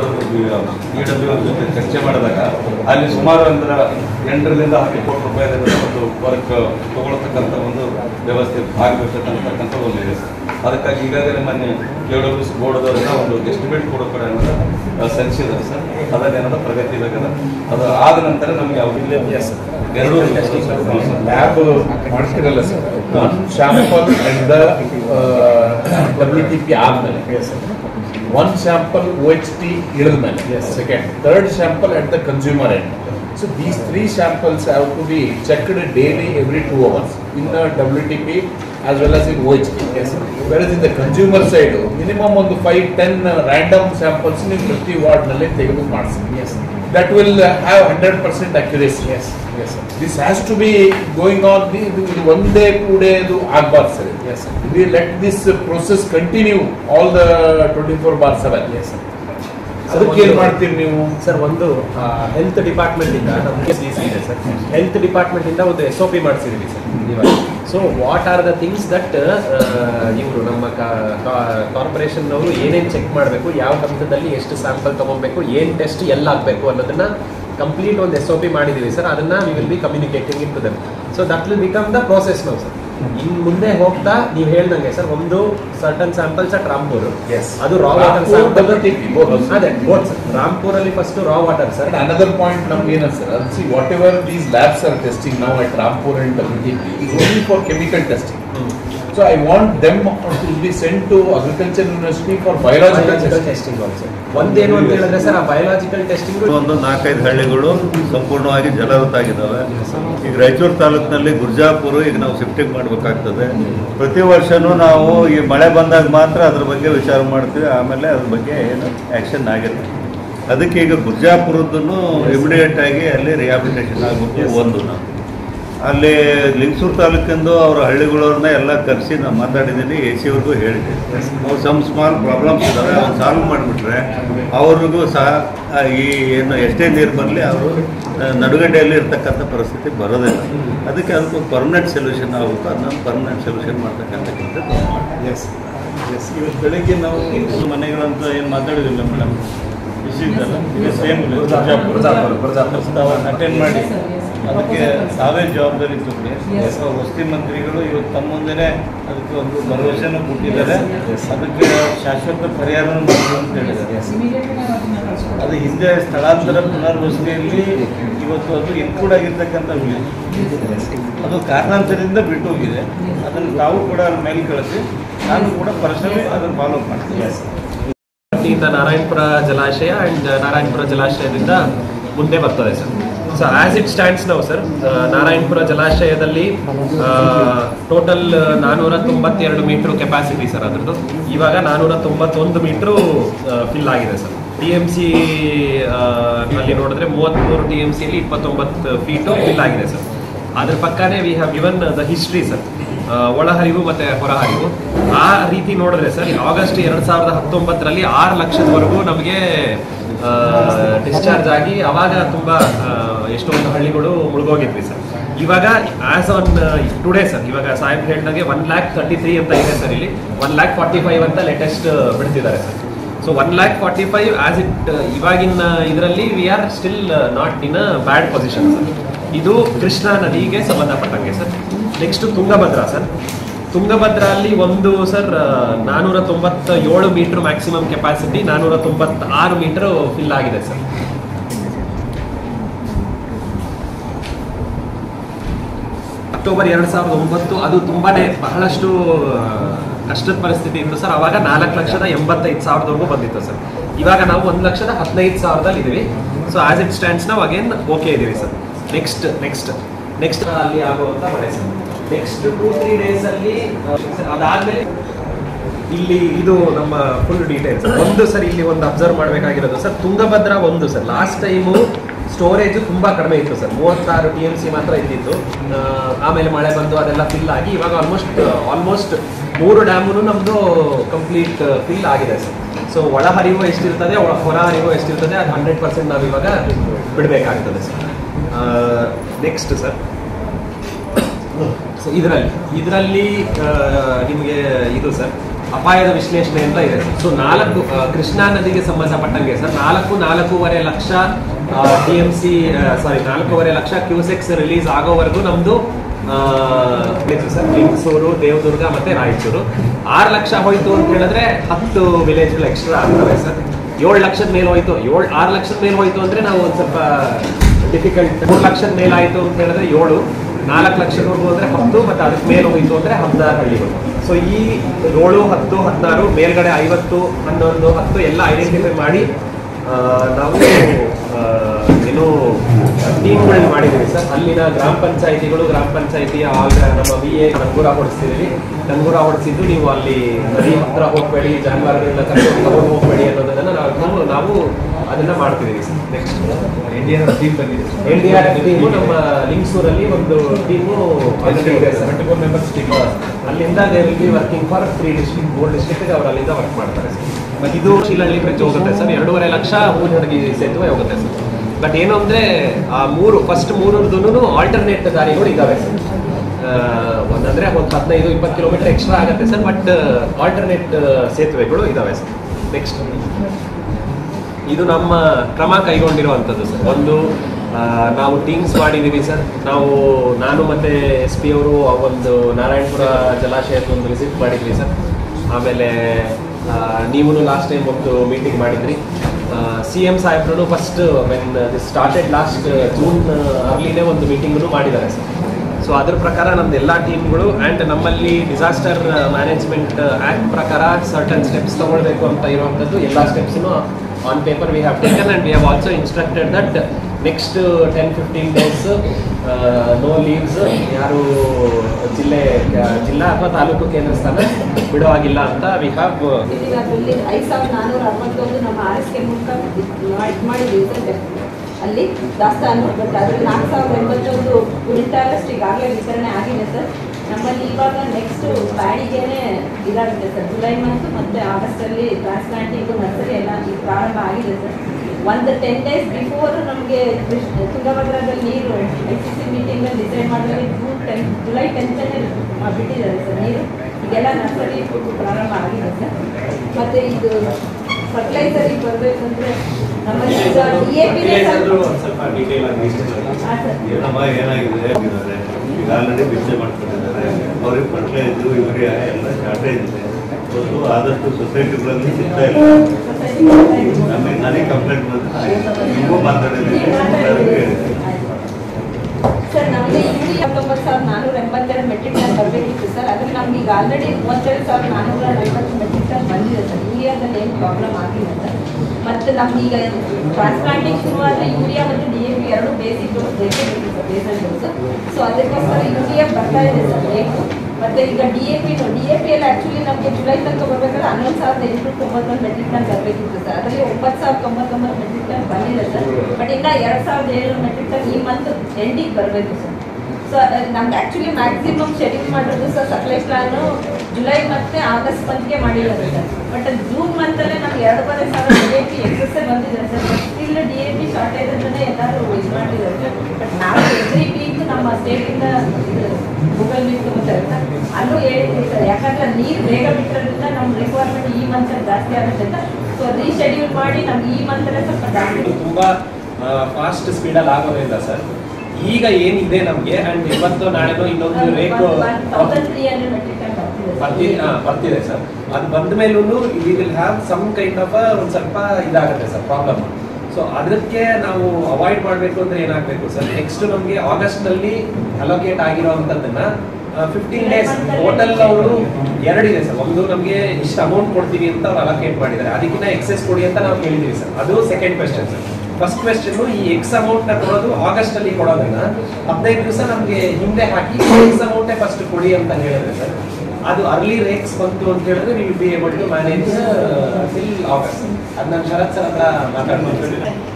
EWR ಜೊತೆ ಚರ್ಚೆ ಮಾಡಿದಾಗ ಅಲ್ಲಿ ಸುಮಾರು ಅಂದ್ರೆ 8ರಿಂದ 10 ಕೋಟಿ ರೂಪಾಯಿದಿಂದ ಒಂದು ವರ್ಕ್ ತಗೊಳ್ತಕ್ಕಂಥ ಒಂದು ವ್ಯವಸ್ಥೆ ಆಗಬೇಕಂತಕ್ಕಂಥ ಒಂದು ಇದೆ ಸರ್. ಅದಕ್ಕಾಗಿ ಈಗಾಗಲೇ ಮೊನ್ನೆ KWS ಬೋರ್ಡ್ದವರೆಲ್ಲ ಒಂದು ಎಸ್ಟಿಮೇಟ್ ಕೊಡೋ ಕಡೆ ಅನ್ನೋದು ಸಲ್ಲಿಸಿದ್ದಾರೆ ಸರ್. ಅದನ್ನೇನೋ ಪ್ರಗತಿ ಬೇಕದ ಅದು ಆದ ನಂತರ ನಮಗೆ ಯಾವುದಿಲ್ಲ ಸರ್. 2 ಲ್ಯಾಬ್ ಮಾಡಿಸ್ತಿರಲ್ಲ sir. One sample at the WTP ಆದ್ಮೇಲೆ, ಒನ್ ಸ್ಯಾಂಪಲ್ OHT ಇಳಿದ ಮೇಲೆ, second, third sample at the consumer end. So these 3 samples have to be checked daily every 2 hours in the WTP as well as in OHP. Yes. Whereas in the consumer side, minimum on the 5-10 random samples in ಪ್ರತಿ ward ನಲ್ಲಿ ತೆಗೆದು ಮಾಡಿಸಿ. Yes. That will have 100% accuracy. Yes. Yes. Sir. This has to be going on. One day, 2 day ಆಗಬಾರ್ದು sir. Yes. Sir. We let this process continue all the 24/7. Yes. Sir. ಅದಕ್ಕೆ ಏನು ಮಾಡ್ತೀರಿ ನೀವು sir? ಒಂದು health department ಇಂದ ನಮಗೆ ಇದೆ sir. Health department ಇಂದ ಒಂದು SOP ಮಾಡಿಸಿದ್ವಿ ಸರ್ ಇವಾಗ. So what are the things that ಇವರು ನಮ್ಮ ಕಾರ್ಪೊರೇಷನ್ನವರು ಏನೇನು ಚೆಕ್ ಮಾಡಬೇಕು, ಯಾವ ಹಂತದಲ್ಲಿ ಎಷ್ಟು ಸ್ಯಾಂಪಲ್ ತಗೊಬೇಕು, ಏನು ಟೆಸ್ಟ್ ಎಲ್ಲ ಆಗಬೇಕು ಅನ್ನೋದನ್ನ ಕಂಪ್ಲೀಟ್ ಒಂದು SOP ಮಾಡಿದ್ದೀವಿ ಸರ್. ಅದನ್ನ we will be communicating in to them. So that will become the process ನಾವು ಸರ್. ಇನ್ ಮುಂದೆ ಹೋಗ್ತಾ ನೀವು ಹೇಳ್ದಂಗೆ ಸರ್, ಒಂದು ಸರ್ಟನ್ ಸ್ಯಾಂಪಲ್ಸ್ ಅಟ್ ರಾಂಪುರ್, ಅದು ರಾ ವಾಟರ್ ಸ್ಯಾಂಪಲ್. ಅದೇ ಬೋತ್ ಸರ್. ರಾಂಪುರ್ ಅಲ್ಲಿ first raw water sir. Another point ನಮ್ಗೆ ಏನು sir, see whatever these labs are testing now at Rampur and WTP is only for chemical testing. So I want them to be sent to Agriculture University for biological testing also. ಒಂದೇನು ಅಂತ ಹೇಳಿದ್ರೆ sir, ಆ biological testing ಒಂದು 4-5 ಹಳ್ಳಿಗಳು ಸಂಪೂರ್ಣವಾಗಿ ಜಲವೃತಾಗಿದ್ದಾವೆ. ಈಗ ರಾಯಚೂರು ತಾಲೂಕಿನಲ್ಲಿ ಗುರ್ಜಾಪುರ ಈಗ ನಾವು ಶಿಫ್ಟಿಂಗ್ ಮಾಡಬೇಕಾಗ್ತದೆ. ಪ್ರತಿ ವರ್ಷನೂ ನಾವು ಈ ಮಳೆ ಬಂದಾಗ ಮಾತ್ರ ಅದ್ರ ಬಗ್ಗೆ ವಿಚಾರ ಮಾಡ್ತೀವಿ, ಆಮೇಲೆ ಅದ್ರ ಬಗ್ಗೆ ಏನು ಆ್ಯಕ್ಷನ್ ಆಗಿರುತ್ತೆ. ಅದಕ್ಕೆ ಈಗ ಗುರ್ಜಾಪುರದನ್ನು ಇಮಿಡಿಯೇಟ್ ಆಗಿ ಅಲ್ಲಿ ರಿಹಾಬಿಲಿಟೇಷನ್ ಆಗಬೇಕು. ಒಂದು ನಾವು ಅಲ್ಲಿ ಲಿಂಗಸೂರು ತಾಲೂಕಿಂದು ಅವರ ಹಳ್ಳಿಗಳವ್ರನ್ನ ಎಲ್ಲ ಕರೆಸಿ ನಾನು ಮಾತಾಡಿದ್ದೀನಿ, AC ಅವ್ರಿಗೂ ಹೇಳಿದ್ದೀನಿ. ಅವ್ರು ಸಮ್ ಸ್ಮಾಲ್ ಪ್ರಾಬ್ಲಮ್ಸ್ ಇದ್ದಾವೆ, ಅವ್ರು ಸಾಲ್ವ್ ಮಾಡಿಬಿಟ್ರೆ ಅವ್ರಿಗೂ ಸಹ ಈ ಏನು ಎಷ್ಟೇ ನೀರು ಬರಲಿ ಅವರು ನಡುಗಡ್ಡೆಯಲ್ಲಿ ಇರ್ತಕ್ಕಂಥ ಪರಿಸ್ಥಿತಿ ಬರೋದಿಲ್ಲ. ಅದಕ್ಕೆ ಅದಕ್ಕೆ ಪರ್ಮನೆಂಟ್ ಸೊಲ್ಯೂಷನ್ ಆಗುತ್ತೆ. ಅದನ್ನು ಪರ್ಮನೆಂಟ್ ಸೊಲ್ಯೂಷನ್ ಮಾಡ್ತಕ್ಕಂಥದ್ದು. ಎಸ್ ಎಸ್ ಇವತ್ತು ಬೆಳಗ್ಗೆ ನಾವು ಮನೆಗಳಂತ ಏನು ಮಾತಾಡಿದಿಲ್ಲ ಮೇಡಮ್, ವಿಷಯದಲ್ಲ ಇದು ಸೇಮ್ ಅಟೆಂಡ್ ಮಾಡಿ ಅದಕ್ಕೆ ತಾವೇ ಜವಾಬ್ದಾರಿ ತಗೊಂಡು ವಸತಿ ಮಂತ್ರಿಗಳು ಇವತ್ತು ತಮ್ಮ ಮುಂದೆನೇ ಅದಕ್ಕೆ ಒಂದು ಭರವಸೆನೂ ಕೊಟ್ಟಿದ್ದಾರೆ. ಅದಕ್ಕೆ ಶಾಶ್ವತ ಪರಿಹಾರನೂ ಮಾಡಬೇಕು ಅಂತ ಹೇಳಿದ್ದಾರೆ. ಅದು ಹಿಂದೆ ಸ್ಥಳಾಂತರ ಪುನರ್ವಸತಿಯಲ್ಲಿ ಇವತ್ತು ಅದು ಇನ್ಕ್ಲೂಡ್ ಆಗಿರ್ತಕ್ಕಂಥ ಅದು ಕಾರಣಾಂತರದಿಂದ ಬಿಟ್ಟು ಹೋಗಿದೆ. ಅದನ್ನು ತಾವು ಕೂಡ ಅದ್ರ ಮೇಲೆ ಕಳಿಸಿ ನಾನು ಕೂಡ ಪರ್ಸನಲಿ ಅದನ್ನು ಫಾಲೋ ಮಾಡ್ತೀನಿ. ನಾರಾಯಣಪುರ ಜಲಾಶಯ ಅಂಡ್ ನಾರಾಯಣಪುರ ಜಲಾಶಯದಿಂದ ಮುಂದೆ ಬರ್ತದೆ sir. So as it stands ನಾವು ಸರ್, ನಾರಾಯಣಪುರ ಜಲಾಶಯದಲ್ಲಿ ಟೋಟಲ್ 492 ಮೀಟ್ರು ಕೆಪಾಸಿಟಿ ಸರ್ ಅದರದ್ದು. ಇವಾಗ 491 ಮೀಟ್ರು ಫಿಲ್ ಆಗಿದೆ ಸರ್. TMC ನಲ್ಲಿ ನೋಡಿದ್ರೆ 33 TMCಯಲ್ಲಿ 29 ಫೀಟು ಫಿಲ್ ಆಗಿದೆ ಸರ್. ಅದ್ರ ಪಕ್ಕನೇ we have given the history sir, ಒಳಹರಿವು ಮತ್ತೆ ಹೊರಹರಿವು. ಆ ರೀತಿ ನೋಡಿದ್ರೆ ಸರ್, ಆಗಸ್ಟ್ 2019ರಲ್ಲಿ 6 ಲಕ್ಷದವರೆಗೂ ನಮಗೆ ಡಿಸ್ಚಾರ್ಜ್ ಆಗಿ ಅವಾಗ ತುಂಬ ಎಷ್ಟೊಂದು ಹಳ್ಳಿಗಳು ಮುಳುಗೋಗಿದ್ವಿ ಸರ್. ಇವಾಗ ಆಸ್ ಆನ್ ಟುಡೇ ಸರ್, ಇವಾಗ ಸಾಹೇಬ್ ಹೇಳಿದಾಗೆ 1,33,000 ಅಂತ ಇದೆ ಸರ್. ಇಲ್ಲಿ 1,45,000 ಅಂತ ಲೇಟೆಸ್ಟ್ ಬಿಡ್ತಿದ್ದಾರೆ ಸರ್. ಸೊ 1,45,000 ಆಸ್ ಇಟ್ ಇವಾಗಿನ ಇದರಲ್ಲಿ we are still not in a bad position sir. ಇದು ಕೃಷ್ಣಾ ನದಿಗೆ ಸಂಬಂಧಪಟ್ಟಂಗೆ sir. Next Tungabhadra sir. Tungabhadra ಅಲ್ಲಿ ಒಂದು sir 497 metre maximum capacity, 496 metre fill ಆಗಿದೆ ಸರ್. ಅಕ್ಟೋಬರ್ 2009 ಅದು ತುಂಬಾನೇ ಬಹಳಷ್ಟು ಕಷ್ಟದ ಪರಿಸ್ಥಿತಿ ಇತ್ತು ಸರ್. ಅವಾಗ 4,85,000ವರೆಗೂ ಬಂದಿತ್ತು ಸರ್. ಇವಾಗ ನಾವು 1,15,000 ಇದೀವಿ. ಸೊ ಆಸ್ ಇಟ್ ಸ್ಟ್ಯಾಂಡ್ಸ್ ನಾವು ಅಗೇನ್ ಓಕೆ ಇದೀವಿ ಸರ್. ನೆಕ್ಸ್ಟ್ ಅಲ್ಲಿ ಆಗುವಂತ ಮಳೆ ಸರ್. ನೆಕ್ಸ್ಟ್ 2-3 ಡೇಸ್ ಅಲ್ಲಿ ಅದಾದ್ಮೇಲೆ ಇಲ್ಲಿ ಇದು ನಮ್ಮ ಫುಲ್ ಡೀಟೇಲ್ಸ್. ಒಂದು ಸರ್ ಇಲ್ಲಿ ಒಂದು ಅಬ್ಸರ್ವ್ ಮಾಡಬೇಕಾಗಿರೋದು ಸರ್, ತುಂಗಭದ್ರಾ ಒಂದು ಸರ್ ಲಾಸ್ಟ್ ಟೈಮು ಸ್ಟೋರೇಜ್ ತುಂಬಾ ಕಡಿಮೆ ಇತ್ತು ಸರ್. 36 TMC ಮಾತ್ರ ಇದ್ದಿತ್ತು. ಆಮೇಲೆ ಮಳೆ ಬಂದು ಅದೆಲ್ಲ ಫಿಲ್ ಆಗಿ ಇವಾಗ ಆಲ್ಮೋಸ್ಟ್ 3 ಡ್ಯಾಮು ನಮ್ದು ಕಂಪ್ಲೀಟ್ ಫಿಲ್ ಆಗಿದೆ ಸರ್. ಸೊ ಒಳಹರಿವು ಎಷ್ಟಿರ್ತದೆ, ಹೊರ ಹರಿವು ಎಷ್ಟಿರ್ತದೆ, ಅದು 100% ನಾವು ಇವಾಗ ಬಿಡಬೇಕಾಗ್ತದೆ ಸರ್. ನೆಕ್ಸ್ಟ್ ಸರ್, ಸೊ ಇದರಲ್ಲಿ ನಿಮಗೆ ಇದು ಸರ್ ಅಪಾಯದ ವಿಶ್ಲೇಷಣೆ ಅಂತ ಇದೆ. ಸೊ 4 ಕೃಷ್ಣಾ ನದಿಗೆ ಸಂಬಂಧಪಟ್ಟಂಗೆ sir 4.5 lakh TMC 4.5 lakh cusecs release ಆಗೋವರೆಗೂ ನಮ್ದು ಸರ್ ಲಿಂಗಸೂರು, ದೇವದುರ್ಗ ಮತ್ತೆ ರಾಯಚೂರು. 6 ಲಕ್ಷ ಹೋಯ್ತು ಅಂತ ಹೇಳಿದ್ರೆ 10 ವಿಲೇಜ್ಗಳು ಎಕ್ಸ್ಟ್ರಾ ಆಗ್ತವೆ ಸರ್. 7 ಲಕ್ಷದ ಮೇಲೆ ಹೋಯ್ತು, 6 ಲಕ್ಷದ ಮೇಲೆ ಹೋಯ್ತು ಅಂದ್ರೆ ನಾವು ಒಂದು ಸ್ವಲ್ಪ ಡಿಫಿಕಲ್ಟ್. 3 ಲಕ್ಷದ ಮೇಲೆ ಆಯ್ತು ಅಂತ ಹೇಳಿದ್ರೆ 7, 4 ಲಕ್ಷದವರೆಗೂ ಅಂದ್ರೆ 10, ಮತ್ತೆ ಅದಕ್ಕೆ ಮೇಲೆ ಹೋಯ್ತು ಅಂದ್ರೆ 16 ಹಳ್ಳಿಗಳು. ಸೊ ಈ 7, 10, 16 ಮೇಲ್ಗಡೆ 50, 11, 10 ಎಲ್ಲ ಐಡೆಂಟಿಫೈ ಮಾಡಿ ನಾವು ಏನು ಟೀಮ್ಗಳನ್ನ ಮಾಡಿದ್ದೀವಿ ಸರ್. ಅಲ್ಲಿನ ಗ್ರಾಮ ಪಂಚಾಯಿತಿಗಳು, ಗ್ರಾಮ ಪಂಚಾಯಿತಿಯ ನಮ್ಮ VA ನಂಗೂರ ಹೊಡಿಸ್ತಿದ್ದೀವಿ. ನಂಗೂರ ಹೊಡಿಸಿದ್ದು ನೀವು ಅಲ್ಲಿ ನದಿ ಹತ್ರ ಹೋಗಬೇಡಿ, ಜಾನುವಾರುಗಳನ್ನ ತಗೊಂಡು ಹೋಗಬೇಡಿ ಅನ್ನೋದನ್ನ ನಾವು ಅದನ್ನ ಮಾಡ್ತಿದ್ದೀವಿ ಸರ್. ನೆಕ್ಸ್ಟ್ NDRF ಟೀಮು ನಮ್ಮ ಲಿಂಗ್ಸೂರಲ್ಲಿ ಒಂದು ಟೀಮು ಇದೆ ಸರ್. 24 members team. ಅಲ್ಲಿಂದ they will be working for 3 district, 4 district ಅವರು ಅಲ್ಲಿಂದ ವರ್ಕ್ ಮಾಡ್ತಾರೆ ಸರ್. ಇದು ಶೀಲಹಳ್ಳಿ ಬ್ರಿಡ್ಜ್ ಹೋಗುತ್ತೆ ಸರ್. 2.5 ಲಕ್ಷ ಹೂವಿನಡಗಿ ಸೇತುವೆ ಹೋಗುತ್ತೆ ಸರ್. ಬಟ್ ಏನು ಅಂದರೆ ಆ ಫಸ್ಟ್ ಮೂರರದ್ದು ಆಲ್ಟರ್ನೇಟ್ ದಾರಿಗಳು ಇದ್ದಾವೆ ಸರ್. ಒಂದಂದರೆ ಒಂದು 15-20 ಕಿಲೋಮೀಟರ್ ಎಕ್ಸ್ಟ್ರಾ ಆಗುತ್ತೆ ಸರ್. ಬಟ್ ಆಲ್ಟರ್ನೇಟ್ ಸೇತುವೆಗಳು ಇದ್ದಾವೆ ಸರ್. ನೆಕ್ಸ್ಟ್ ಇದು ನಮ್ಮ ಕ್ರಮ ಕೈಗೊಂಡಿರುವಂಥದ್ದು ಸರ್. ಒಂದು ನಾವು ಟೀಮ್ಸ್ ಮಾಡಿದ್ದೀವಿ ಸರ್. ನಾನು ಮತ್ತು SP ಅವರು ಒಂದು ನಾರಾಯಣಪುರ ಜಲಾಶಯದ ಒಂದು ವಿಸಿಟ್ ಮಾಡಿದ್ವಿ ಸರ್. ಆಮೇಲೆ ನೀವು ಲಾಸ್ಟ್ ಟೈಮ್ ಒಂದು ಮೀಟಿಂಗ್ ಮಾಡಿದ್ರಿ. CM ಸಾಹೇಬ್ರು first when this started last June ಅರ್ಲಿನೇ ಒಂದು ಮೀಟಿಂಗನ್ನು ಮಾಡಿದ್ದಾರೆ ಸರ್. ಸೊ ಅದ್ರ ಪ್ರಕಾರ ನಮ್ದು ಎಲ್ಲ ಟೀಮ್ಗಳು ಆ್ಯಂಡ್ ನಮ್ಮಲ್ಲಿ ಡಿಸಾಸ್ಟರ್ ಮ್ಯಾನೇಜ್ಮೆಂಟ್ ಆ್ಯಕ್ಟ್ ಪ್ರಕಾರ ಸರ್ಟನ್ ಸ್ಟೆಪ್ಸ್ ತೊಗೊಳ್ಬೇಕು ಅಂತ ಇರುವಂಥದ್ದು ಎಲ್ಲ ಸ್ಟೆಪ್ಸನ್ನು on paper we have taken and we have also instructed that next 10-15 days no leaves ಯಾರು ಜಿಲ್ಲಾ ಅಥವಾ ತಾಲೂಕು ಕೇಂದ್ರ ಸ್ಥಾನ ಬಿಡೋ ಆಗಿಲ್ಲ ಅಂತ ವಿ ಹ್ಯಾವ್. ಅದರಲ್ಲಿ 5461 ನಮ್ಮ RSK ಮೂಲಕ ಮಾಡಿದ್ದೀವಿ ಸರ್. ಅಲ್ಲಿ ದಾಸ್ತಾನು. ಬಟ್ ಅದರಲ್ಲಿ 4081 ಕ್ವಿಂಟಾಲಷ್ಟು ಈಗಾಗಲೇ ವಿತರಣೆ ಆಗಿದೆ ಸರ್. ನಮ್ಮಲ್ಲಿ ಇವಾಗ ನೆಕ್ಸ್ಟ್ ಪ್ಯಾಡಿಗೆನೇ ಇದಾಗುತ್ತೆ ಸರ್. ಜುಲೈ ಮಂತ್ ಮತ್ತು ಆಗಸ್ಟಲ್ಲಿ ಟ್ರಾನ್ಸ್ಪ್ಲಾಂಟಿಂಗು ನರ್ಸರಿ ಎಲ್ಲ ಪ್ರಾರಂಭ ಆಗಿದೆ ಸರ್. ಒಂದು 10 ಡೇಸ್ ಬಿಫೋರ್ ನಮಗೆ ತುಂಗಭದ್ರದಲ್ಲಿ ನೀರು ICC ಮೀಟಿಂಗಲ್ಲಿ ಡಿಸೈಡ್ ಮಾಡಿದ್ರೆ ಜುಲೈ 10ನೇ ಬಿಟ್ಟಿದ್ದಾರೆ ಸರ್ ನೀರು. ಈಗೆಲ್ಲ ನರ್ಸರಿ ಪ್ರಾರಂಭ ಆಗಿದೆ ಸರ್. ಮತ್ತು ಇದು ಫರ್ಟಿಲೈಸರಿಗೆ ಬರಬೇಕಂದ್ರೆ ನಮ್ಮಲ್ಲಿ ಈಗ DAP ಸ್ವಲ್ಪ ಡೀಟೇಲ್ ಆಗಿ ಏನಾಗಿದೆ ಈಗ ಆಲ್ರೆಡಿ ಬಿಚ್ಚೆ ಮಾಡ್ಕೊಂಡಿದ್ದಾರೆ. ಅವ್ರಿಗೆ ಫರ್ಟಿಲೈಸರು ಯೂರಿಯಾ ಎಲ್ಲ ಶಾರ್ಟೇಜ್ ಇದೆ. ಆದಷ್ಟು ಸೊಸೈಟಿಗಳಲ್ಲಿ ಸಿಗ್ತಾ ಇಲ್ಲ. ನನಗೆ ಕಂಪ್ಲೇಂಟ್ ಬಂದರೆ ನಿಮಗೂ ಮಾತಾಡಿದ್ದೀನಿ ಸರ್. ನಮಗೆ ಯೂರಿಯಾ 19,482 ಮೆಟ್ರಿಕ್ ಟನ್ ಬರಬೇಕಿತ್ತು ಸರ್. ಅದ್ರಲ್ಲಿ ನಮ್ಗೆ ಈಗ ಆಲ್ರೆಡಿ 32,450 ಮೆಟ್ರಿಕ್ ಟನ್ ಬಂದಿದೆ ಸರ್. ಯೂರಿಯಾದಲ್ಲಿ ಏನು ಪ್ರಾಬ್ಲಮ್ ಆಗಿಲ್ಲ ಸರ್. ಮತ್ತು ನಮ್ಗೀಗ ಟ್ರಾನ್ಸ್ಪ್ಲಾಂಟಿಂಗ್ ಶುರುವಾದರೆ ಯೂರಿಯಾ ಮತ್ತು DAP ಎರಡು ಬೇಸಿಕ್ ಡೋಸ್ ಬೇಕೇ ಬೇಕು ಸರ್, ಬೇಸಲ್ ಡೋಸ್. ಸೊ ಅದಕ್ಕೋಸ್ಕರ ಯೂರಿಯಾ ಬರ್ತಾ ಇದೆ ಸರ್ ಬೇಕು. ಮತ್ತು ಈಗ DAP ಎಲ್ಲ ಆ್ಯಕ್ಚುಲಿ ನಮಗೆ ಜುಲೈ ತನಕ ಬರಬೇಕಾದ್ರೆ 11,891 ಮೆಟ್ರಿಕ್ ಟನ್ ಬರಬೇಕಿತ್ತು ಸರ್. ಅದರಲ್ಲಿ 9,099 ಮೆಟ್ರಿಕ್ ಟನ್ ಬಂದಿದೆ ಸರ್. ಬಟ್ ಇನ್ನು 2,700 ಮೆಟ್ರಿಕ್ ಟನ್ ಈ ಮಂತ್ ಎಂಡಿಗೆ ಬರಬೇಕು ಸರ್. ಸೊ ನಮ್ಗೆ ಆ್ಯಕ್ಚುಲಿ ಮ್ಯಾಕ್ಸಿಮಮ್ ಶೆಡ್ಯೂಲ್ ಮಾಡಿರೋದು ಸರ್ ಸಪ್ಲೈ ಪ್ಲಾನು ಜುಲೈ ಮತ್ತು ಆಗಸ್ಟ್ ಮಂತ್ಗೆ ಮಾಡಿರೋದು ಸರ್. ಬಟ್ ಜೂನ್ ಮಂತಲ್ಲೇ ನಮ್ಗೆ 2,500 DAP ಎಕ್ಸಸ್ಸೇ ಬಂದಿದೆ ಸರ್. ಸ್ಟಿಲ್ DAP ಶಾರ್ಟೇಜ್ ಅಂತಲೇ ಎಲ್ಲರೂ ಇದು ಮಾಡಿದ್ದಾರೆ ಸರ್. ಬಟ್ ನಾವು ಎವ್ರಿ ವೀಕ್ ನಮ್ಮ ಸ್ಟೇಟಿಂದ ಗೂಗಲ್ ಮೀಟ್ ತಗೋತಾರೆ ಸರ್. ಅಲ್ಲೂ ಹೇಳಿದ್ವಿ ಸರ್. ಯಾಕಂದ್ರೆ ನೀರು ಬೇಗ ಬಿಟ್ಟಿರೋದ್ರಿಂದ ನಮ್ಮ ರಿಕ್ವೈರ್ಮೆಂಟ್ ಈ ಮಂತಲ್ಲಿ ಜಾಸ್ತಿ ಆಗುತ್ತೆ ಅಂತ. ಸೊ ರೀಶೆಡ್ಯೂಲ್ ಮಾಡಿ ನಮ್ಗೆ ಈ ಮಂತಲ್ಲೇ ಸ್ವಲ್ಪ ಜಾಸ್ತಿ ತುಂಬ ಫಾಸ್ಟ್ ಸ್ಪೀಡಲ್ಲಿ ಆಗೋದ್ರಿಂದ ಸರ್ ಈಗ ಏನಿದೆ ನಮಗೆ ಆ್ಯಂಡ್ ಇವತ್ತು ನಾಳೆನೋ ಇನ್ನೊಂದು ರೇಟ್ ಬರ್ತಿದೆ ಸರ್. ಅದು ಬಂದ ಮೇಲೂ we will have some kind of ಒಂದು ಸ್ವಲ್ಪ ಇದಾಗುತ್ತೆ ಸರ್ ಪ್ರಾಬ್ಲಮ್. ಸೊ ಅದಕ್ಕೆ ನಾವು ಅವಾಯ್ಡ್ ಮಾಡಬೇಕು ಅಂದರೆ ಏನಾಗಬೇಕು ಸರ್, ನೆಕ್ಸ್ಟ್ ನಮಗೆ ಆಗಸ್ಟ್ನಲ್ಲಿ ಅಲೋಕೇಟ್ ಆಗಿರೋವಂಥದ್ದನ್ನು 15 ಡೇಸ್ ಟೋಟಲ್ ಅವರು ಎರಡಿದೆ ಸರ್. ಒಂದು ನಮಗೆ ಇಷ್ಟು ಅಮೌಂಟ್ ಕೊಡ್ತೀವಿ ಅಂತ ಅವ್ರು ಅಲೋಕೇಟ್ ಮಾಡಿದ್ದಾರೆ, ಅದಕ್ಕಿಂತ ಎಕ್ಸೆಸ್ ಕೊಡಿ ಅಂತ ನಾವು ಹೇಳಿದ್ದೀವಿ ಸರ್. ಅದು second question sir. First question ಈ ಎಕ್ಸ್ ಅಮೌಂಟ್ನ ಕೊಡೋದು ಆಗಸ್ಟಲ್ಲಿ ಕೊಡೋದನ್ನ 15 ದಿವಸ ನಮಗೆ ಹಿಂದೆ ಹಾಕಿ ಎಕ್ಸ್ ಅಮೌಂಟೇ ಫಸ್ಟ್ ಕೊಡಿ ಅಂತ ಹೇಳಿದ್ರೆ ಸರ್, ಅದು ಅರ್ಲಿ ರೇಕ್ಸ್ ಬಂತು ಅಂತ ಹೇಳಿದ್ರೆ we will be able to manage till August. ಅದು ನಾನು ಶರತ್ ಸರ್ ಹತ್ರ ಮಾತಾಡ್ಕೊಂಡು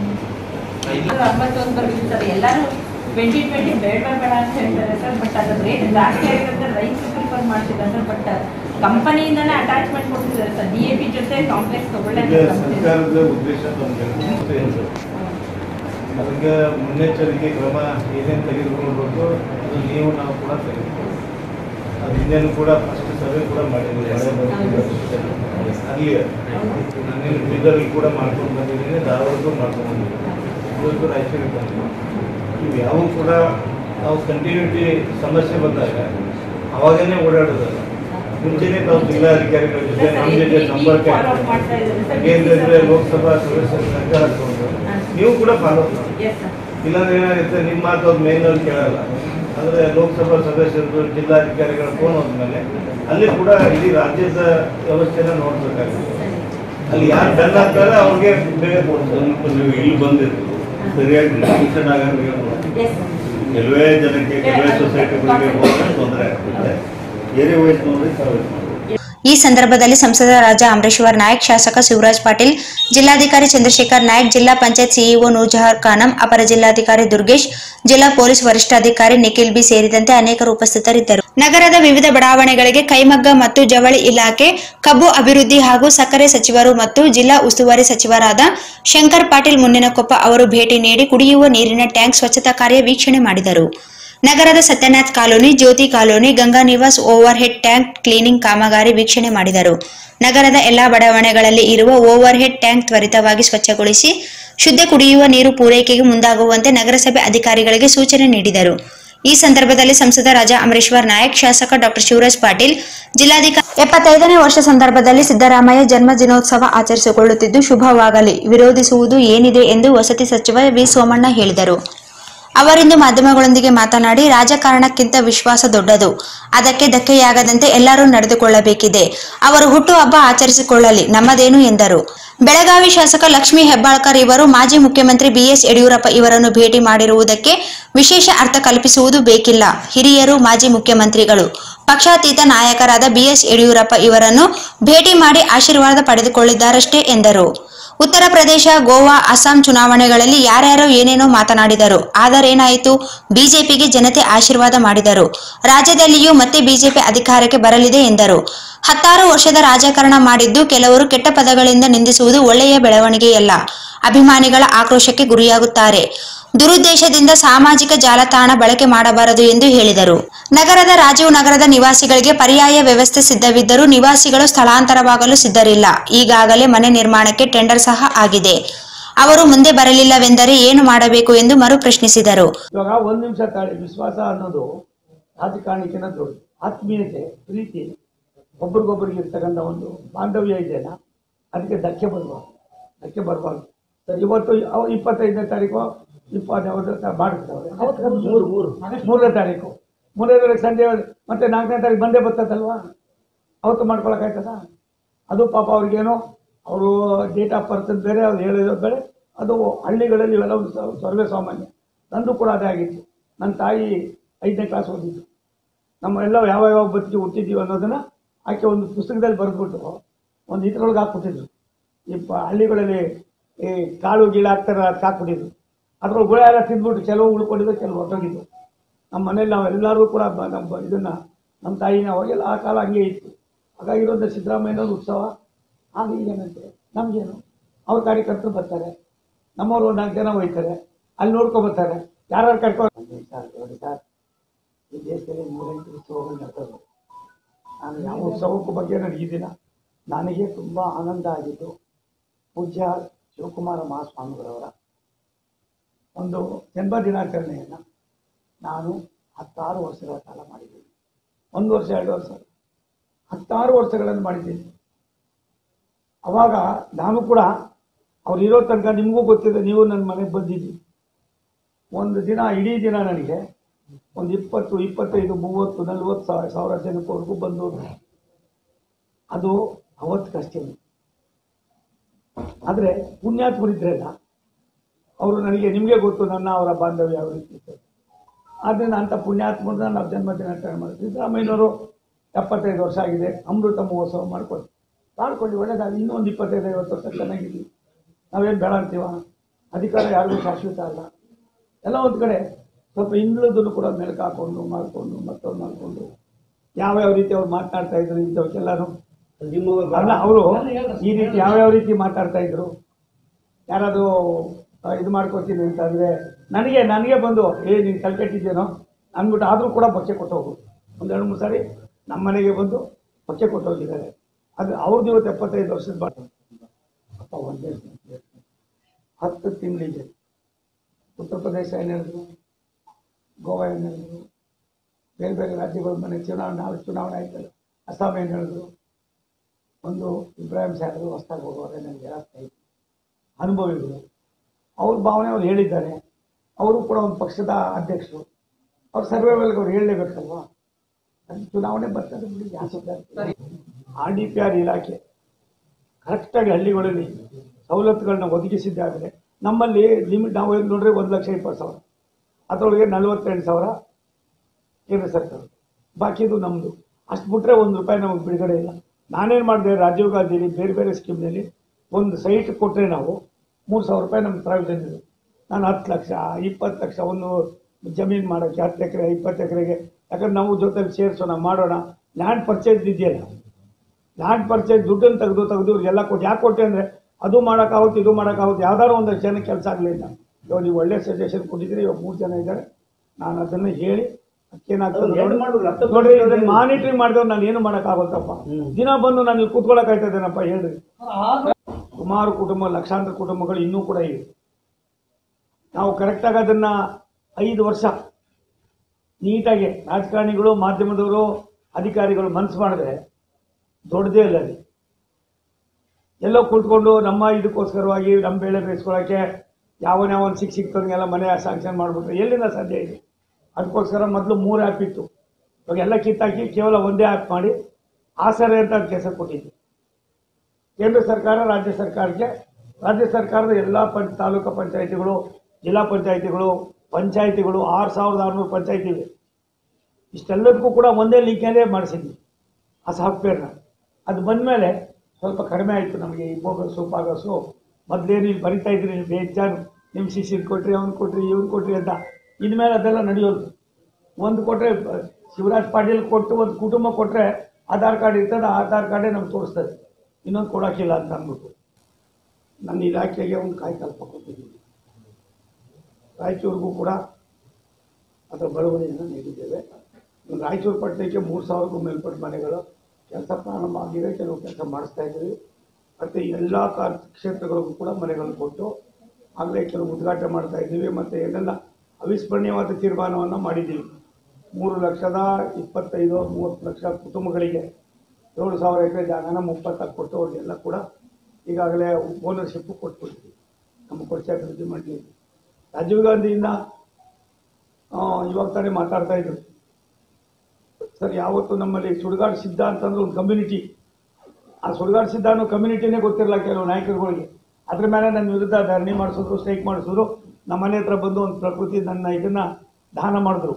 61 ಬರಬೇಕು ಸರ್. ಎಲ್ಲರೂ 2020 ಬೇಡ ಅಂತ ಹೇಳ್ತಾರೆ ಸರ್. ಬಟ್ ಅದ್ರ ರೇಟ್ ಜಾಸ್ತಿ ಆಗಿರೋದ್ರೆ ರೈತರು ಪ್ರಿಫರ್ ಮಾಡ್ತಿದ್ದಾರೆ ಸರ್. ಬಟ್ ಕಂಪನಿಯಿಂದನೇ ಅಟ್ಯಾಚ್ಮೆಂಟ್ ಕೊಡ್ತಿದ್ದಾರೆ ಸರ್. DAP ಜೊತೆ ಕಾಂಪ್ಲೆಕ್ಸ್ ತಗೊಳ್ಳೋದು ಸರ್ಕಾರದ ಉದ್ದೇಶ ಅದಕ್ಕೆ ಮುನ್ನೆಚ್ಚರಿಕೆ ಕ್ರಮ ಏನೇನು ತೆಗೆದುಕೊಳ್ಬೇಕು ಅದು ನಾವು ಕೂಡ ತೆಗೆದುಕೊಳ್ಳಿ. ಅದು ಇನ್ನೇನು ಕೂಡ ಫಸ್ಟ್ ಸರ್ವೆ ಕೂಡ ಮಾಡಿದ್ದೀವಿ. ಅಲ್ಲಿ ನಾನೇನು ಬೀದರ್ಲಿ ಕೂಡ ಮಾಡ್ಕೊಂಡು ಬಂದಿದ್ದೀನಿ, ಧಾರವಾಡಕ್ಕೂ ಮಾಡ್ಕೊಂಡು ಬಂದಿದ್ದೀನಿ, ಇವತ್ತು ರಾಯಚೂರಿಗೆ ಬಂದಿದ್ದೀನಿ. ಇವು ಯಾವ ಕೂಡ ನಾವು ಕಂಟಿನ್ಯೂಟಿ ಸಮಸ್ಯೆ ಬಂದಾಗ ಅವಾಗನೇ ಓಡಾಡೋದಲ್ಲ, ಮುಂಚೆನೇ ನಾವು ಜಿಲ್ಲಾಧಿಕಾರಿಗಳ ಜೊತೆ ನಮ್ಮ ಜೊತೆ ಸಂಪರ್ಕ ಕೇಂದ್ರದಲ್ಲಿ ಲೋಕಸಭಾ ಸದಸ್ಯರ ಸಂಘ ಹಾಕೊಂಡು ನೀವು ಕೂಡ ಫಾಲೋ ಮಾಡಿ. ಇಲ್ಲಾಂದ್ರೆ ಏನಾಗುತ್ತೆ, ನಿಮ್ಮ ಮಾತು ಅವ್ರ ಮೇಲ್ನಲ್ಲಿ ಕೇಳಲ್ಲ. ಅಂದರೆ ಲೋಕಸಭಾ ಸದಸ್ಯರು ಜಿಲ್ಲಾಧಿಕಾರಿಗಳ ಫೋನ್ ಹೋದ್ಮೇಲೆ ಅಲ್ಲಿ ಕೂಡ ಇಡೀ ರಾಜ್ಯದ ವ್ಯವಸ್ಥೆನ ನೋಡ್ಬೇಕಾಗುತ್ತೆ. ಅಲ್ಲಿ ಯಾರು ಡನ್ ಆಗ್ತಾರೆ ಅವ್ರಿಗೆ ಬೇಗ ಕೊಡ್ತಾರೆ. ನೀವು ಇಲ್ಲಿ ಬಂದಿದ್ದು ಸರಿಯಾಗಿ ಡಿಸ್ಟ್ರಿಬ್ಯೂಷನ್ ಆಗಂಗೆ ಕೆಲವೇ ಜನಕ್ಕೆ ಕೆಲವೇ ಸೊಸೈಟಿಗಳಿಗೆ ಹೋದರೆ ತೊಂದರೆ ಆಗ್ತದೆ. ಏರಿಯಾ ವೈಸ್ ನೋಡಿ ಸರ್ವಿಸ್ ಮಾಡಿ. ಈ ಸಂದರ್ಭದಲ್ಲಿ ಸಂಸದ ರಾಜಾ ಅಮರೇಶ್ವರ್ ನಾಯಕ್, ಶಾಸಕ ಶಿವರಾಜ್ ಪಾಟೀಲ್, ಜಿಲ್ಲಾಧಿಕಾರಿ ಚಂದ್ರಶೇಖರ್ ನಾಯಕ್, ಜಿಲ್ಲಾ ಪಂಚಾಯತ್ ಸಿಇಒ ನೂರ್ಜಹಾರ್ ಖಾನಂ, ಅಪರ ಜಿಲ್ಲಾಧಿಕಾರಿ ದುರ್ಗೇಶ್, ಜಿಲ್ಲಾ ಪೊಲೀಸ್ ವರಿಷ್ಠಾಧಿಕಾರಿ ನಿಖಿಲ್ ಬಿ ಸೇರಿದಂತೆ ಅನೇಕರು ಉಪಸ್ಥಿತರಿದ್ದರು. ನಗರದ ವಿವಿಧ ಬಡಾವಣೆಗಳಿಗೆ ಕೈಮಗ್ಗ ಮತ್ತು ಜವಳಿ ಇಲಾಖೆ, ಕಬ್ಬು ಅಭಿವೃದ್ಧಿ ಹಾಗೂ ಸಕ್ಕರೆ ಸಚಿವರು ಮತ್ತು ಜಿಲ್ಲಾ ಉಸ್ತುವಾರಿ ಸಚಿವರಾದ ಶಂಕರ್ ಪಾಟೀಲ್ ಮುನ್ನೇನಕೊಪ್ಪ ಅವರು ಭೇಟಿ ನೀಡಿ ಕುಡಿಯುವ ನೀರಿನ ಟ್ಯಾಂಕ್ ಸ್ವಚ್ಛತಾ ಕಾರ್ಯ ವೀಕ್ಷಣೆ ಮಾಡಿದರು. ನಗರದ Satyanath colony, Jyoti colony, Ganga Nivas overhead tank cleaning ಕಾಮಗಾರಿ ವೀಕ್ಷಣೆ ಮಾಡಿದರು. ನಗರದ ಎಲ್ಲಾ ಬಡಾವಣೆಗಳಲ್ಲಿ ಇರುವ ಓವರ್ ಹೆಡ್ ಟ್ಯಾಂಕ್ ತ್ವರಿತವಾಗಿ ಸ್ವಚ್ಛಗೊಳಿಸಿ ಶುದ್ಧ ಕುಡಿಯುವ ನೀರು ಪೂರೈಕೆಗೆ ಮುಂದಾಗುವಂತೆ ನಗರಸಭೆ ಅಧಿಕಾರಿಗಳಿಗೆ ಸೂಚನೆ ನೀಡಿದರು. ಈ ಸಂದರ್ಭದಲ್ಲಿ ಸಂಸದ ರಾಜಾ ಅಮರೇಶ್ವರ್ ನಾಯಕ್, ಶಾಸಕ ಡಾ ಶಿವರಾಜ್ ಪಾಟೀಲ್, ಜಿಲ್ಲಾಧಿಕಾರಿ 75ನೇ ವರ್ಷ ಸಂದರ್ಭದಲ್ಲಿ ಸಿದ್ದರಾಮಯ್ಯ ಜನ್ಮ ದಿನೋತ್ಸವ ಆಚರಿಸಿಕೊಳ್ಳುತ್ತಿದ್ದು ಶುಭವಾಗಲಿ, ವಿರೋಧಿಸುವುದು ಏನಿದೆ ಎಂದು ವಸತಿ ಸಚಿವ ವಿ ಸೋಮಣ್ಣ ಹೇಳಿದರು. ಅವರಿಂದು ಮಾಧ್ಯಮಗಳೊಂದಿಗೆ ಮಾತನಾಡಿ, ರಾಜಕಾರಣಕ್ಕಿಂತ ವಿಶ್ವಾಸ ದೊಡ್ಡದು. ಅದಕ್ಕೆ ಧಕ್ಕೆಯಾಗದಂತೆ ಎಲ್ಲರೂ ನಡೆದುಕೊಳ್ಳಬೇಕಿದೆ. ಅವರು ಹುಟ್ಟುಹಬ್ಬ ಆಚರಿಸಿಕೊಳ್ಳಲಿ, ನಮ್ಮದೇನು ಎಂದರು. ಬೆಳಗಾವಿ ಶಾಸಕ ಲಕ್ಷ್ಮೀ ಹೆಬ್ಬಾಳ್ಕರ್ ಇವರು ಮಾಜಿ ಮುಖ್ಯಮಂತ್ರಿ ಬಿಎಸ್ ಯಡಿಯೂರಪ್ಪ ಇವರನ್ನು ಭೇಟಿ ಮಾಡಿರುವುದಕ್ಕೆ ವಿಶೇಷ ಅರ್ಥ ಕಲ್ಪಿಸುವುದು ಬೇಕಿಲ್ಲ. ಹಿರಿಯರು, ಮಾಜಿ ಮುಖ್ಯಮಂತ್ರಿಗಳು, ಪಕ್ಷಾತೀತ ನಾಯಕರಾದ ಬಿಎಸ್ ಯಡಿಯೂರಪ್ಪ ಇವರನ್ನು ಭೇಟಿ ಮಾಡಿ ಆಶೀರ್ವಾದ ಪಡೆದುಕೊಳ್ಳಿದ್ದಾರಷ್ಟೇ ಎಂದರು. ಉತ್ತರ ಪ್ರದೇಶ, ಗೋವಾ, ಅಸ್ಸಾಂ ಚುನಾವಣೆಗಳಲ್ಲಿ ಯಾರ್ಯಾರೋ ಏನೇನೋ ಮಾತನಾಡಿದರು. ಆದರೇನಾಯಿತು? ಬಿಜೆಪಿಗೆ ಜನತೆ ಆಶೀರ್ವಾದ ಮಾಡಿದರು. ರಾಜ್ಯದಲ್ಲಿಯೂ ಮತ್ತೆ ಬಿಜೆಪಿ ಅಧಿಕಾರಕ್ಕೆ ಬರಲಿದೆ ಎಂದರು. 10 ವರ್ಷದ ರಾಜಕಾರಣ ಮಾಡಿದ್ದು ಕೆಲವರು ಕೆಟ್ಟ ಪದಗಳಿಂದ ನಿಂದಿಸುವುದು ಒಳ್ಳೆಯ ಬೆಳವಣಿಗೆಯಲ್ಲ. ಅಭಿಮಾನಿಗಳ ಆಕ್ರೋಶಕ್ಕೆ ಗುರಿಯಾಗುತ್ತಾರೆ. ದುರುದ್ದೇಶದಿಂದ ಸಾಮಾಜಿಕ ಜಾಲತಾಣ ಬಳಕೆ ಮಾಡಬಾರದು ಎಂದು ಹೇಳಿದರು. ನಗರದ ರಾಜೀವ್ ನಗರದ ನಿವಾಸಿಗಳಿಗೆ ಪರ್ಯಾಯ ವ್ಯವಸ್ಥೆ ಸಿದ್ಧವಿದ್ದರೂ ನಿವಾಸಿಗಳು ಸ್ಥಳಾಂತರವಾಗಲು ಸಿದ್ಧರಿಲ್ಲ. ಈಗಾಗಲೇ ಮನೆ ನಿರ್ಮಾಣಕ್ಕೆ ಟೆಂಡರ್ ಸಹ ಆಗಿದೆ. ಅವರು ಮುಂದೆ ಬರಲಿಲ್ಲವೆಂದರೆ ಏನು ಮಾಡಬೇಕು ಎಂದು ಮರು ಪ್ರಶ್ನಿಸಿದರು. ಇವಾಗ ಒಂದು ನಿಮಿಷ ತಾಳಿ, ವಿಶ್ವಾಸ ಅನ್ನೋದು ರಾಜಕಾರಣಕ್ಕಿಂತ ದೊಡ್ಡದು. ಆತ್ಮೀಯತೆ, ಪ್ರೀತಿ, ಒಬ್ರಿಗೊಬ್ಬರಿಗೆ ಇರ್ತಕ್ಕಂಥ ಒಂದು ಬಾಂಧವ್ಯ ಇದೆಯಲ್ಲ, ಅದಕ್ಕೆ ಧಕ್ಕೆ ಬರಬಾರ್ದು. ಸರ್, ಇವತ್ತು 25ನೇ ತಾರೀಕು 20 ಮಾಡಿರ್ತಾವೆ. 3ನೇ ತಾರೀಕು ಸಂಜೆ ಮತ್ತೆ 4ನೇ ತಾರೀಕು ಬಂದೇ ಬರ್ತದಲ್ವಾ, ಅವತ್ತು ಮಾಡ್ಕೊಳಕ್ಕಾಯ್ತದ? ಅದು ಪಾಪ ಅವ್ರಿಗೇನೋ ಅವರು ಡೇಟ್ ಆಫ್ ಬರ್ತ್ ಬೇರೆ, ಅವ್ರು ಹೇಳಿರೋ ಬೇರೆ. ಅದು ಹಳ್ಳಿಗಳಲ್ಲಿ ಇವೆಲ್ಲ ಒಂದು ಸರ್ವೇ ಸಾಮಾನ್ಯ. ನಂದು ಕೂಡ ಅದೇ ಆಗಿತ್ತು. ನನ್ನ ತಾಯಿ 5ನೇ ಕ್ಲಾಸ್ ಓದಿದ್ದು. ನಮ್ಮೆಲ್ಲ ಯಾವ ಬದುಕಿ ಹುಟ್ಟಿದ್ದೀವಿ ಅನ್ನೋದನ್ನು ಆಕೆ ಒಂದು ಪುಸ್ತಕದಲ್ಲಿ ಬರೆದ್ಬಿಟ್ಟು ಒಂದು ಇದ್ರೊಳಗೆ ಹಾಕ್ಬಿಟ್ಟಿದ್ರು. ಈ ಹಳ್ಳಿಗಳಲ್ಲಿ ಈ ಕಾಳು ಗೀಳು ಹಾಕ್ತಾರೆ, ಅದಕ್ಕೆ ಹಾಕ್ಬಿಟ್ಟಿದ್ರು. ಅದ್ರೊಳಗೆ ಗುಳೆ ಎಲ್ಲ ತಿಂದ್ಬಿಟ್ಟು ಕೆಲವು ಉಳ್ಕೊಂಡಿದ್ದು, ಕೆಲವು ಹೊರಟೋಗಿದ್ದು. ನಮ್ಮ ಮನೇಲಿ ನಾವೆಲ್ಲರೂ ಕೂಡ ನಮ್ಮ ತಾಯಿನ ಅವಾಗೆಲ್ಲ ಆ ಕಾಲ ಹಂಗೆ ಇತ್ತು. ಹಾಗಾಗಿರೋದು ಸಿದ್ದರಾಮಯ್ಯನವ್ರ ಉತ್ಸವ ಆಗ ಏನಂತೆ ನಮಗೇನು, ಅವ್ರ ಕಾರ್ಯಕರ್ತರು ಬರ್ತಾರೆ, ನಮ್ಮವ್ರು 4 ಜನ ಹೋಗ್ತಾರೆ, ಅಲ್ಲಿ ನೋಡ್ಕೊಬರ್ತಾರೆ. ಯಾರು ಕರ್ಕೊಂಡು ಸರ್, ಈ ದೇಶದಲ್ಲಿ 3-8 ಉತ್ಸವಗಳು ನಡೆದವು. ನಾನು ಯಾವ ಉತ್ಸವಕ್ಕೂ ಬಗ್ಗೆ ನನಗಿದ್ದಿಲ್ಲ. ನನಗೆ ತುಂಬ ಆನಂದ ಆಗಿದ್ದು ಪೂಜ್ಯ ಶಿವಕುಮಾರ ಮಹಾಸ್ವಾಮಿಗಳವರ ಒಂದು ಜನ್ಮ ದಿನಾಚರಣೆಯನ್ನು ನಾನು 16 ವರ್ಷಗಳ ಕಾಲ ಮಾಡಿದ್ದೀನಿ. 1 ವರ್ಷ 2 ವರ್ಷ 16 ವರ್ಷಗಳನ್ನು ಮಾಡಿದ್ದೀನಿ. ಅವಾಗ ನಾನು ಕೂಡ ಅವ್ರು ಇರೋ ತನಕ ನಿಮಗೂ ಗೊತ್ತಿದೆ, ನೀವು ನನ್ನ ಮನೆಗೆ ಬಂದಿದ್ದೀವಿ. ಒಂದು ದಿನ, ಇಡೀ ದಿನ ನನಗೆ ಒಂದು 20, 25, 30, 40 ಸಾವಿರ ಜನಕ್ಕವರೆಗೂ ಬಂದು, ಅದು ಅವತ್ತಕ್ಕಷ್ಟೇ. ಆದರೆ ಪುಣ್ಯಾತ್ಮರಿದ್ರಲ್ಲ ಅವರು, ನನಗೆ ನಿಮಗೆ ಗೊತ್ತು ನನ್ನ ಅವರ ಬಾಂಧವ್ಯ ಯಾವ ರೀತಿ ಇತ್ತು. ಆದ್ದರಿಂದ ಅಂಥ ಪುಣ್ಯಾತ್ಮರನ್ನ ನಾವು ಜನ್ಮದಿನಾಚರಣೆ ಮಾಡಿದ್ವಿ. ಸಿದ್ದರಾಮಯ್ಯನವರು 75 ವರ್ಷ ಆಗಿದೆ, ಅಮೃತ ಮಹೋತ್ಸವ ಮಾಡ್ಕೊಳ್ಳಿ ಒಳ್ಳೆಯದಾಗಿ. ಇನ್ನೊಂದು 25-50 ವರ್ಷ ಚೆನ್ನಾಗಿದ್ದೀವಿ. ನಾವೇನು ಬೇಡ ಅಂತೀವ? ಅಧಿಕಾರ ಯಾರಿಗೂ ಶಾಶ್ವತ ಅಲ್ಲ. ಎಲ್ಲ ಒಂದು ಕಡೆ ಸ್ವಲ್ಪ ಹಿಂದುಳಿದನ್ನು ಕೂಡ ಮೆಲುಕು ಹಾಕೊಂಡು ಮತ್ತೊಂದು ಮಾಡಿಕೊಂಡು ಯಾವ್ಯಾವ ರೀತಿ ಅವ್ರು ಮಾತನಾಡ್ತಾ ಇದ್ರು ಇಂಥವಕ್ಕೆಲ್ಲರೂ ಅಲ್ಲ. ಅವರು ಈ ರೀತಿ ಯಾವ್ಯಾವ ರೀತಿ ಮಾತಾಡ್ತಾ ಇದ್ರು, ಯಾರಾದರೂ ಇದು ಮಾಡ್ಕೊತೀನಿ ಅಂತಂದರೆ ನನಗೆ ಬಂದು ನೀನು ಕಲ್ಕೆಟ್ಟಿದ್ದೇನೋ ಅಂದ್ಬಿಟ್ಟು ಆದರೂ ಕೂಡ ಬಚ್ಚೆ ಕೊಟ್ಟು ಹೋಗು. 1-2-3 ಸಾರಿ ನಮ್ಮ ಮನೆಗೆ ಬಂದು ಬಚ್ಚೆ ಕೊಟ್ಟು ಹೋಗಿದ್ದಾರೆ. ಅದು ಅವ್ರದ್ದು ಇವತ್ತು 75 ವರ್ಷದ ಬಾಟ. ಅಪ್ಪ ಒಂದೇ 10 ತಿಂಗಳಿಗೆ ಉತ್ತರ ಪ್ರದೇಶ ಏನು ಹೇಳಿದ್ರು, ಗೋವಾ ಏನು ಹೇಳಿದ್ರು, ಬೇರೆ ಬೇರೆ ರಾಜ್ಯಗಳ ಮನೆ ಚುನಾವಣೆ ಆಯ್ತಲ್ಲ, ಅಸ್ಸಾಂ ಏನು ಹೇಳಿದ್ರು. ಒಂದು ಇಬ್ರಾಹಿಂ ಸಾಹೇಬರು ಹೊಸದಾಗಿ ಹೋಗೋರೆ, ನನಗೆ ಹೇಳ್ತಾ ಇದ್ರು ಅನುಭವಿಗಳು. ಅವ್ರ ಭಾವನೆ ಅವ್ರು ಹೇಳಿದ್ದಾರೆ. ಅವರು ಕೂಡ ಒಂದು ಪಕ್ಷದ ಅಧ್ಯಕ್ಷರು. ಅವ್ರ ಸರ್ವೈವಲ್ಗೆ ಅವ್ರು ಹೇಳಲೇಬೇಕಲ್ವಾ? ಅದು ಚುನಾವಣೆ ಬರ್ತದೆ ಬಿಡಿ. RDPR ಇಲಾಖೆ ಕರೆಕ್ಟಾಗಿ ಹಳ್ಳಿಗಳಲ್ಲಿ ಸವಲತ್ತುಗಳನ್ನ ಒದಗಿಸಿದ್ದಾದರೆ ನಮ್ಮಲ್ಲಿ ಲಿಮಿಟ್ ನಾವು ನೋಡ್ರಿ 1,20,000 ಅದರೊಳಗೆ 48,000 ಕೇಂದ್ರ ಸರ್ಕಾರ, ಬಾಕಿದು ನಮ್ಮದು. ಅಷ್ಟು ಬಿಟ್ಟರೆ ₹1 ನಮಗೆ ಬಿಡುಗಡೆ ಇಲ್ಲ. ನಾನೇನು ಮಾಡಿದೆ, ರಾಜೀವ್ ಗಾಂಧಿಲಿ ಬೇರೆ ಬೇರೆ ಸ್ಕೀಮ್ನಲ್ಲಿ ಒಂದು ಸೈಟ್ ಕೊಟ್ಟರೆ ನಾವು ₹3,000 ನಮ್ಗೆ ಪ್ರಾವಿಷನ್ ಇದೆ. ನಾನು 10 ಲಕ್ಷ 20 ಲಕ್ಷ ಒಂದು ಜಮೀನು ಮಾಡೋಕ್ಕೆ 10 ಎಕರೆ 20 ಎಕರೆಗೆ, ಯಾಕಂದ್ರೆ ನಾವು ಜೊತೆಲಿ ಸೇರಿಸೋಣ ಮಾಡೋಣ. ಲ್ಯಾಂಡ್ ಪರ್ಚೇಸ್ ಇದೆಯಲ್ಲ, ಲ್ಯಾಂಡ್ ಪರ್ಚೇಸ್ ದುಡ್ಡನ್ನು ತೆಗೆದು ಇವ್ರಿಗೆಲ್ಲ ಕೊಟ್ಟು ಯಾಕೆ ಕೊಟ್ಟೆ ಅಂದರೆ ಅದು ಮಾಡೋಕ್ಕಾಗುತ್ತೆ ಇದು ಮಾಡೋಕ್ಕಾಗುತ್ತೆ, ಯಾವ್ದಾದ್ರು ಒಂದು ಜನಕ್ಕೆ ಕೆಲಸ ಆಗಲಿಲ್ಲ. ಇವಾಗ ನೀವು ಒಳ್ಳೆ ಸಜೆಷನ್ ಕೊಟ್ಟಿದ್ದೀರಿ. ಇವಾಗ 3 ಜನ ಇದ್ದಾರೆ. ನಾನು ಅದನ್ನು ಹೇಳಿ ಅದಕ್ಕೇನಾಗ್ತದೆ ನೋಡ್ರಿ, ಇದನ್ನು ಮಾನಿಟ್ರಿಂಗ್ ಮಾಡಿದವ್ರು ನಾನು ಏನು ಮಾಡೋಕ್ಕಾಗುತ್ತಪ್ಪ. ದಿನ ಬಂದು ನಾನು ಇಲ್ಲಿ ಕೂತ್ಕೊಳ್ಳೋಕಾಯ್ತಾ ಇದ್ದೇನಪ್ಪ ಹೇಳ್ರಿ. ಸುಮಾರು ಕುಟುಂಬ, ಲಕ್ಷಾಂತರ ಕುಟುಂಬಗಳು ಇನ್ನೂ ಕೂಡ ಇವೆ. ನಾವು ಕರೆಕ್ಟಾಗಿ ಅದನ್ನು 5 ವರ್ಷ ನೀಟಾಗಿ ರಾಜಕಾರಣಿಗಳು, ಮಾಧ್ಯಮದವರು, ಅಧಿಕಾರಿಗಳು ಮನಸ್ಸು ಮಾಡಿದ್ರೆ ದೊಡ್ಡದೇ ಇಲ್ಲ. ಅಲ್ಲಿ ಎಲ್ಲೋ ಕುಳಿತುಕೊಂಡು ನಮ್ಮ ಇದಕ್ಕೋಸ್ಕರವಾಗಿ ನಮ್ಮ ಬೆಳೆ ಬೇಯಿಸ್ಕೊಳ್ಳೋಕ್ಕೆ ಯಾವನ್ ಸಿಕ್ತವ್ರಿಗೆಲ್ಲ ಮನೆ ಸ್ಯಾಂಕ್ಷನ್ ಮಾಡಿಬಿಟ್ರೆ ಎಲ್ಲಿಂದ ಸಾಧ್ಯ ಇದೆ? ಅದಕ್ಕೋಸ್ಕರ ಮೊದಲು 3 ಆ್ಯಪ್ ಇತ್ತು. ಇವಾಗ ಎಲ್ಲ ಕಿತ್ತಾಕಿ ಕೇವಲ ಒಂದೇ ಆ್ಯಪ್ ಮಾಡಿ ಆಸರೆ ಅಂತ ಕೆಲಸ ಕೊಟ್ಟಿದ್ವಿ. ಕೇಂದ್ರ ಸರ್ಕಾರ ರಾಜ್ಯ ಸರ್ಕಾರಕ್ಕೆ, ರಾಜ್ಯ ಸರ್ಕಾರದ ಎಲ್ಲ ತಾಲೂಕು ಪಂಚಾಯಿತಿಗಳು, ಜಿಲ್ಲಾ ಪಂಚಾಯಿತಿಗಳು, 6,600 ಪಂಚಾಯಿತಿ ಇವೆ. ಇಷ್ಟೆಲ್ಲದಕ್ಕೂ ಕೂಡ ಒಂದೇ ಲಿಂಕಲ್ಲೇ ಮಾಡಿಸಿದ್ವಿ ಆ ಸಾಫ್ಟ್ವೇರ್ನ. ಅದು ಬಂದಮೇಲೆ ಸ್ವಲ್ಪ ಕಡಿಮೆ ಆಯಿತು ನಮಗೆ ಈ ಬೋಗಸ್ಸು ಪಾಗಸ್ಸು. ಮೊದಲೇನು ಇಲ್ಲಿ ಬರಿತಾ ಇದ್ರಿ, ನೀವು ಬೇಜಾನು ನಿಮ್ಮ ಶಿಷ್ಯರು ಕೊಟ್ರಿ, ಅವ್ನು ಕೊಟ್ರಿ, ಇವ್ನು ಕೊಟ್ರಿ ಅಂತ. ಇನ್ಮೇಲೆ ಅದೆಲ್ಲ ನಡೆಯೋದು. ಒಂದು ಕೊಟ್ಟರೆ ಶಿವರಾಜ್ ಪಾಟೀಲ್ ಕೊಟ್ಟು ಒಂದು ಕುಟುಂಬ ಕೊಟ್ಟರೆ ಆಧಾರ್ ಕಾರ್ಡ್ ಇರ್ತದೆ, ಆಧಾರ್ ಕಾರ್ಡೇ ನಮ್ಗೆ ತೋರಿಸ್ತದೆ, ಇನ್ನೊಂದು ಕೊಡೋಕ್ಕಿಲ್ಲ ಅಂತ ಅಂದ್ಬಿಟ್ಟು ನನ್ನ ಇಲಾಖೆಗೆ ಒಂದು ಕಾಯ್ಕಲ್ಪ ಕೊಟ್ಟಿದ್ದೀವಿ. ರಾಯಚೂರಿಗೂ ಕೂಡ ಅದರ ಬಡವಣೆಯನ್ನು ನೀಡಿದ್ದೇವೆ. ರಾಯಚೂರು ಪಟ್ಟಣಕ್ಕೆ 3,000ಕ್ಕೂ ಮೇಲ್ಪಟ್ಟ ಮನೆಗಳು ಕೆಲಸ ಪ್ರಾರಂಭ ಆಗಿದೆ. ಕೆಲವು ಕೆಲಸ ಮಾಡಿಸ್ತಾ ಇದ್ದೀವಿ. ಮತ್ತು ಎಲ್ಲ ಕ್ಷೇತ್ರಗಳಿಗೂ ಕೂಡ ಮನೆಗಳನ್ನು ಕೊಟ್ಟು ಆಗಲೇ ಕೆಲವು ಉದ್ಘಾಟನೆ ಮಾಡ್ತಾ ಇದ್ದೀವಿ. ಮತ್ತು ಏನೆಲ್ಲ ಅವಿಸ್ಮರಣೀಯವಾದ ತೀರ್ಮಾನವನ್ನು ಮಾಡಿದ್ದೀವಿ. 3,25,30 ಲಕ್ಷ ಕುಟುಂಬಗಳಿಗೆ 7,000 ಎಕರೆ ಜಾಗನ 30 ಕೊಟ್ಟು ಅವ್ರಿಗೆಲ್ಲ ಕೂಡ ಈಗಾಗಲೇ ಓನರ್ಶಿಪ್ಪು ಕೊಟ್ಬಿಡ್ತೀವಿ. ನಮ್ಮ ಕೊಚ್ಚೆ ಅಭಿವೃದ್ಧಿ ಮಾಡಿ ರಾಜೀವ್ ಗಾಂಧಿಯಿಂದ ಇವಾಗ ತಾನೇ ಮಾತಾಡ್ತಾ ಇದ್ರು ಸರ್. ಯಾವತ್ತು ನಮ್ಮಲ್ಲಿ ಸುಡುಗಾಡು ಸಿದ್ಧ ಅಂತಂದ್ರೆ ಒಂದು ಕಮ್ಯುನಿಟಿ, ಆ ಸುಡುಗಾಡು ಸಿದ್ಧ ಅನ್ನೋ ಕಮ್ಯುನಿಟಿನೇ ಗೊತ್ತಿರಲ್ಲ ಕೆಲವು ನಾಯಕರುಗಳಿಗೆ. ಅದ್ರ ಮೇಲೆ ನನ್ನ ವಿರುದ್ಧ ಧರಣಿ ಮಾಡಿಸಿದ್ರು, ಸ್ಟ್ರೈಕ್ ಮಾಡಿಸಿದ್ರು. ನಮ್ಮ ಮನೆ ಹತ್ರ ಬಂದು ಒಂದು ಪ್ರಕೃತಿ ನನ್ನ ಇದನ್ನು ದಾನ ಮಾಡಿದ್ರು.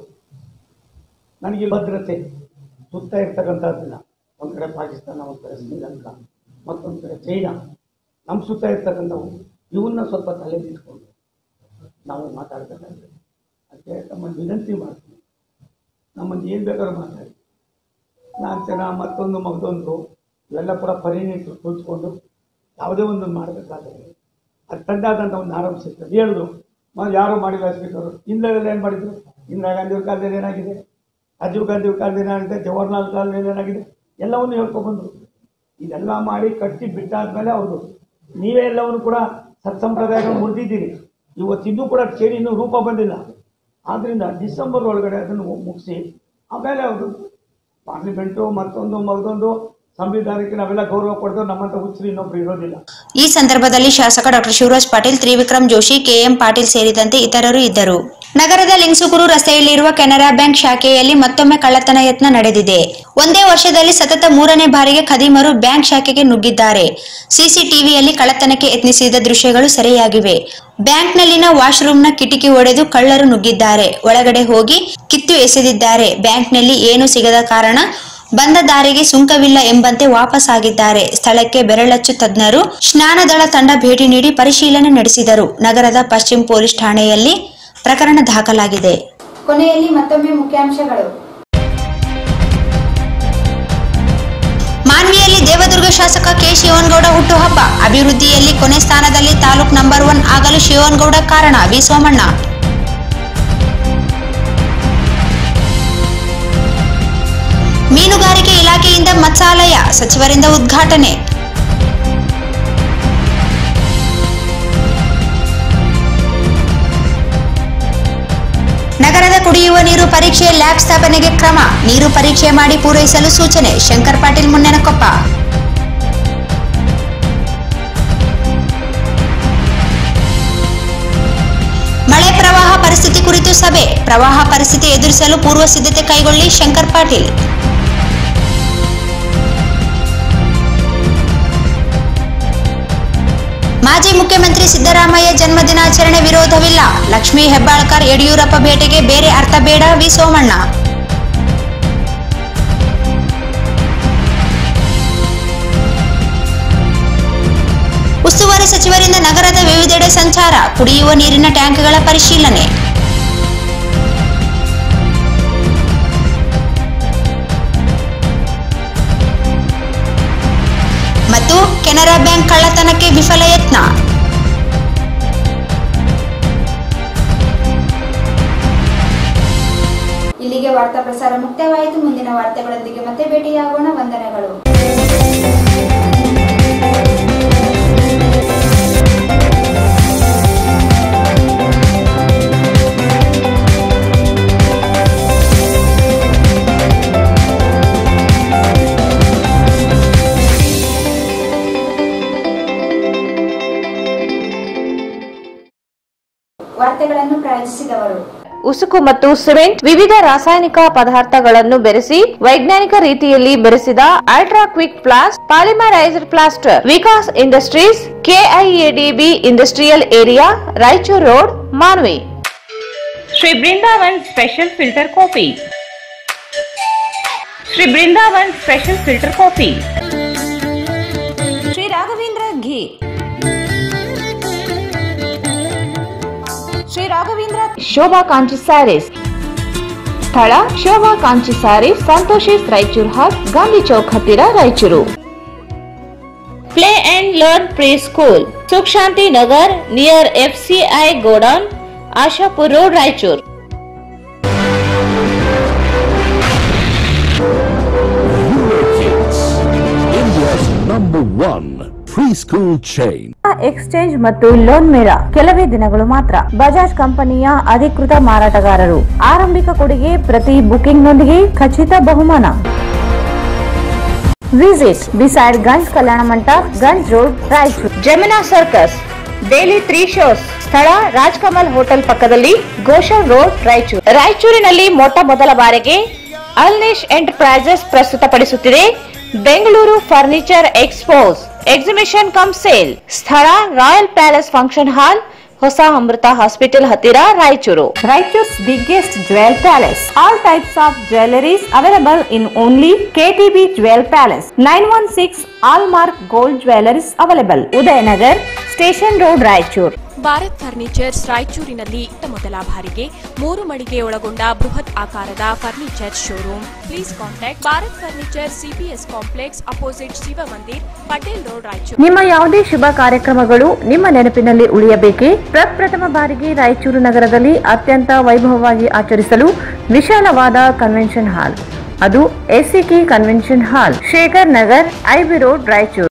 ನನಗೆ ಭದ್ರತೆ ಸುತ್ತ ಇರ್ತಕ್ಕಂಥದ್ದನ್ನ, ಒಂದು ಕಡೆ ಪಾಕಿಸ್ತಾನ, ಒಂದು ಕಡೆ ಶ್ರೀಲಂಕಾ, ಮತ್ತೊಂದು ಕಡೆ ಚೈನಾ, ನಮ್ಮ ಸುತ್ತ ಇರ್ತಕ್ಕಂಥವು ಇವನ್ನ ಸ್ವಲ್ಪ ತಲೆಗೆ ಇಟ್ಕೊಂಡು ನಾವು ಮಾತಾಡ್ತಕ್ಕಂಥದ್ದು. ಅದಕ್ಕೆ ನಮ್ಮನ್ನು ವಿನಂತಿ ಮಾಡ್ತೀವಿ, ನಮ್ಮನ್ನು ಏನು ಬೇಕಾದ್ರೂ ಮಾತಾಡಿ. 4 ಜನ ಮತ್ತೊಂದು ಮಗದೊಂದು ಇವೆಲ್ಲ ಕೂಡ ಪರಿಣಿತರು ಕುಳಿತುಕೊಂಡು ಯಾವುದೇ ಒಂದು ಮಾಡಬೇಕಾದ್ರೆ ಅದು ತಂದಾದಂಥ ಒಂದು ಆರಂಭಿಸಿರ್ತದೆ. ಹೇಳಿದ್ರು ಯಾರು ಮಾಡಿಲ್ಲ ಸ್ಪೀಕರು. ಹಿಂದೆಲ್ಲ ಏನು ಮಾಡಿದ್ರು? ಇಂದಿರಾ ಗಾಂಧಿಯವ್ರ ಕಾಲದಲ್ಲಿ ಏನಾಗಿದೆ, ರಾಜೀವ್ ಗಾಂಧಿಯವ್ರ ಕಾಲದಲ್ಲಿ ಏನಾಗಿದೆ, ಜವಾಹರ್ಲಾಲ್ ಕಾಲದಲ್ಲಿ ಏನಾಗಿದೆ, ಎಲ್ಲವನ್ನು ಹೇಳ್ಕೊಬಂದರು. ಇದೆಲ್ಲ ಮಾಡಿ ಕಟ್ಟಿ ಬಿಟ್ಟಾದ್ಮೇಲೆ ಅವ್ರದ್ದು ನೀವೇ ಎಲ್ಲವನ್ನು ಕೂಡ ಸತ್ಸಂಪ್ರದಾಯಗಳು ಮುರಿದಿದ್ದೀರಿ. ಇವತ್ತಿನ್ನೂ ಕೂಡ ಕೇಳಿ ಇನ್ನೂ ರೂಪ ಬಂದಿಲ್ಲ. ಆದ್ದರಿಂದ ಡಿಸೆಂಬರ್ ಒಳಗಡೆ ಅದನ್ನು ಮುಗಿಸಿ ಆಮೇಲೆ ಅವರು ಪಾರ್ಲಿಮೆಂಟು ಮತ್ತೊಂದು ಮಗದೊಂದು ಸಂವಿಧಾನಕ್ಕೆ ನಾವೆಲ್ಲ ಗೌರವ ಕೊಡ್ದು ನಮ್ಮಂತ ಹುಚ್ಚರು ಇನ್ನೊಬ್ರು ಇರೋದಿಲ್ಲ. ಈ ಸಂದರ್ಭದಲ್ಲಿ ಶಾಸಕ ಡಾಕ್ಟರ್ ಶಿವರಾಜ್ ಪಾಟೀಲ್, ತ್ರಿವಿಕ್ರಮ್ ಜೋಶಿ, ಕೆಎಂ ಪಾಟೀಲ್ ಸೇರಿದಂತೆ ಇತರರು ಇದ್ದರು. ನಗರದ ಲಿಂಗಸೂಗೂರು ರಸ್ತೆಯಲ್ಲಿರುವ ಕೆನರಾ ಬ್ಯಾಂಕ್ ಶಾಖೆಯಲ್ಲಿ ಮತ್ತೊಮ್ಮೆ ಕಳ್ಳತನ ಯತ್ನ ನಡೆದಿದೆ. ಒಂದೇ ವರ್ಷದಲ್ಲಿ ಸತತ 3ನೇ ಬಾರಿಗೆ ಖದೀಮರು ಬ್ಯಾಂಕ್ ಶಾಖೆಗೆ ನುಗ್ಗಿದ್ದಾರೆ. ಸಿಸಿಟಿವಿಯಲ್ಲಿ ಕಳ್ಳತನಕ್ಕೆ ಯತ್ನಿಸಿದ ದೃಶ್ಯಗಳು ಸೆರೆಯಾಗಿವೆ. ಬ್ಯಾಂಕ್ನಲ್ಲಿನ ವಾಶ್ರೂಮ್ನ ಕಿಟಕಿ ಒಡೆದು ಕಳ್ಳರು ನುಗ್ಗಿದ್ದಾರೆ. ಒಳಗಡೆ ಹೋಗಿ ಕಿತ್ತು ಎಸೆದಿದ್ದಾರೆ. ಬ್ಯಾಂಕ್ನಲ್ಲಿ ಏನೂ ಸಿಗದ ಕಾರಣ ಬಂದ ದಾರಿಗೆ ಸುಂಕವಿಲ್ಲ ಎಂಬಂತೆ ವಾಪಸ್ ಆಗಿದ್ದಾರೆ. ಸ್ಥಳಕ್ಕೆ ಬೆರಳಚ್ಚು ತಜ್ಞರು ಸ್ನಾನದಳ ತಂಡ ಭೇಟಿ ನೀಡಿ ಪರಿಶೀಲನೆ ನಡೆಸಿದರು. ನಗರದ ಪಶ್ಚಿಮ ಪೊಲೀಸ್ ಠಾಣೆಯಲ್ಲಿ ಪ್ರಕರಣ ದಾಖಲಾಗಿದೆ. ಕೊನೆಯಲ್ಲಿ ಮತ್ತೊಮ್ಮೆ ಮುಖ್ಯಾಂಶಗಳು. ಮಾನ್ವಿಯಲ್ಲಿ ದೇವದುರ್ಗ ಶಾಸಕ ಕೆ ಶಿವನಗೌಡ ಹುಟ್ಟುಹಬ್ಬ. ಅಭಿವೃದ್ಧಿಯಲ್ಲಿ ಕೊನೆ ಸ್ಥಾನದಲ್ಲಿ ತಾಲೂಕು ನಂಬರ್ 1 ಆಗಲು ಶಿವನಗೌಡ ಕಾರಣ. ವಿ ಸೋಮಣ್ಣ. ಮೀನುಗಾರಿಕೆ ಇಲಾಖೆಯಿಂದ ಮತ್ಸ್ಯಾಲಯ ಸಚಿವರಿಂದ ಉದ್ಘಾಟನೆ. ನಗರದ ಕುಡಿಯುವ ನೀರು ಪರೀಕ್ಷೆ ಲ್ಯಾಬ್ ಸ್ಥಾಪನೆಗೆ ಕ್ರಮ. ನೀರು ಪರೀಕ್ಷೆ ಮಾಡಿ ಪೂರೈಸಲು ಸೂಚನೆ. ಶಂಕರ್ ಪಾಟೀಲ್ ಮುನ್ನೆನಕೊಪ್ಪ. ಮಳೆ ಪ್ರವಾಹ ಪರಿಸ್ಥಿತಿ ಕುರಿತು ಸಭೆ. ಪ್ರವಾಹ ಪರಿಸ್ಥಿತಿ ಎದುರಿಸಲು ಪೂರ್ವ ಸಿದ್ಧತೆ ಕೈಗೊಳ್ಳಿ. ಶಂಕರ್ ಪಾಟೀಲ್. ಮಾಜಿ ಮುಖ್ಯಮಂತ್ರಿ ಸಿದ್ದರಾಮಯ್ಯ ಜನ್ಮದಿನಾಚರಣೆ ವಿರೋಧವಿಲ್ಲ. ಲಕ್ಷ್ಮೀ ಹೆಬ್ಬಾಳ್ಕರ್ ಯಡಿಯೂರಪ್ಪ ಭೇಟಿಗೆ ಬೇರೆ ಅರ್ಥ ಬೇಡ. ವಿ ಸೋಮಣ್ಣ. ಉಸ್ತುವಾರಿ ಸಚಿವರಿಂದ ನಗರದ ವಿವಿಧೆಡೆ ಸಂಚಾರ. ಕುಡಿಯುವ ನೀರಿನ ಟ್ಯಾಂಕ್ಗಳ ಪರಿಶೀಲನೆ. ಮತ್ತು ಕೆನರಾ ಬ್ಯಾಂಕ್ ಕಳ್ಳತನಕ್ಕೆ ವಿಫಲ ಯತ್ನ. ಇಲ್ಲಿಗೆ ವಾರ್ತಾ ಪ್ರಸಾರ ಮುಕ್ತಾಯವಾಯಿತು. ಮುಂದಿನ ವಾರ್ತೆಗಳೊಂದಿಗೆ ಮತ್ತೆ ಭೇಟಿಯಾಗೋಣ. ವಂದನೆಗಳು. ವಾರ್ತೆಗಳನ್ನು ಪ್ರಾಯೋಜಿಸಿದವರು ಉಸುಕು ಮತ್ತು ಸಿಮೆಂಟ್ ವಿವಿಧ ರಾಸಾಯನಿಕ ಪದಾರ್ಥಗಳನ್ನು ಬೆರೆಸಿ ವೈಜ್ಞಾನಿಕ ರೀತಿಯಲ್ಲಿ ಬೆರೆಸಿದ ultra quick plast polymerised plaster. Vikas industries, KIADB industrial area, Raichur road, Manvi. Shri Brindavan special filter coffee. Shri Brindavan special filter coffee. Shri Raghavendra ಘೀ. ಶ್ರೀ ರಾಘವೇಂದ್ರ ಶೋಭಾ ಕಾಂಚಿ ಸ್ಯಾರೀಸ್. ಸ್ಥಳ ಶೋಭಾ ಕಾಂಚಿ ಸ್ಯಾರೀಸ್, ಸಂತೋಷಿಸ್ ರಾಯಚೂರು ಹಾಟ್, ಗಾಂಧಿ ಚೌಕ್ ಹತ್ತಿರ, Raichur. Play and learn pre school, Sukh Shanti Nagar near FCI godown, Ashapur road, Raichur. India's #1 preschool chain. Exchange ಮತ್ತು ಲೋನ್ ಮೇಳ ಕೆಲವೇ ದಿನಗಳು ಮಾತ್ರ. ಬಜಾಜ್ ಕಂಪನಿಯ ಅಧಿಕೃತ ಮಾರಾಟಗಾರರು. ಆರಂಭಿಕ ಕೊಡುಗೆ ಪ್ರತಿ ಬುಕಿಂಗ್ ನೊಂದಿಗೆ ಖಚಿತ ಬಹುಮಾನ. Visit beside Ganj Kalyana Mantapa, Ganj road, Raichur. Jamuna circus daily 3 shows. ಸ್ಥಳ ರಾಜ್ಕಮಲ್ ಹೋಟೆಲ್ ಪಕ್ಕದಲ್ಲಿ, ಗೋಶನ್ ರೋಡ್, ರಾಯಚೂರು. ರಾಯಚೂರಿನಲ್ಲಿ ಮೊಟ್ಟ ಮೊದಲ ಬಾರಿಗೆ ಅಲ್ನಿಶ್ ಎಂಟರ್ಪ್ರೈಸಸ್ ಪ್ರಸ್ತುತಪಡಿಸುತ್ತಿದೆ Bengaluru furniture expos exhibition cum sale. ಸ್ಥಳ ರಾಯಲ್ ಪ್ಯಾಲೇಸ್ ಫಂಕ್ಷನ್ ಹಾಲ್, ಹೊಸ ಅಮೃತ ಹಾಸ್ಪಿಟಲ್ ಹತ್ತಿರ, Raichur. Raichur's biggest jewel palace. All types of jewelleries available in only KTB jewel palace. 916 hallmark gold jewelleries available. Udayanagar station road, Raichur. Bharat furnitures ರಾಯಚೂರಿನಲ್ಲಿ ಮೊದಲ ಬಾರಿಗೆ 3 ಮಳಿಗೆ ಒಳಗೊಂಡ ಬೃಹತ್ ಆಕಾರದ furniture showroom. Please contact Bharat furniture, CPS complex opposite Shiva Mandir, Patel road, Raichur. ನಿಮ್ಮ ಯಾವುದೇ ಶುಭ ಕಾರ್ಯಕ್ರಮಗಳು ನಿಮ್ಮ ನೆನಪಿನಲ್ಲಿ ಉಳಿಯಬೇಕೇ? ಪ್ರಪ್ರಥಮ ಬಾರಿಗೆ ರಾಯಚೂರು ನಗರದಲ್ಲಿ ಅತ್ಯಂತ ವೈಭವವಾಗಿ ಆಚರಿಸಲು ವಿಶಾಲವಾದ ಕನ್ವೆನ್ಷನ್ ಹಾಲ್, ಅದು SCK convention hall, Shekhar Nagar, IB road, Raichur.